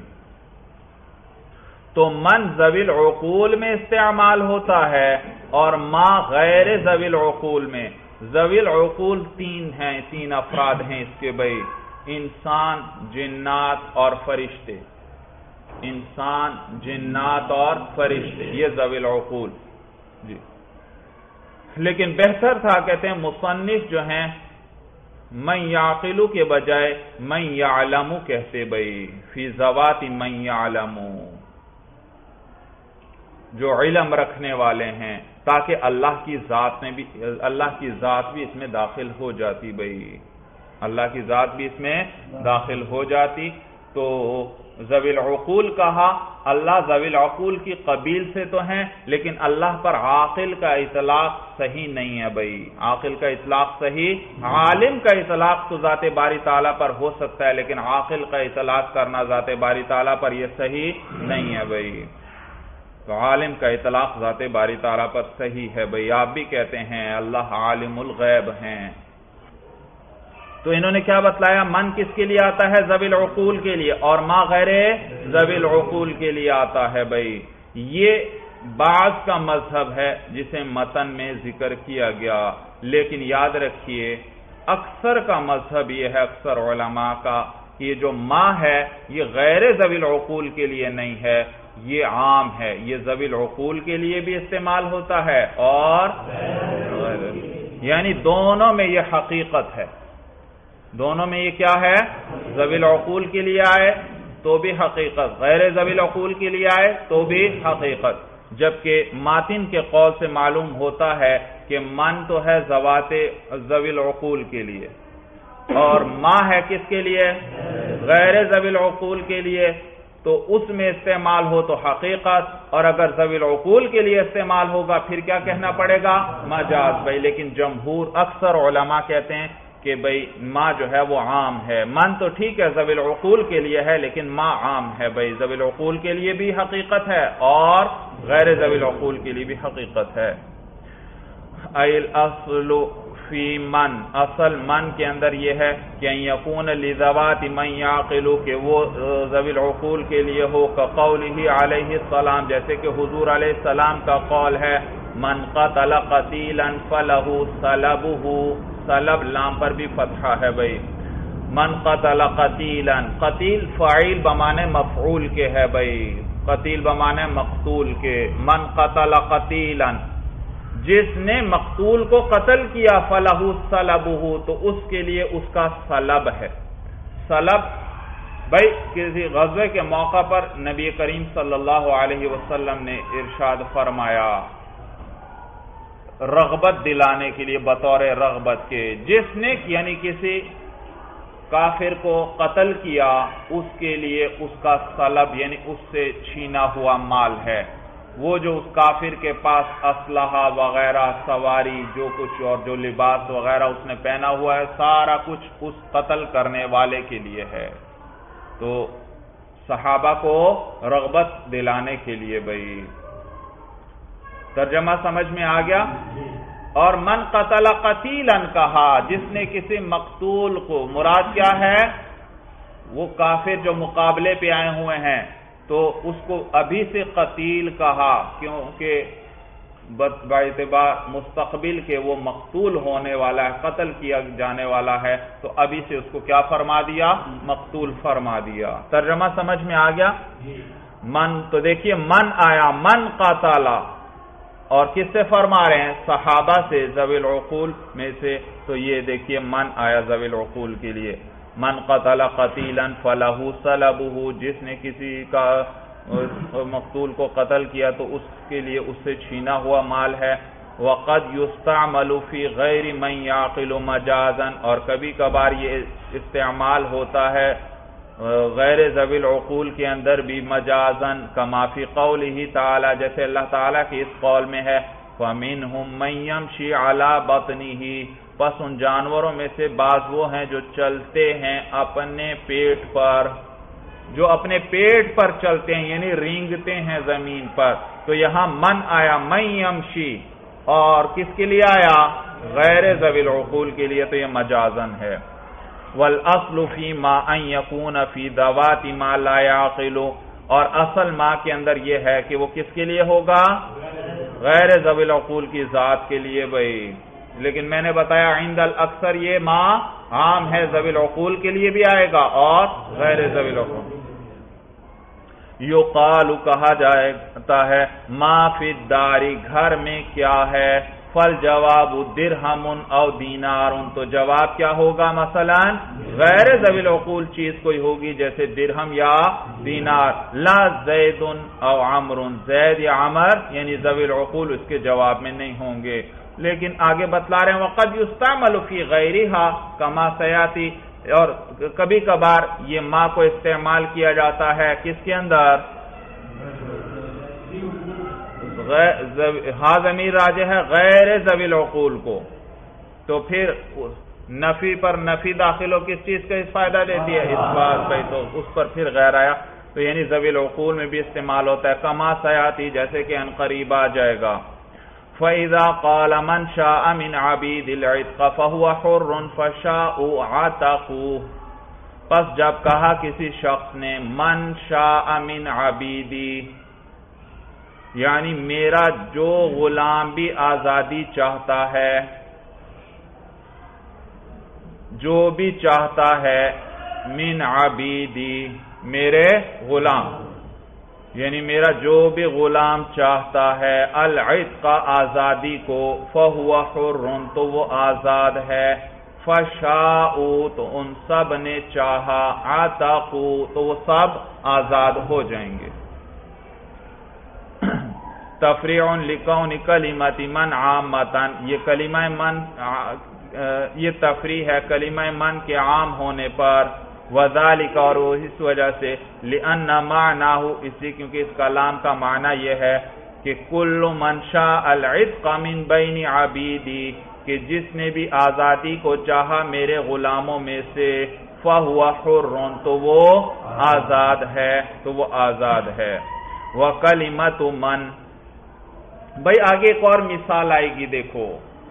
تو من ذوی العقول میں استعمال ہوتا ہے اور ما غیر ذوی العقول میں. ذوی العقول تین ہیں، تین افراد ہیں اس کے بھائی، انسان، جنات اور فرشتے. انسان، جنات اور فرشتے، یہ ذوی العقول جی. لیکن بہتر تھا کہتے ہیں مصنف جو ہیں من یعقلو کے بجائے من یعلمو کہتے بھائی، فی ذوات من یعلمو، جو علم رکھنے والے ہیں، تاکہ اللہ کی ذات میں بھی، اللہ کی ذات بھی اس میں داخل ہو جاتی بھائی، اللہ کی ذات بھی اس میں داخل ہو جاتی. تو ذوی العقول کہا، اللہ ذوی العقول کی قبیل سے تو ہیں، لیکن اللہ پر عاقل کا اطلاق صحیح نہیں ہے بھائی. عاقل کا اطلاق صحیح، عالم کا اطلاق تو ذات باری تعالیٰ پر ہو سکتا ہے، لیکن عاقل کا اطلاق کرنا ذات باری تعالیٰ پر یہ صحیح نہیں ہے بھائی. تو عالم کا اطلاق ذات باری تعالیٰ پر صحیح ہے بھائی. آپ بھی کہتے ہیں اللہ عالم الغیب ہیں. تو انہوں نے کیا بتلایا؟ من کس کے لیے آتا ہے؟ ذوی العقول کے لیے، اور ما غیر ذوی العقول کے لیے آتا ہے بھائی. یہ بعض کا مذہب ہے جسے متن میں ذکر کیا گیا، لیکن یاد رکھیے اکثر کا مذہب یہ ہے، اکثر علماء کا، کہ یہ جو ما ہے یہ غیر ذوی العقول کے لیے نہیں ہے، یہ عام ہے، یہ ذوی العقول کے لیے بھی استعمال ہوتا ہے اور یعنی دونوں میں یہ حقیقت ہے. دونوں میں یہ کیا ہے؟ ذوی العقول کے لیے آئے تو بھی حقیقت، غیر ذوی العقول کے لیے آئے تو بھی حقیقت. جبکہ ماتن کے قول سے معلوم ہوتا ہے کہ من تو ہے ذوات ذوی العقول کے لیے، اور ما ہے کس کے لیے؟ غیر ذوی العقول کے لیے. تو اس میں استعمال ہو تو حقیقت، اور اگر ذوی العقول کے لیے استعمال ہوگا پھر کیا کہنا پڑے گا؟ مجاز بھائی. لیکن جمہور اکثر علماء کہتے ہیں کہ بھئی ما جو ہے وہ عام ہے. من تو ٹھیک ہے ذوی العقول کے لیے ہے، لیکن ما عام ہے بھئی، ذوی العقول کے لیے بھی حقیقت ہے اور غیر ذوی العقول کے لیے بھی حقیقت ہے. الاصل فی من، اصل من کے اندر یہ ہے کہ یکون لذوات من یعقل، کہ وہ ذوی العقول کے لیے ہو، کقولہ علیہ السلام، جیسے کہ حضور علیہ السلام کا قول ہے من قتل قتیلا فلہ صلبہ، صلب لام پر بھی فتحہ ہے بھئی. من قتل قتیلا، قتیل فاعل بمانے مفعول کے ہے بھئی، قتیل بمانے مقتول کے. من قتل قتیلا، جس نے مقتول کو قتل کیا، فلہ صلبہ، تو اس کے لیے اس کا صلب ہے. صلب بھئی کسی غزوے کے موقع پر نبی کریم صلی اللہ علیہ وسلم نے ارشاد فرمایا رغبت دلانے کے لیے، بطور رغبت کے، جس نے یعنی کسی کافر کو قتل کیا اس کے لیے اس کا سلب یعنی اس سے چھینا ہوا مال ہے، وہ جو اس کافر کے پاس اسلحہ وغیرہ سواری جو کچھ اور جو لباس وغیرہ اس نے پہنا ہوا ہے سارا کچھ اس قتل کرنے والے کے لیے ہے۔ تو صحابہ کو رغبت دلانے کے لیے بھائی ترجمہ سمجھ میں آ گیا۔ اور من قتل قتیلا کہا، جس نے کسی مقتول کو، مراد کیا ہے وہ کافر جو مقابلے پہ آئے ہوئے ہیں، تو اس کو ابھی سے قتیل کہا کیونکہ باعتبار مستقبل کے وہ مقتول ہونے والا ہے، قتل کیا جانے والا ہے، تو ابھی سے اس کو کیا فرما دیا؟ مقتول فرما دیا۔ ترجمہ سمجھ میں آ گیا؟ من تو دیکھیے من آیا، من قتل، اور کس سے فرما رہے ہیں؟ صحابہ سے، ذوی العقول میں سے، تو یہ دیکھیے من آیا ذوی العقول کے لیے۔ من قتل قتیلا فلہ سلبہ، جس نے کسی کا مقتول کو قتل کیا تو اس کے لیے اس سے چھینا ہوا مال ہے۔ وقد یستعمل فی غیر من یعقل مجازا، اور کبھی کبھار یہ استعمال ہوتا ہے غیر ذوی العقول کے اندر بھی مجازا، کما فی قولہ تعالی، جیسے اللہ تعالیٰ کی اس قول میں ہے فَمِنْهُمْ مَنْ يَمْشِي عَلَى بَطْنِهِ، پس ان جانوروں میں سے بعض وہ ہیں جو چلتے ہیں اپنے پیٹ پر، جو اپنے پیٹ پر چلتے ہیں یعنی رینگتے ہیں زمین پر۔ تو یہاں من آیا، من یمشی، اور کس کے لیے آیا؟ غیر ذوی العقول کے لیے، تو یہ مجازن ہے۔ والأصل فی ما ان یکون فی ذوات ما لا یعقل، اور اصل ما کے اندر یہ ہے کہ وہ کس کے لیے ہوگا؟ غیر ذوی العقول کی ذات کے لیے بھائی، لیکن میں نے بتایا عند الاکثر یہ ما عام ہے، ذوی العقول کے لیے بھی آئے گا اور غیر ذوی العقول۔ یقال کہا جاتا ہے ما فی الدار، گھر میں کیا ہے؟ فالجواب درہم او دینار، تو جواب کیا ہوگا؟ مثلا غیر ذوی العقول چیز کوئی ہوگی جیسے درہم یا دینار۔ لا زید او عمر، زید یا عمر یعنی ذوی العقول اس کے جواب میں نہیں ہوں گے، لیکن آگے بتلا رہے ہیں وقد یستعمل فی غیرہا کما سیاتی، اور کبھی کبھار یہ ما کو استعمال کیا جاتا ہے کس کے اندر؟ ہاں ضمیر راجع ہے غیر ذوی العقول کو، تو پھر نفی پر نفی داخل ہو کس چیز کا فائدہ دیتی ہے؟ اس بات بھائی، تو اس پر پھر غیر آیا، تو یعنی ذوی العقول میں بھی استعمال ہوتا ہے کما سیاتی، جیسے کہ ان قریب آ جائے گا۔ فَإِذَا قَالَ مَنْ شَاءَ مِنْ عَبِيدِ الْعِتْقَ فَهُوَ حُرٌّ فَشَاءُوا عَتَقُوهُ، پس جب کہا کسی شخص نے من شاء من عبیدی، یعنی میرا جو غلام بھی آزادی چاہتا ہے، جو بھی چاہتا ہے من عبیدی میرے غلام، یعنی میرا جو بھی غلام چاہتا ہے العتق آزادی کو، فَهُوَ حُرٌّ تو وہ آزاد ہے، فَشَاءُوا تو ان سب نے چاہا، عَتَقُوا تو وہ سب آزاد ہو جائیں گے۔ تفریع لکون کلمۃ من عامۃ، یہ کلمہ من یہ تفریح ہے کلمہ من کے عام ہونے پر، وذالک اور اس وجہ سے لأن معناہ اسی کیونکہ اس کلام کا معنی یہ ہے کہ کل من شاء العتق من بین عبیدی، کہ جس نے بھی آزادی کو چاہا میرے غلاموں میں سے، فَهُوَ حُرٌّ تو وہ آزاد ہے، تو وہ آزاد ہے۔ وَكَلِمَةُ مَنْ، بھائی آگے ایک اور مثال آئے گی، دیکھو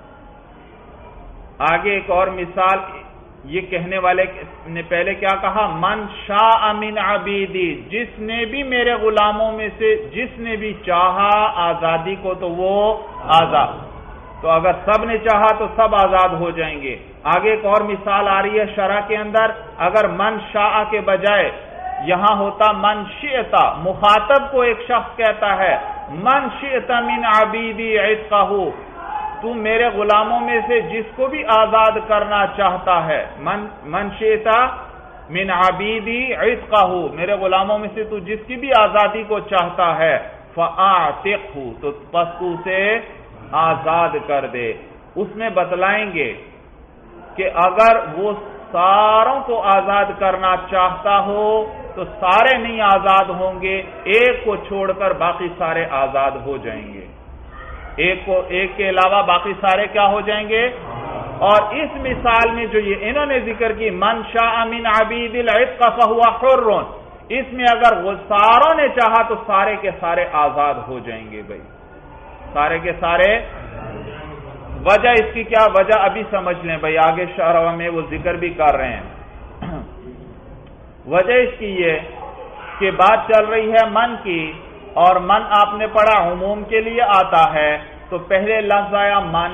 آگے ایک اور مثال، یہ کہنے والے نے پہلے کیا کہا؟ من شاء من عبیدی، جس نے بھی میرے غلاموں میں سے جس نے بھی چاہا آزادی کو تو وہ آزاد، تو اگر سب نے چاہا تو سب آزاد ہو جائیں گے۔ آگے ایک اور مثال آ رہی ہے شرح کے اندر، اگر من شاء کے بجائے یہاں ہوتا من شئت، مخاطب کو ایک شخص کہتا ہے من شئت من عبیدی عتقہ، تو میرے غلاموں میں سے جس کو بھی آزاد کرنا چاہتا ہے، من من شئت من عبیدی عتقہ، میرے غلاموں میں سے تو جس کی بھی آزادی کو چاہتا ہے، فَأَعْتِقْهُ تو پس تو اسے آزاد کر دے۔ اس میں بتلائیں گے کہ اگر وہ ساروں کو آزاد کرنا چاہتا ہو تو سارے نہیں آزاد ہوں گے، ایک کو چھوڑ کر باقی سارے آزاد ہو جائیں گے، ایک کو ایک کے علاوہ باقی سارے کیا ہو جائیں گے۔ اور اس مثال میں جو یہ انہوں نے ذکر کی من شاء من عبید العتق فهو حر، اس میں اگر وہ ساروں نے چاہا تو سارے کے سارے آزاد ہو جائیں گے بھائی، سارے کے سارے۔ وجہ اس کی کیا وجہ ابھی سمجھ لیں بھائی، آگے شرح میں وہ ذکر بھی کر رہے ہیں۔ وجہ اس کی یہ کہ بات چل رہی ہے من کی، اور من آپ نے پڑھا عموم کے لیے آتا ہے، تو پہلے لفظ آیا من،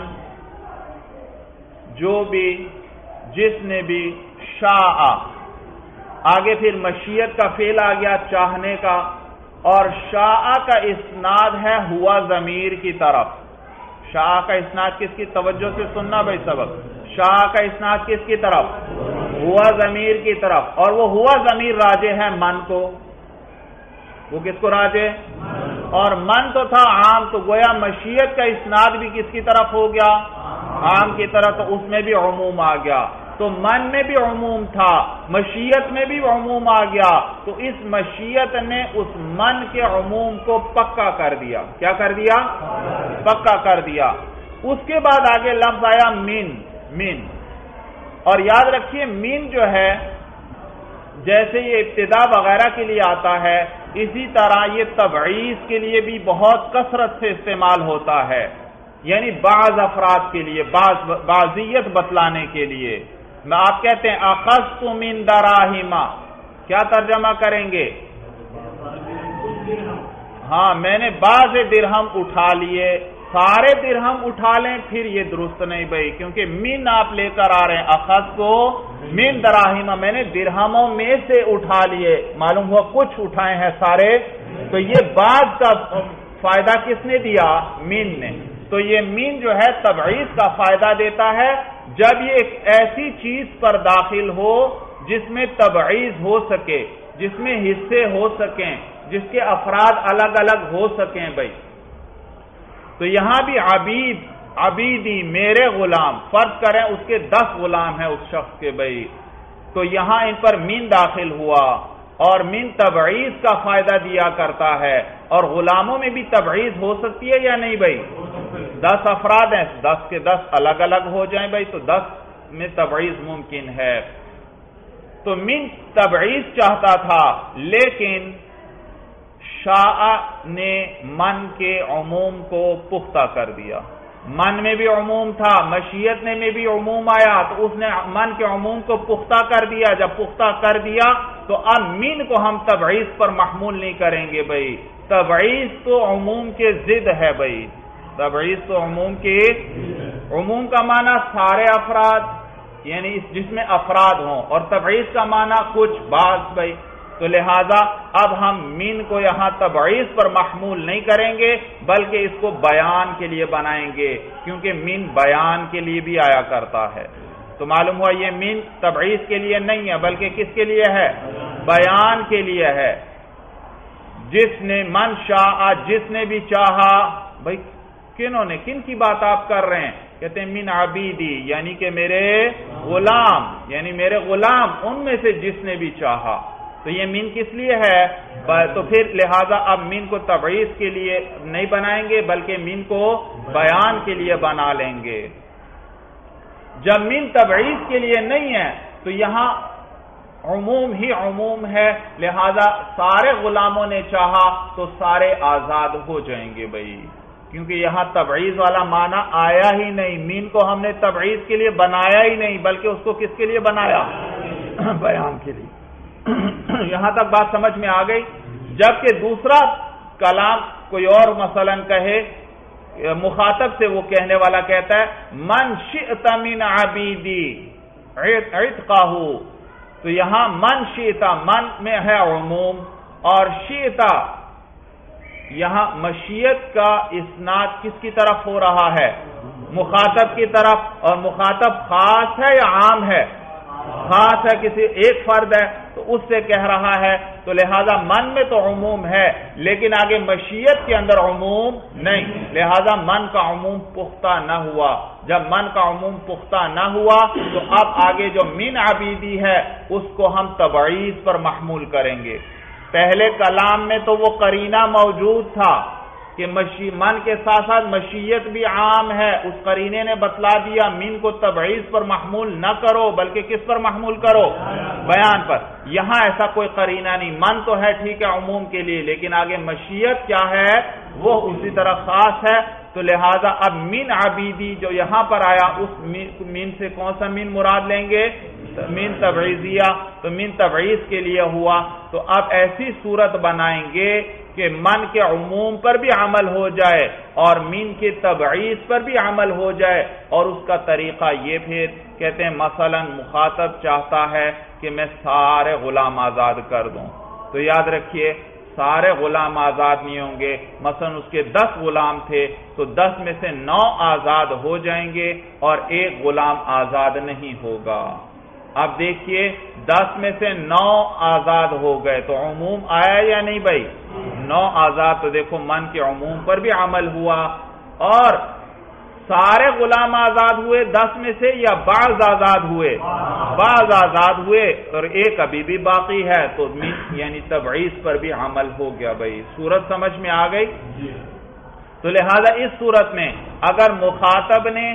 جو بھی جس نے بھی شاء، آگے پھر مشیت کا فعل آ گیا چاہنے کا، اور شاء کا اسناد ہے ہوا ضمیر کی طرف۔ شاء کا اسناد کس کی، توجہ سے سننا بھائی سبق، شاء کا اسناد کس کی طرف، ہوا ضمیر کی طرف، اور وہ ہوا ضمیر راجع ہے من کو، وہ کس کو راجع، اور من تو تھا عام، تو گویا مشیت کا اسناد بھی کس کی طرف ہو گیا، عام کی طرف، تو اس میں بھی عموم آ گیا۔ تو من میں بھی عموم تھا، مشیت میں بھی عموم آ گیا، تو اس مشیت نے اس من کے عموم کو پکا کر دیا۔ کیا کر دیا؟ پکا کر دیا۔ اس کے بعد آگے لفظ آیا من، من، اور یاد رکھیے من جو ہے جیسے یہ ابتدا وغیرہ کے لیے آتا ہے، اسی طرح یہ تبعیض کے لیے بھی بہت کثرت سے استعمال ہوتا ہے، یعنی بعض افراد کے لیے، بعض بعضیت بتلانے کے لیے۔ میں آپ کہتے ہیں اخذت من دراہم، کیا ترجمہ کریں گے؟ ہاں میں نے بعض درہم اٹھا لیے، سارے درہم اٹھا لیں پھر یہ درست نہیں بھائی، کیونکہ من آپ لے کر آ رہے ہیں، اخذت من دراہم، میں نے درہموں میں سے اٹھا لیے، معلوم ہوا کچھ اٹھائے ہیں سارے، تو یہ بعض کا فائدہ کس نے دیا؟ من نے۔ تو یہ من جو ہے تبعیض کا فائدہ دیتا ہے جب یہ ایک ایسی چیز پر داخل ہو جس میں تبعیض ہو سکے، جس میں حصے ہو سکیں، جس کے افراد الگ الگ ہو سکیں بھائی۔ تو یہاں بھی عبید، عبیدی میرے غلام، فرض کریں اس کے دس غلام ہیں اس شخص کے بھائی، تو یہاں ان پر من داخل ہوا، اور من تبعیض کا فائدہ دیا کرتا ہے، اور غلاموں میں بھی تبعیض ہو سکتی ہے یا نہیں بھائی؟ دس افراد ہیں، دس کے دس الگ الگ ہو جائیں بھائی، تو دس میں تبعیض ممکن ہے۔ تو من تبعیض چاہتا تھا، لیکن شاء نے من کے عموم کو پختہ کر دیا۔ من میں بھی عموم تھا، مشیت نے میں بھی عموم آیا، تو اس نے من کے عموم کو پختہ کر دیا۔ جب پختہ کر دیا تو اب من کو ہم تبعیض پر محمول نہیں کریں گے بھائی، تبعیض تو عموم کے ضد ہے بھائی، تبعیض تو عموم کے، عموم کا معنی سارے افراد، یعنی جس میں افراد ہوں، اور تبعیض کا معنی کچھ بعض بھائی، تو لہذا اب ہم من کو یہاں تبعیض پر محمول نہیں کریں گے بلکہ اس کو بیان کے لیے بنائیں گے، کیونکہ من بیان کے لیے بھی آیا کرتا ہے۔ تو معلوم ہوا یہ من تبعیض کے لیے نہیں ہے بلکہ کس کے لیے ہے؟ بیان کے لیے ہے۔ جس نے من شاء، جس نے بھی چاہا، بھائی کنہوں نے، کن کی بات آپ کر رہے ہیں؟ کہتے ہیں من عبیدی، یعنی کہ میرے غلام، یعنی میرے غلام ان میں سے جس نے بھی چاہا۔ تو یہ من کس لیے ہے؟ تو پھر لہذا اب من کو تبعیض کے لیے نہیں بنائیں گے بلکہ من کو بیان کے لیے بنا لیں گے۔ جب من تبعیض کے لیے نہیں ہے تو یہاں عموم ہی عموم ہے، لہذا سارے غلاموں نے چاہا تو سارے آزاد ہو جائیں گے بھائی، کیونکہ یہاں تبعیض والا معنی آیا ہی نہیں، من کو ہم نے تبعیض کے لیے بنایا ہی نہیں بلکہ اس کو کس کے لیے بنایا؟ بیان کے لیے۔ یہاں تک بات سمجھ میں آ گئی۔ جبکہ دوسرا کلام کوئی اور مثلا کہے، مخاطب سے وہ کہنے والا کہتا ہے من شئت من عبیدی عتقہ، تو یہاں من شئت، من میں ہے عموم، اور شئت یہاں مشیت کا اسناد کس کی طرف ہو رہا ہے؟ مخاطب کی طرف، اور مخاطب خاص ہے یا عام ہے؟ خاص ہے، کسی ایک فرد ہے تو اس سے کہہ رہا ہے، تو لہذا من میں تو عموم ہے لیکن آگے مشیت کے اندر عموم نہیں، لہذا من کا عموم پختہ نہ ہوا۔ جب من کا عموم پختہ نہ ہوا تو اب آگے جو من عبیدی ہے اس کو ہم تبعیض پر محمول کریں گے۔ پہلے کلام میں تو وہ قرینہ موجود تھا کہ من کے ساتھ ساتھ مشیت بھی عام ہے، اس قرینے نے بتلا دیا من کو تبعیض پر محمول نہ کرو بلکہ کس پر محمول کرو؟ بیان پر۔ یہاں ایسا کوئی قرینہ نہیں، من تو ہے ٹھیک ہے عموم کے لیے لیکن آگے مشیت کیا ہے وہ اسی طرح خاص ہے، تو لہذا اب من عبیدی جو یہاں پر آیا اس من سے کون سا من مراد لیں گے؟ من تبعیضیہ، تو من تبعیض کے لیے ہوا، تو اب ایسی صورت بنائیں گے کہ من کے عموم پر بھی عمل ہو جائے اور من کے تبعیض پر بھی عمل ہو جائے، اور اس کا طریقہ یہ پھر کہتے ہیں مثلا مخاطب چاہتا ہے کہ میں سارے غلام آزاد کر دوں، تو یاد رکھیے سارے غلام آزاد نہیں ہوں گے، مثلا اس کے دس غلام تھے تو دس میں سے نو آزاد ہو جائیں گے اور ایک غلام آزاد نہیں ہوگا۔ اب دیکھیے دس میں سے نو آزاد ہو گئے تو عموم آیا یا نہیں بھائی؟ نو آزاد، تو دیکھو من کے عموم پر بھی عمل ہوا، اور سارے غلام آزاد ہوئے دس میں سے یا بعض آزاد ہوئے؟ بعض آزاد ہوئے اور ایک ابھی بھی باقی ہے، تو یعنی تبعیض پر بھی عمل ہو گیا بھائی۔ صورت سمجھ میں آ گئی؟ تو لہذا اس صورت میں اگر مخاطب نے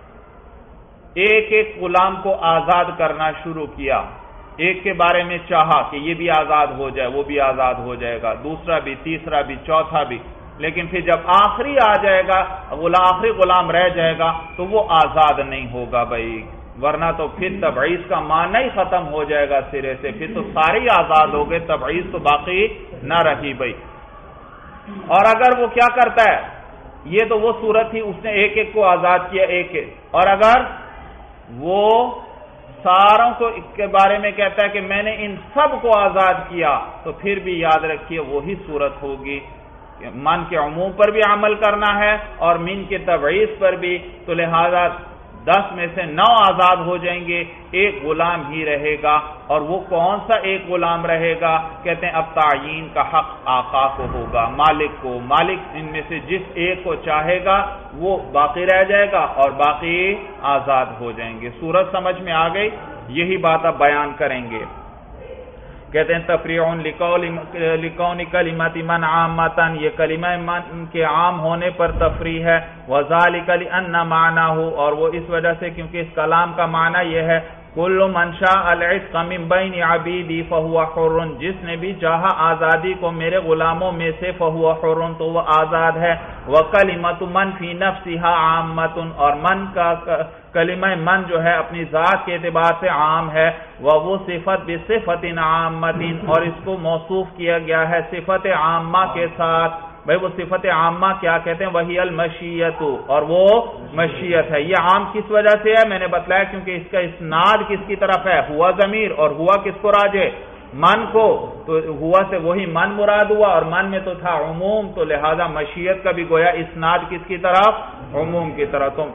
ایک ایک غلام کو آزاد کرنا شروع کیا، ایک کے بارے میں چاہا کہ یہ بھی آزاد ہو جائے وہ بھی آزاد ہو جائے گا، دوسرا بھی، تیسرا بھی، چوتھا بھی، لیکن پھر جب آخری آ جائے گا آخری غلام رہ جائے گا تو وہ آزاد نہیں ہوگا بھائی، ورنہ تو پھر تبعیض کا معنی ہی ختم ہو جائے گا سرے سے، پھر تو سارے آزاد ہو گئے، تبعیض تو باقی نہ رہی بھائی۔ اور اگر وہ کیا کرتا ہے، یہ تو وہ صورت تھی اس نے ایک ایک کو آزاد کیا، ایک ایک، اور اگر وہ ساروں کو کے بارے میں کہتا ہے کہ میں نے ان سب کو آزاد کیا، تو پھر بھی یاد رکھیے وہی صورت ہوگی کہ من کے عموم پر بھی عمل کرنا ہے اور من کے تبعیض پر بھی، تو لہذا دس میں سے نو آزاد ہو جائیں گے، ایک غلام ہی رہے گا، اور وہ کون سا ایک غلام رہے گا؟ کہتے ہیں اب تعیین کا حق آقا کو ہوگا، مالک کو، مالک ان میں سے جس ایک کو چاہے گا وہ باقی رہ جائے گا اور باقی آزاد ہو جائیں گے۔ صورت سمجھ میں آ گئی؟ یہی بات اب بیان کریں گے۔ کہتے ہیں تفریعون لکون کلمات من عامتاً، یہ کلمہ من کے عام ہونے پر تفریح ہے، وذالک لأن معناه، اور وہ اس وجہ سے کیونکہ اس کلام کا معنی یہ ہے کل من شاء العتق من بین عبیدی فهو حر، جس نے بھی چاہا آزادی کو میرے غلاموں میں سے فهو حر، تو وہ آزاد ہے، وکلمۃ من فی نفسها عامۃ، اور من کا کلمہ من جو ہے اپنی ذات کے اعتبار سے عام ہے، وہ صفت بصفت عامۃ، اور اس کو موصوف کیا گیا ہے صفت عامہ کے ساتھ۔ بھائی وہ صفت عامہ کیا کہتے ہیں؟ وہی المشیت، اور وہ مشیت ہے۔ یہ عام کس وجہ سے ہے؟ میں نے بتلایا کیونکہ اس کا اسناد کس کی طرف ہے؟ ہوا ضمیر، اور ہوا کس کو راجع؟ من کو، تو ہوا سے وہی من مراد ہوا، اور من میں تو تھا عموم، تو لہذا مشیت کا بھی گویا اسناد کس کی طرف؟ عموم کی طرف۔ تو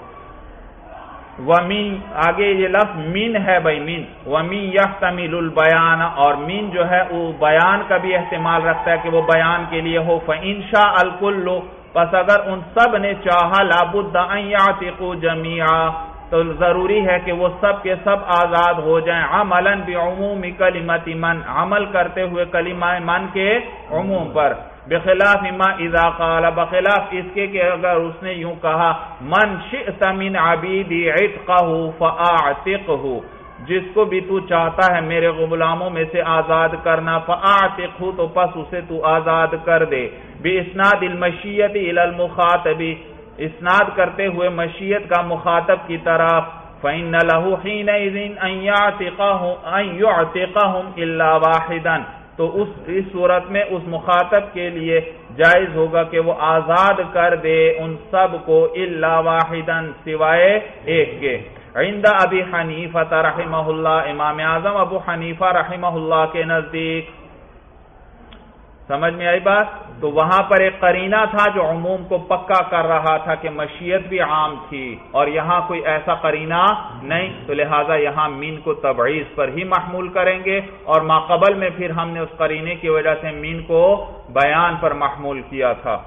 وَمِن، آگے یہ لفظ من ہے بھائی، من وَمِن يَحْتَمِلُ الْبَيَانَ، اور من جو ہے وہ بیان کا بھی احتمال رکھتا ہے کہ وہ بیان کے لیے ہو۔ فَإِن شَاءَ الْكُلُّ، پس اگر ان سب نے چاہا لَابُدَّ أَن يَعْتِقُوا جَمِيعًا، تو ضروری ہے کہ وہ سب کے سب آزاد ہو جائیں، عملاً بعموم کلمۃ من، عمل کرتے ہوئے کلمہ من کے عموم پر، بخلاف ما اذا قال، بخلاف اس کے کہ اگر اس نے یوں کہا من شئت من عبیدی عتقہ فاعتقہ، جس کو بھی تو چاہتا ہے میرے غلاموں میں سے آزاد کرنا، فاعتقہ، تو پس اسے تو آزاد کر دے، باسناد المشیت الی المخاطب، اسناد کرتے ہوئے مشیت کا مخاطب کی طرف، فإن له حينئذ أن يعتقهم أن يعتقهم إلا واحدا، تو اس اس صورت میں اس مخاطب کے لیے جائز ہوگا کہ وہ آزاد کر دے ان سب کو الا واحدا، سوائے ایک کے۔ عند ابی حنیفہ رحمہ اللہ، امام اعظم ابو حنیفہ رحمہ اللہ کے نزدیک سمجھ میں آئی بات؟ تو وہاں پر ایک قرینہ تھا جو عموم کو پکا کر رہا تھا کہ مشیت بھی عام تھی، اور یہاں کوئی ایسا قرینہ نہیں، تو لہٰذا یہاں مین کو تبعیض پر ہی محمول کریں گے، اور ما قبل میں پھر ہم نے اس قرینے کی وجہ سے مین کو بیان پر محمول کیا تھا۔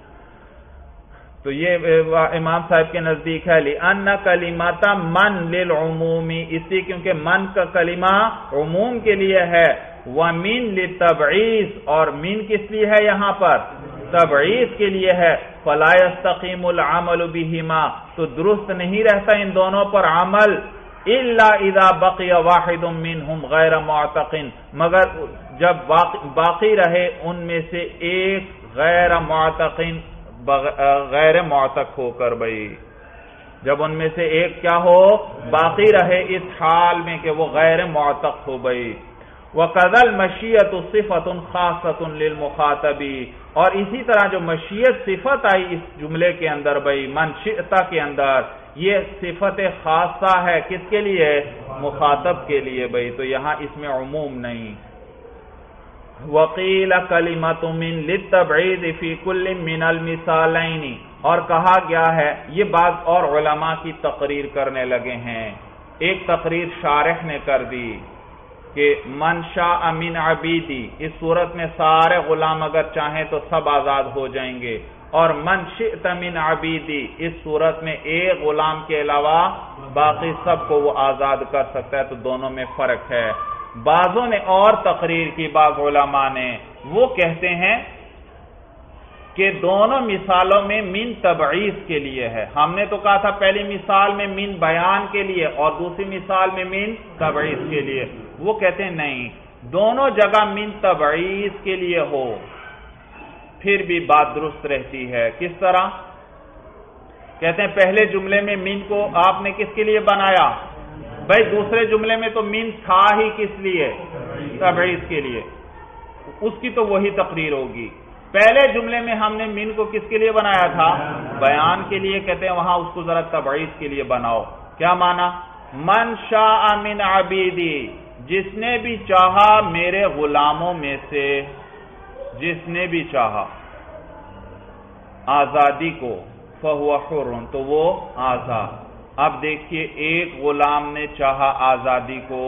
تو یہ امام صاحب کے نزدیک ہے لِأَنَّ کلمۃ من للعموم، اس لیے کیونکہ من کا کلمہ عموم کے لیے ہے، وَمِن لِلتَّبْعِیض، اور من کس لیے ہے یہاں پر؟ تبعیض کے لیے ہے، فَلَا يَسْتَقِیمُ الْعَمَلُ بِهِمَا، تو درست نہیں رہتا ان دونوں پر عمل، إِلَّا إِذَا بَقِيَ وَاحِدٌ مِّنْهُمْ غَيْرَ مُعْتَقٍ، مگر جب باقی رہے ان میں سے ایک غیر معتقن، غیر معتق ہو کر بھئی، جب ان میں سے ایک کیا ہو؟ باقی رہے اس حال میں کہ وہ غیر معتق ہو بھئی۔ وَقَذَا الْمَشِيَّةُ صِفَةٌ خَاصَّةٌ لِلْمُخَاطَبِ، اور اسی طرح جو مشیت صفت آئی اس جملے کے اندر بھئی من شئتا کے اندر، یہ صفت خاصہ ہے کس کے لیے؟ مخاطب کے لیے بھئی، تو یہاں اس میں عموم نہیں۔ وَقِيلَ كَلِمَةٌ مِّن لِلتَّبْعِيضِ فِي كُلٍّ مِّنَ الْمِثَالَيْنِ، اور کہا گیا ہے، یہ بعض اور علماء کی تقریر کرنے لگے ہیں، ایک تقریر شارح نے کر دی کہ من شاء من عبیدی، اس صورت میں سارے غلام اگر چاہیں تو سب آزاد ہو جائیں گے، اور من شئت من عبیدی اس صورت میں ایک غلام کے علاوہ باقی سب کو وہ آزاد کر سکتا ہے، تو دونوں میں فرق ہے۔ بعضوں نے اور تقریر کی، بعض علماء نے، وہ کہتے ہیں کہ دونوں مثالوں میں من تبعیض کے لیے ہے۔ ہم نے تو کہا تھا پہلی مثال میں من بیان کے لیے اور دوسری مثال میں من تبعیض کے لیے، وہ کہتے ہیں نہیں، دونوں جگہ من تبعیض کے لیے ہو پھر بھی بات درست رہتی ہے۔ کس طرح؟ کہتے ہیں پہلے جملے میں من کو آپ نے کس کے لیے بنایا؟ بھائی دوسرے جملے میں تو من تھا ہی کس لیے؟ تبعیض کے لیے، اس کی تو وہی تقریر ہوگی۔ پہلے جملے میں ہم نے من کو کس کے لیے بنایا تھا؟ بیان کے لیے، کہتے ہیں وہاں اس کو ذرا تبعیض کے لیے بناؤ۔ کیا مانا؟ من شاء من عبیدی، جس نے بھی چاہا میرے غلاموں میں سے، جس نے بھی چاہا آزادی کو، فَهُوَ حُرٌ، تو وہ آزاد۔ اب دیکھیے ایک غلام نے چاہا آزادی کو،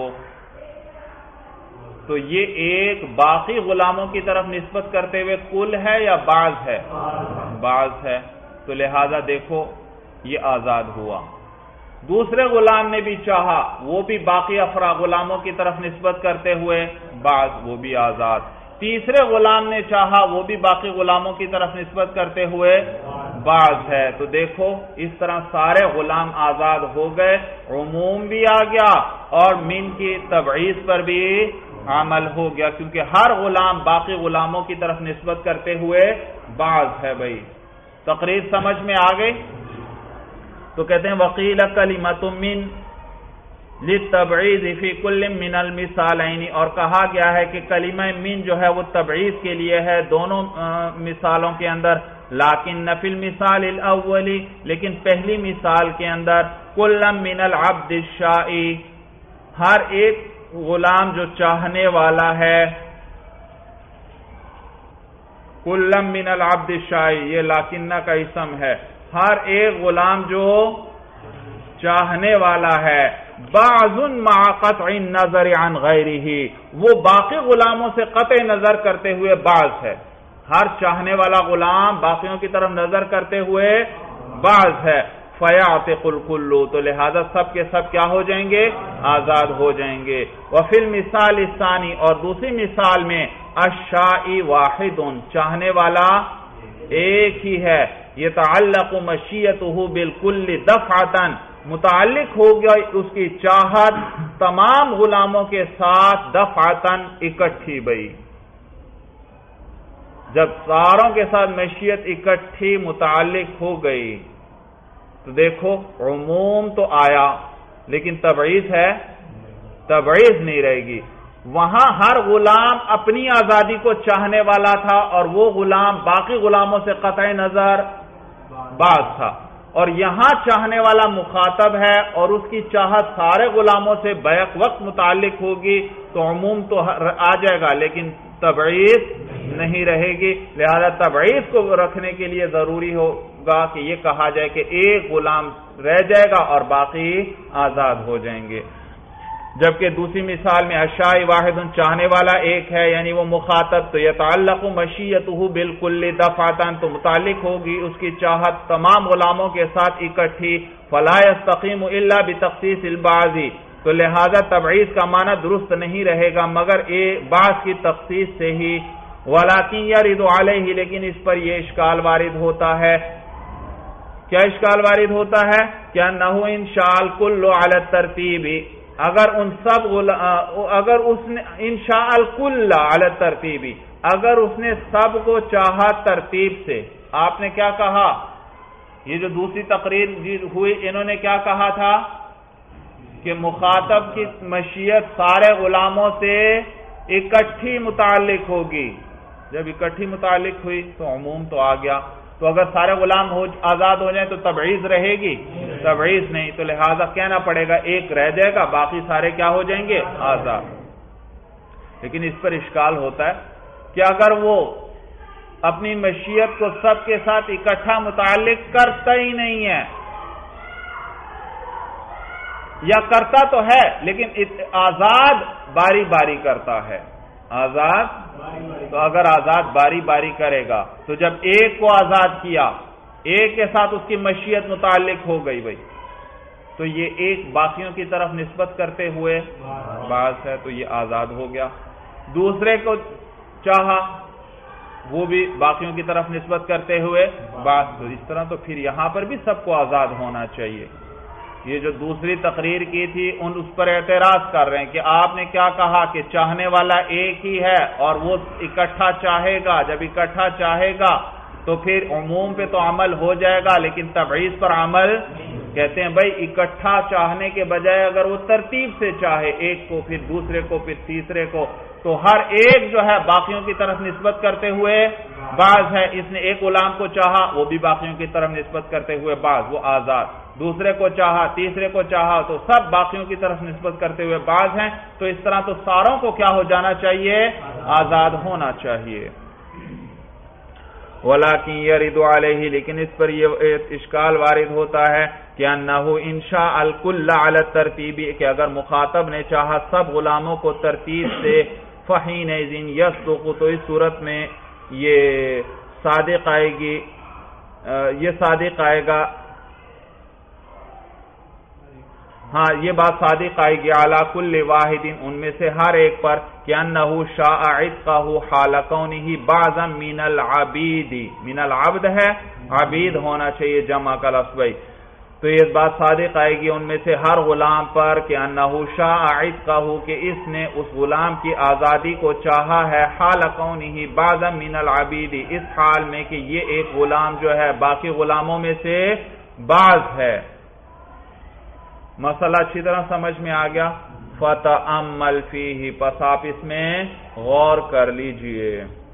تو یہ ایک باقی غلاموں کی طرف نسبت کرتے ہوئے کل ہے یا بعض ہے؟ بعض ہے، تو لہذا دیکھو یہ آزاد ہوا۔ دوسرے غلام نے بھی چاہا، وہ بھی باقی افراد غلاموں کی طرف نسبت کرتے ہوئے بعض، وہ بھی آزاد۔ تیسرے غلام نے چاہا، وہ بھی باقی غلاموں کی طرف نسبت کرتے ہوئے بعض ہے۔ تو دیکھو اس طرح سارے غلام آزاد ہو گئے، عموم بھی آ گیا اور من کی تبعیض پر بھی عمل ہو گیا، کیونکہ ہر غلام باقی غلاموں کی طرف نسبت کرتے ہوئے بعض ہے بھائی۔ تقریر سمجھ میں آ گئی؟ تو کہتے ہیں وَقِيلَ كَلِمَةٌ مِّن لِلتَّبْعِيضِ فِي كُلٍّ مِّنَ الْمِثَالَيْنِ، اور کہا گیا ہے کہ کلمہ من جو ہے وہ تبعیض کے لیے ہے دونوں مثالوں کے اندر، لیکن فی المثال الاول، لیکن پہلی مثال کے اندر کُلًّ مِّنَ الْعَبْدِ الشَّائِ، ہر ایک غلام جو چاہنے والا ہے، کُلًّ مِّنَ الْعَبْدِ الشَّائِ، یہ لیکنہ کا اسم ہے، ہر ایک غلام جو چاہنے والا ہے، بعض مع قطع النظر عن غیرہ، وہ باقی غلاموں سے قطع نظر کرتے ہوئے بعض ہے، ہر چاہنے والا غلام باقیوں کی طرف نظر کرتے ہوئے بعض ہے، فَيَعْتِقُ الْكُلُّ، تو لہذا سب کے سب کیا ہو جائیں گے؟ آزاد ہو جائیں گے۔ وَفِي الْمِثَالِ الثَّانِي، اور دوسری مثال میں الشَّائِ وَاحِدٌ، چاہنے والا ایک ہی ہے، يَتَعَلَّقُ مَشِيَّتُهُ بِالْكُلِّ دَفْعَةً، متعلق ہو گیا اس کی چاہت تمام غلاموں کے ساتھ دفعتاً اکٹھی بئی، جب ساروں کے ساتھ مشیت اکٹھی متعلق ہو گئی تو دیکھو عموم تو آیا لیکن تبعیض ہے، تبعیض نہیں رہے گی۔ وہاں ہر غلام اپنی آزادی کو چاہنے والا تھا اور وہ غلام باقی غلاموں سے قطع نظر باز تھا، اور یہاں چاہنے والا مخاطب ہے اور اس کی چاہت سارے غلاموں سے بیک وقت متعلق ہوگی تو عموم تو آ جائے گا لیکن تبعیض نہیں رہے گی. لہذا تبعیض کو رکھنے کے لیے ضروری ہوگا کہ یہ کہا جائے کہ ایک غلام رہ جائے گا اور باقی آزاد ہو جائیں گے. جبکہ دوسری مثال میں اشائی واحد چاہنے والا ایک ہے یعنی وہ مخاطب, تو یتعلق مشیتہ بالکل دفعتاً, تو متعلق ہوگی اس کی چاہت تمام غلاموں کے ساتھ اکٹھی. فلا یستقیم الا بتخصیص البعض, تو لہذا تبعیض کا معنی درست نہیں رہے گا مگر ایک بعض کی تخصیص سے ہی. ولکن یرد علیہ, لیکن اس پر یہ اشکال وارد ہوتا ہے. کیا اشکال وارد ہوتا ہے؟ کہ انہ انشاء الکل علی الترتیب, اگر ان سب اگر اس نے انشاء الکل علی الترتیب, اگر اس نے سب کو چاہا ترتیب سے. آپ نے کیا کہا؟ یہ جو دوسری تقریر ہوئی انہوں نے کیا کہا تھا کہ مخاطب کی مشیت سارے غلاموں سے اکٹھی متعلق ہوگی. جب اکٹھی متعلق ہوئی تو عموم تو آ گیا. تو اگر سارے غلام ہو آزاد ہو جائیں تو تبعیض رہے گی؟ تبعیض نہیں. تو لہذا کہنا پڑے گا ایک رہ جائے گا, باقی سارے کیا ہو جائیں گے؟ آزاد. لیکن اس پر اشکال ہوتا ہے کہ اگر وہ اپنی مشیت کو سب کے ساتھ اکٹھا متعلق کرتا ہی نہیں ہے, یا کرتا تو ہے لیکن آزاد باری باری کرتا ہے, آزاد, تو اگر آزاد باری باری کرے گا تو جب ایک کو آزاد کیا, ایک کے ساتھ اس کی مشیت متعلق ہو گئی بھائی, تو یہ ایک باقیوں کی طرف نسبت کرتے ہوئے بعض ہے, تو یہ آزاد ہو گیا. دوسرے کو چاہا وہ بھی باقیوں کی طرف نسبت کرتے ہوئے بعض, تو اس طرح تو پھر یہاں پر بھی سب کو آزاد ہونا چاہیے. یہ جو دوسری تقریر کی تھی ان اس پر اعتراض کر رہے ہیں کہ آپ نے کیا کہا کہ چاہنے والا ایک ہی ہے اور وہ اکٹھا چاہے گا. جب اکٹھا چاہے گا تو پھر عموم پہ تو عمل ہو جائے گا لیکن تبعیض پر عمل. کہتے ہیں بھائی اکٹھا چاہنے کے بجائے اگر وہ ترتیب سے چاہے, ایک کو پھر دوسرے کو پھر تیسرے کو, تو ہر ایک جو ہے باقیوں کی طرف نسبت کرتے ہوئے بعض ہے. اس نے ایک غلام کو چاہا وہ بھی باقیوں کی طرف نسبت کرتے ہوئے بعض, وہ آزاد. دوسرے کو چاہا, تیسرے کو چاہا, تو سب باقیوں کی طرف نسبت کرتے ہوئے بعض ہیں. تو اس طرح تو ساروں کو کیا ہو جانا چاہیے؟ آزاد ہونا چاہیے. وَلَكِنْ يَرِدُ عَلَيْهِ, لیکن اس پر یہ اشکال وارد ہوتا ہے کہ انہو انشاء الکل علی الترتیب, کہ اگر مخاطب نے چاہا سب غلاموں کو ترتیب سے, فحینئذ یصدق, تو اس صورت میں یہ صادق آئے گی, یہ صادق آئے گا. ہاں یہ بات صادق آئے گی علی کل واحد, ان میں سے ہر ایک پر, کہ انہو شاء عتقہ حال کونہ بعضا من العبید, من العبد ہے, عبید ہونا چاہیے جمع کا لفظ بھائی. تو یہ بات صادق آئے گی ان میں سے ہر غلام پر کہ انہو شاء عتقہ, کہ اس نے اس غلام کی آزادی کو چاہا ہے, حال کونہ بعضا من العبید, اس حال میں کہ یہ ایک غلام جو ہے باقی غلاموں میں سے بعض ہے. مسئلہ اچھی طرح سمجھ میں آ گیا؟ فَتَأَمَّلْ فِيهِ, پس آپ اس میں غور کر لیجئے.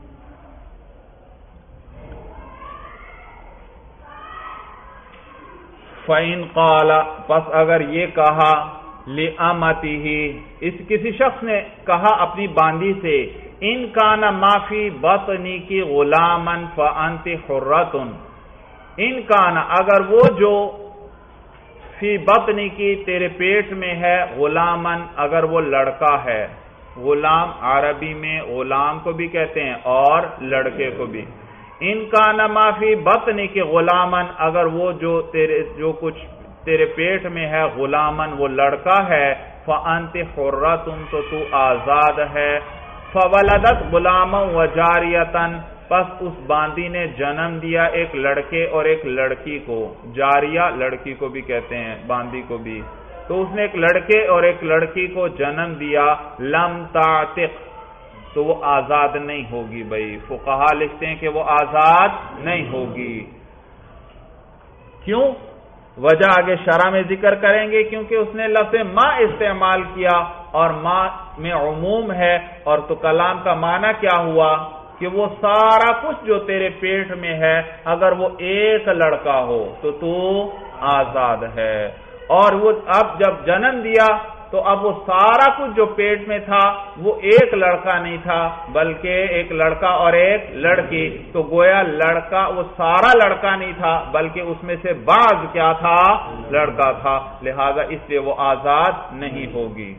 فَإِنْ قَالَ, پس اگر یہ کہا لِأَمَتِهِ, اس کسی شخص نے کہا اپنی باندی سے, إِنْ كَانَ مَا فِي بَطْنِكِ غُلَامًا فَأَنْتِ حُرَّةٌ, إِنْ كَانَ, اگر وہ جو فی بطنی کی تیرے پیٹ میں ہے, غلامن, اگر وہ لڑکا ہے. غلام عربی میں غلام کو بھی کہتے ہیں اور لڑکے کو بھی. ان کا نما فی بطنی کے غلامن, اگر وہ جو تیرے جو کچھ تیرے پیٹ میں ہے غلامن وہ لڑکا ہے, فانت حرۃ, تو تو آزاد ہے. فولدت غلاما وجاریۃ, پس اس باندی نے جنم دیا ایک لڑکے اور ایک لڑکی کو. جاریہ لڑکی کو بھی کہتے ہیں, باندی کو بھی. تو اس نے ایک لڑکے اور ایک لڑکی کو جنم دیا. لم تعتق, تو وہ آزاد نہیں ہوگی بھائی. فقہا لکھتے ہیں کہ وہ آزاد نہیں ہوگی. کیوں؟ وجہ آگے شرح میں ذکر کریں گے, کیونکہ اس نے لفظ ما استعمال کیا اور ما میں عموم ہے, اور تو کلام کا معنی کیا ہوا کہ وہ سارا کچھ جو تیرے پیٹ میں ہے اگر وہ ایک لڑکا ہو تو تو آزاد ہے. اور وہ اب جب جنم دیا تو اب وہ سارا کچھ جو پیٹ میں تھا وہ ایک لڑکا نہیں تھا بلکہ ایک لڑکا اور ایک لڑکی، تو گویا لڑکا وہ سارا لڑکا نہیں تھا بلکہ اس میں سے بعض کیا تھا؟ لڑکا تھا، لہذا اس لیے وہ آزاد نہیں ہوگی۔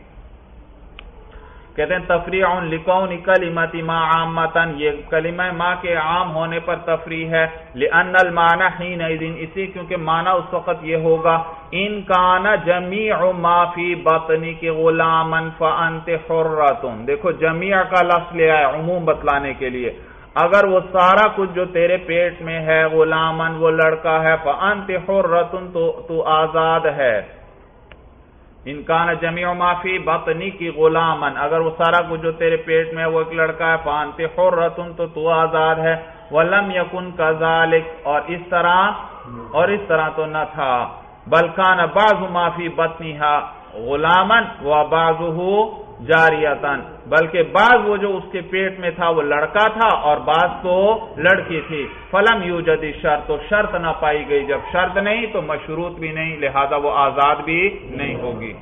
کہتے ہیں تفریع لکون کلمۃ ما عامۃ، یہ کلمہ ما کے عام ہونے پر تفریع ہے، لأن المعنى حينئذ، اسی کیونکہ معنی اس وقت یہ ہوگا ان کان جمیع ما فی بطنک غلاما فانت حرۃ، دیکھو جمیع کا لفظ لے آیا عموم بتلانے کے لیے، اگر وہ سارا کچھ جو تیرے پیٹ میں ہے غلامن وہ لڑکا ہے، فانت حرۃ تو تو آزاد ہے، ان کان جمیع ما فی بطنی کی غلامن، اگر وہ سارا کچھ جو تیرے پیٹ میں وہ ایک لڑکا ہے، فانت حرۃ تو تو آزاد ہے، ولم یکن کذالک، اور اس طرح اور اس طرح تو نہ تھا، بل کان بعض ما فی بطنها غلامن و بعضه جاریتن، بلکہ بعض وہ جو اس کے پیٹ میں تھا وہ لڑکا تھا اور بعض تو لڑکی تھی، فلم یوجد شرط، تو شرط نہ پائی گئی، جب شرط نہیں تو مشروط بھی نہیں، لہذا وہ آزاد بھی نہیں ہوگی۔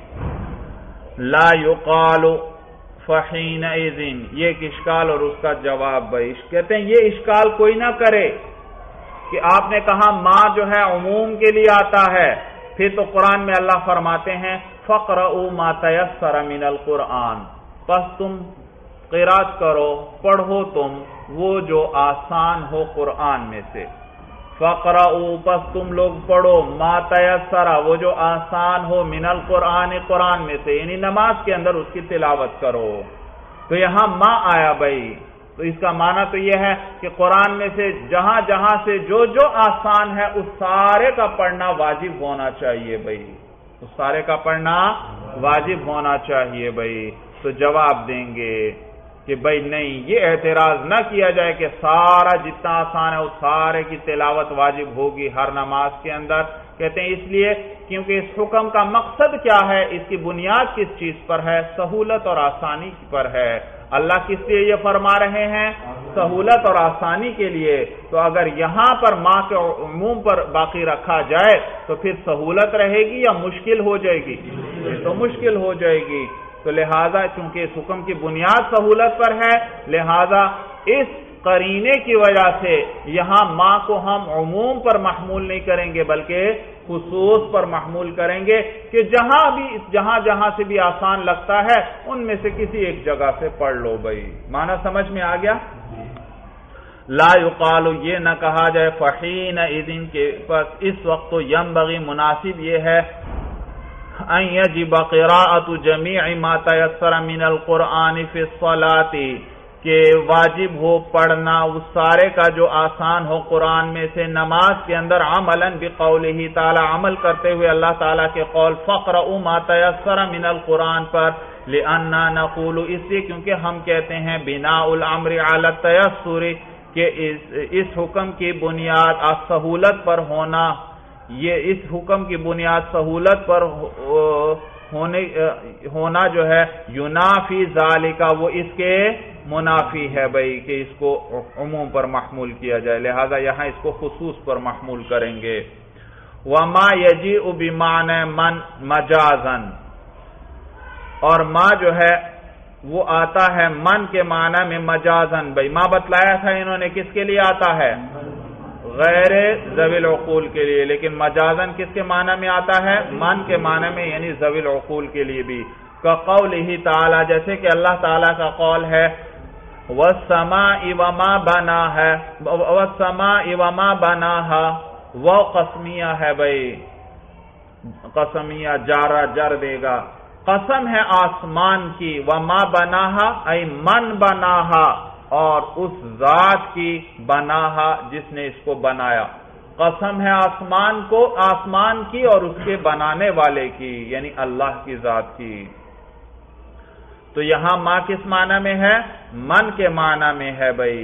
لا یقال فحینئذ، یہ ایک اشکال اور اس کا جواب بھائی کہتے ہیں یہ اشکال کوئی نہ کرے کہ آپ نے کہا ماں جو ہے عموم کے لیے آتا ہے، پھر تو قرآن میں اللہ فرماتے ہیں فَقْرَؤُوا مَا تَيَسَّرَ مِنَ الْقُرْآنِ، پس تم قرات کرو، پڑھو تم وہ جو آسان ہو قرآن میں سے، فَقْرَؤُوا پس تم لوگ پڑھو مَا تَيَسَّرَ وہ جو آسان ہو، مِنَ الْقُرْآنِ قرآن میں سے، یعنی نماز کے اندر اس کی تلاوت کرو، تو یہاں ماں آیا بھائی، تو اس کا معنی تو یہ ہے کہ قرآن میں سے جہاں جہاں سے جو جو آسان ہے اس سارے کا پڑھنا واجب ہونا چاہیے بھائی، اس سارے کا پڑھنا واجب ہونا چاہیے بھائی، تو جواب دیں گے کہ بھائی نہیں، یہ اعتراض نہ کیا جائے کہ سارا جتنا آسان ہے اس سارے کی تلاوت واجب ہوگی ہر نماز کے اندر، کہتے ہیں اس لیے کیونکہ اس حکم کا مقصد کیا ہے، اس کی بنیاد کس چیز پر ہے؟ سہولت اور آسانی پر ہے۔ اللہ کس لیے یہ فرما رہے ہیں؟ سہولت اور آسانی کے لیے، تو اگر یہاں پر ماں کے عموم پر باقی رکھا جائے تو پھر سہولت رہے گی یا مشکل ہو جائے گی؟ تو مشکل ہو جائے گی، تو لہذا چونکہ اس حکم کی بنیاد سہولت پر ہے، لہذا اس قرینے کی وجہ سے یہاں ماں کو ہم عموم پر محمول نہیں کریں گے بلکہ خصوص پر محمول کریں گے کہ جہاں بھی جہاں جہاں سے بھی آسان لگتا ہے ان میں سے کسی ایک جگہ سے پڑھ لو بھائی۔ معنی سمجھ میں آ گیا؟ لا یقال یہ نہ کہا جائے فحین اذن کے پس اس وقت تو ینبغی مناسب یہ ہے ان یجب قراءۃ جمیع ما تیسر من القرآن فی الصلاۃ، کہ واجب ہو پڑھنا اس سارے کا جو آسان ہو قرآن میں سے نماز کے اندر، عملاً بقولہ تعالی عمل کرتے ہوئے اللہ تعالیٰ کے قول فَقْرَؤُوا مَا تَيَسَّرَ مِنَ الْقُرْآنِ پر، لِأَنَّا نَقُولُ اس لیے کیونکہ ہم کہتے ہیں بِنَاءُ الْأَمْرِ عَلَى التَّيَسُّرِ کہ اس, اس حکم کی بنیاد سہولت پر ہونا، یہ اس حکم کی بنیاد سہولت پر ہونے ہونا جو ہے ینافی ذالک وہ اس کے منافی ہے بھائی کہ اس کو عموم پر محمول کیا جائے، لہذا یہاں اس کو خصوص پر محمول کریں گے۔ وما یجیء بمعنی من مجازن، اور ما جو ہے وہ آتا ہے من کے معنی میں مجازن بھائی، ما بتلایا تھا انہوں نے کس کے لیے آتا ہے؟ غیر ذوی العقول کے لیے، لیکن مجازن کس کے معنی میں آتا ہے؟ من کے معنی میں، یعنی ذوی العقول کے لیے بھی، کقولہ تعالی جیسے کہ اللہ تعالی کا قول ہے والسماء وما بناها، والسماء وما بناها، وہ قسمیہ ہے بھائی، قسمیہ جارہ جر دے گا، قسم ہے آسمان کی، وما بناها ای من بناها، اور اس ذات کی بناها جس نے اس کو بنایا، قسم ہے آسمان کو آسمان کی اور اس کے بنانے والے کی، یعنی اللہ کی ذات کی۔ تو یہاں ماں کس معنی میں ہے؟ من کے معنی میں ہے بھائی۔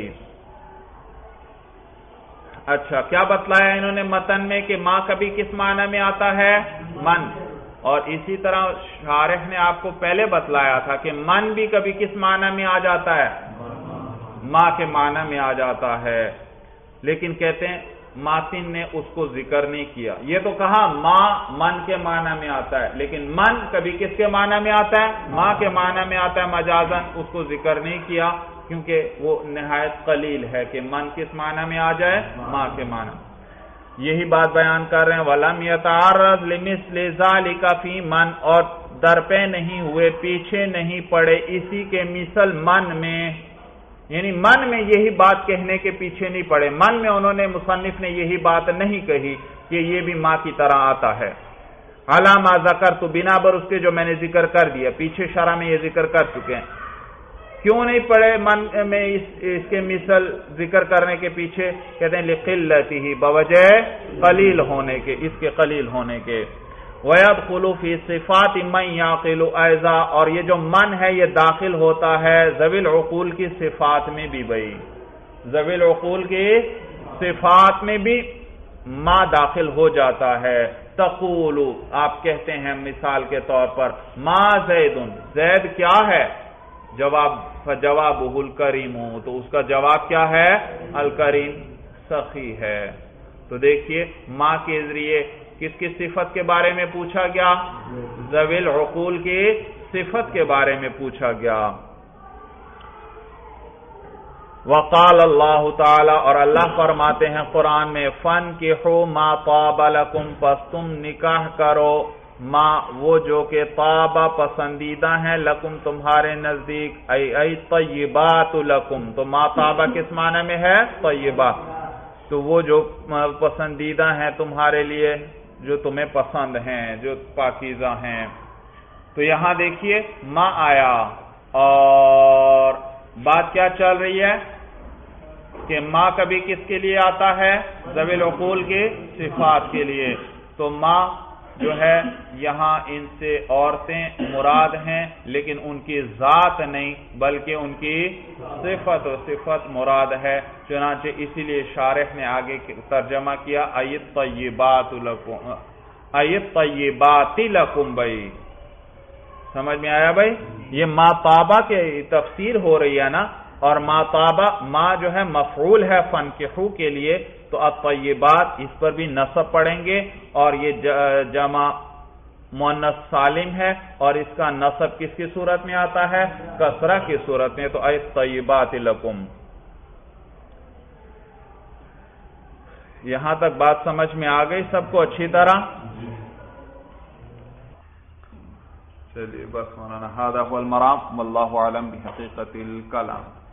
اچھا کیا بتلایا انہوں نے متن میں کہ ماں کبھی کس معنی میں آتا ہے؟ من، اور اسی طرح شارح نے آپ کو پہلے بتلایا تھا کہ من بھی کبھی کس معنی میں آ جاتا ہے؟ ماں کے معنی میں آ جاتا ہے، لیکن کہتے ہیں ماتن نے اس کو ذکر نہیں کیا. یہ تو کہا ما من کے معنی میں آتا ہے، لیکن من کبھی کس کے معنی میں آتا ہے؟ ما کے معنی میں آتا ہے مجازن. اس کو ذکر نہیں کیا کیونکہ وہ نہایت قلیل ہے کہ من کس معنی میں آ جائے؟ ما کے معنی. یہی بات بیان کر رہے ہیں وَلَمْ يَتَعَرَّضْ لِمِثْلِ ذَلِكَ فِي مَنْ، اور درپے نہیں ہوئے، پیچھے نہیں پڑے اسی کے مثل من میں، یعنی من میں یہی بات کہنے کے پیچھے نہیں پڑے. من میں انہوں نے مصنف نے یہی بات نہیں کہی کہ یہ بھی ماں کی طرح آتا ہے. عَلَى مَا ذَكَرْتُ، بنا بر اس کے جو میں نے ذکر کر دیا، پیچھے شرح میں یہ ذکر کر چکے ہیں. کیوں نہیں پڑے من میں اس, اس کے مثل ذکر کرنے کے پیچھے؟ کہتے ہیں لِقِلَّتِهِ، بوجہ قلیل ہونے کے، اس کے قلیل ہونے کے. وَيَدْخُلُ فِي صِفَاتِ مَنْ يَعْقِلُ أَيْضًا، اور یہ جو من ہے یہ داخل ہوتا ہے ذوی العقول کی صفات میں بھی. بھائی ذوی العقول کی صفات میں بھی ما داخل ہو جاتا ہے. تقول، آپ کہتے ہیں مثال کے طور پر ما زید، زید کیا ہے؟ جواب فجوابہ الکریم، تو اس کا جواب کیا ہے؟ الکریم، سخی ہے. تو دیکھیے ما کے ذریعے کس کی صفت کے بارے میں پوچھا گیا؟ ذوی العقول کی صفت کے بارے میں پوچھا گیا. وقال اللہ تعالی، اور اللہ فرماتے ہیں قرآن میں فَانْكِحُوا مَا طَابَ لَكُمْ، پس تم نکاح کرو ما وہ جو کہ طابہ پسندیدہ ہیں، لکم تمہارے نزدیک، ای ای طیبات لکم. تو ما طابہ کس معنی میں ہے؟ طیبہ. تو وہ جو پسندیدہ ہیں تمہارے لیے، جو تمہیں پسند ہیں، جو پاکیزہ ہیں. تو یہاں دیکھیے ما آیا اور بات کیا چل رہی ہے کہ ما کبھی کس کے لیے آتا ہے؟ ذوی العقول کی صفات کے لیے. تو ما جو ہے یہاں ان سے عورتیں مراد ہیں، لیکن ان کی ذات نہیں بلکہ ان کی صفت و صفت مراد ہے. چنانچہ اسی لیے شارح نے آگے ترجمہ کیا ایت طیبات لکم، ایت طیبات لکم. بھائی سمجھ میں آیا؟ بھائی یہ ما طابہ کے تفسیر ہو رہی ہے نا، اور ما طابہ ما جو ہے مفعول ہے فنکحو کے لیے، تو الطیبات اس پر بھی نصب پڑھیں گے، اور یہ جمع مؤنث سالم ہے اور اس کا نصب کس کی صورت میں آتا ہے؟ کسرہ کی صورت میں. تو ایت طیبات لکم. یہاں تک بات سمجھ میں آ گئی سب کو اچھی طرح؟ چلیے بس مولانا، ھذا هو المرام واللہ اعلم بحقیقت الکلام.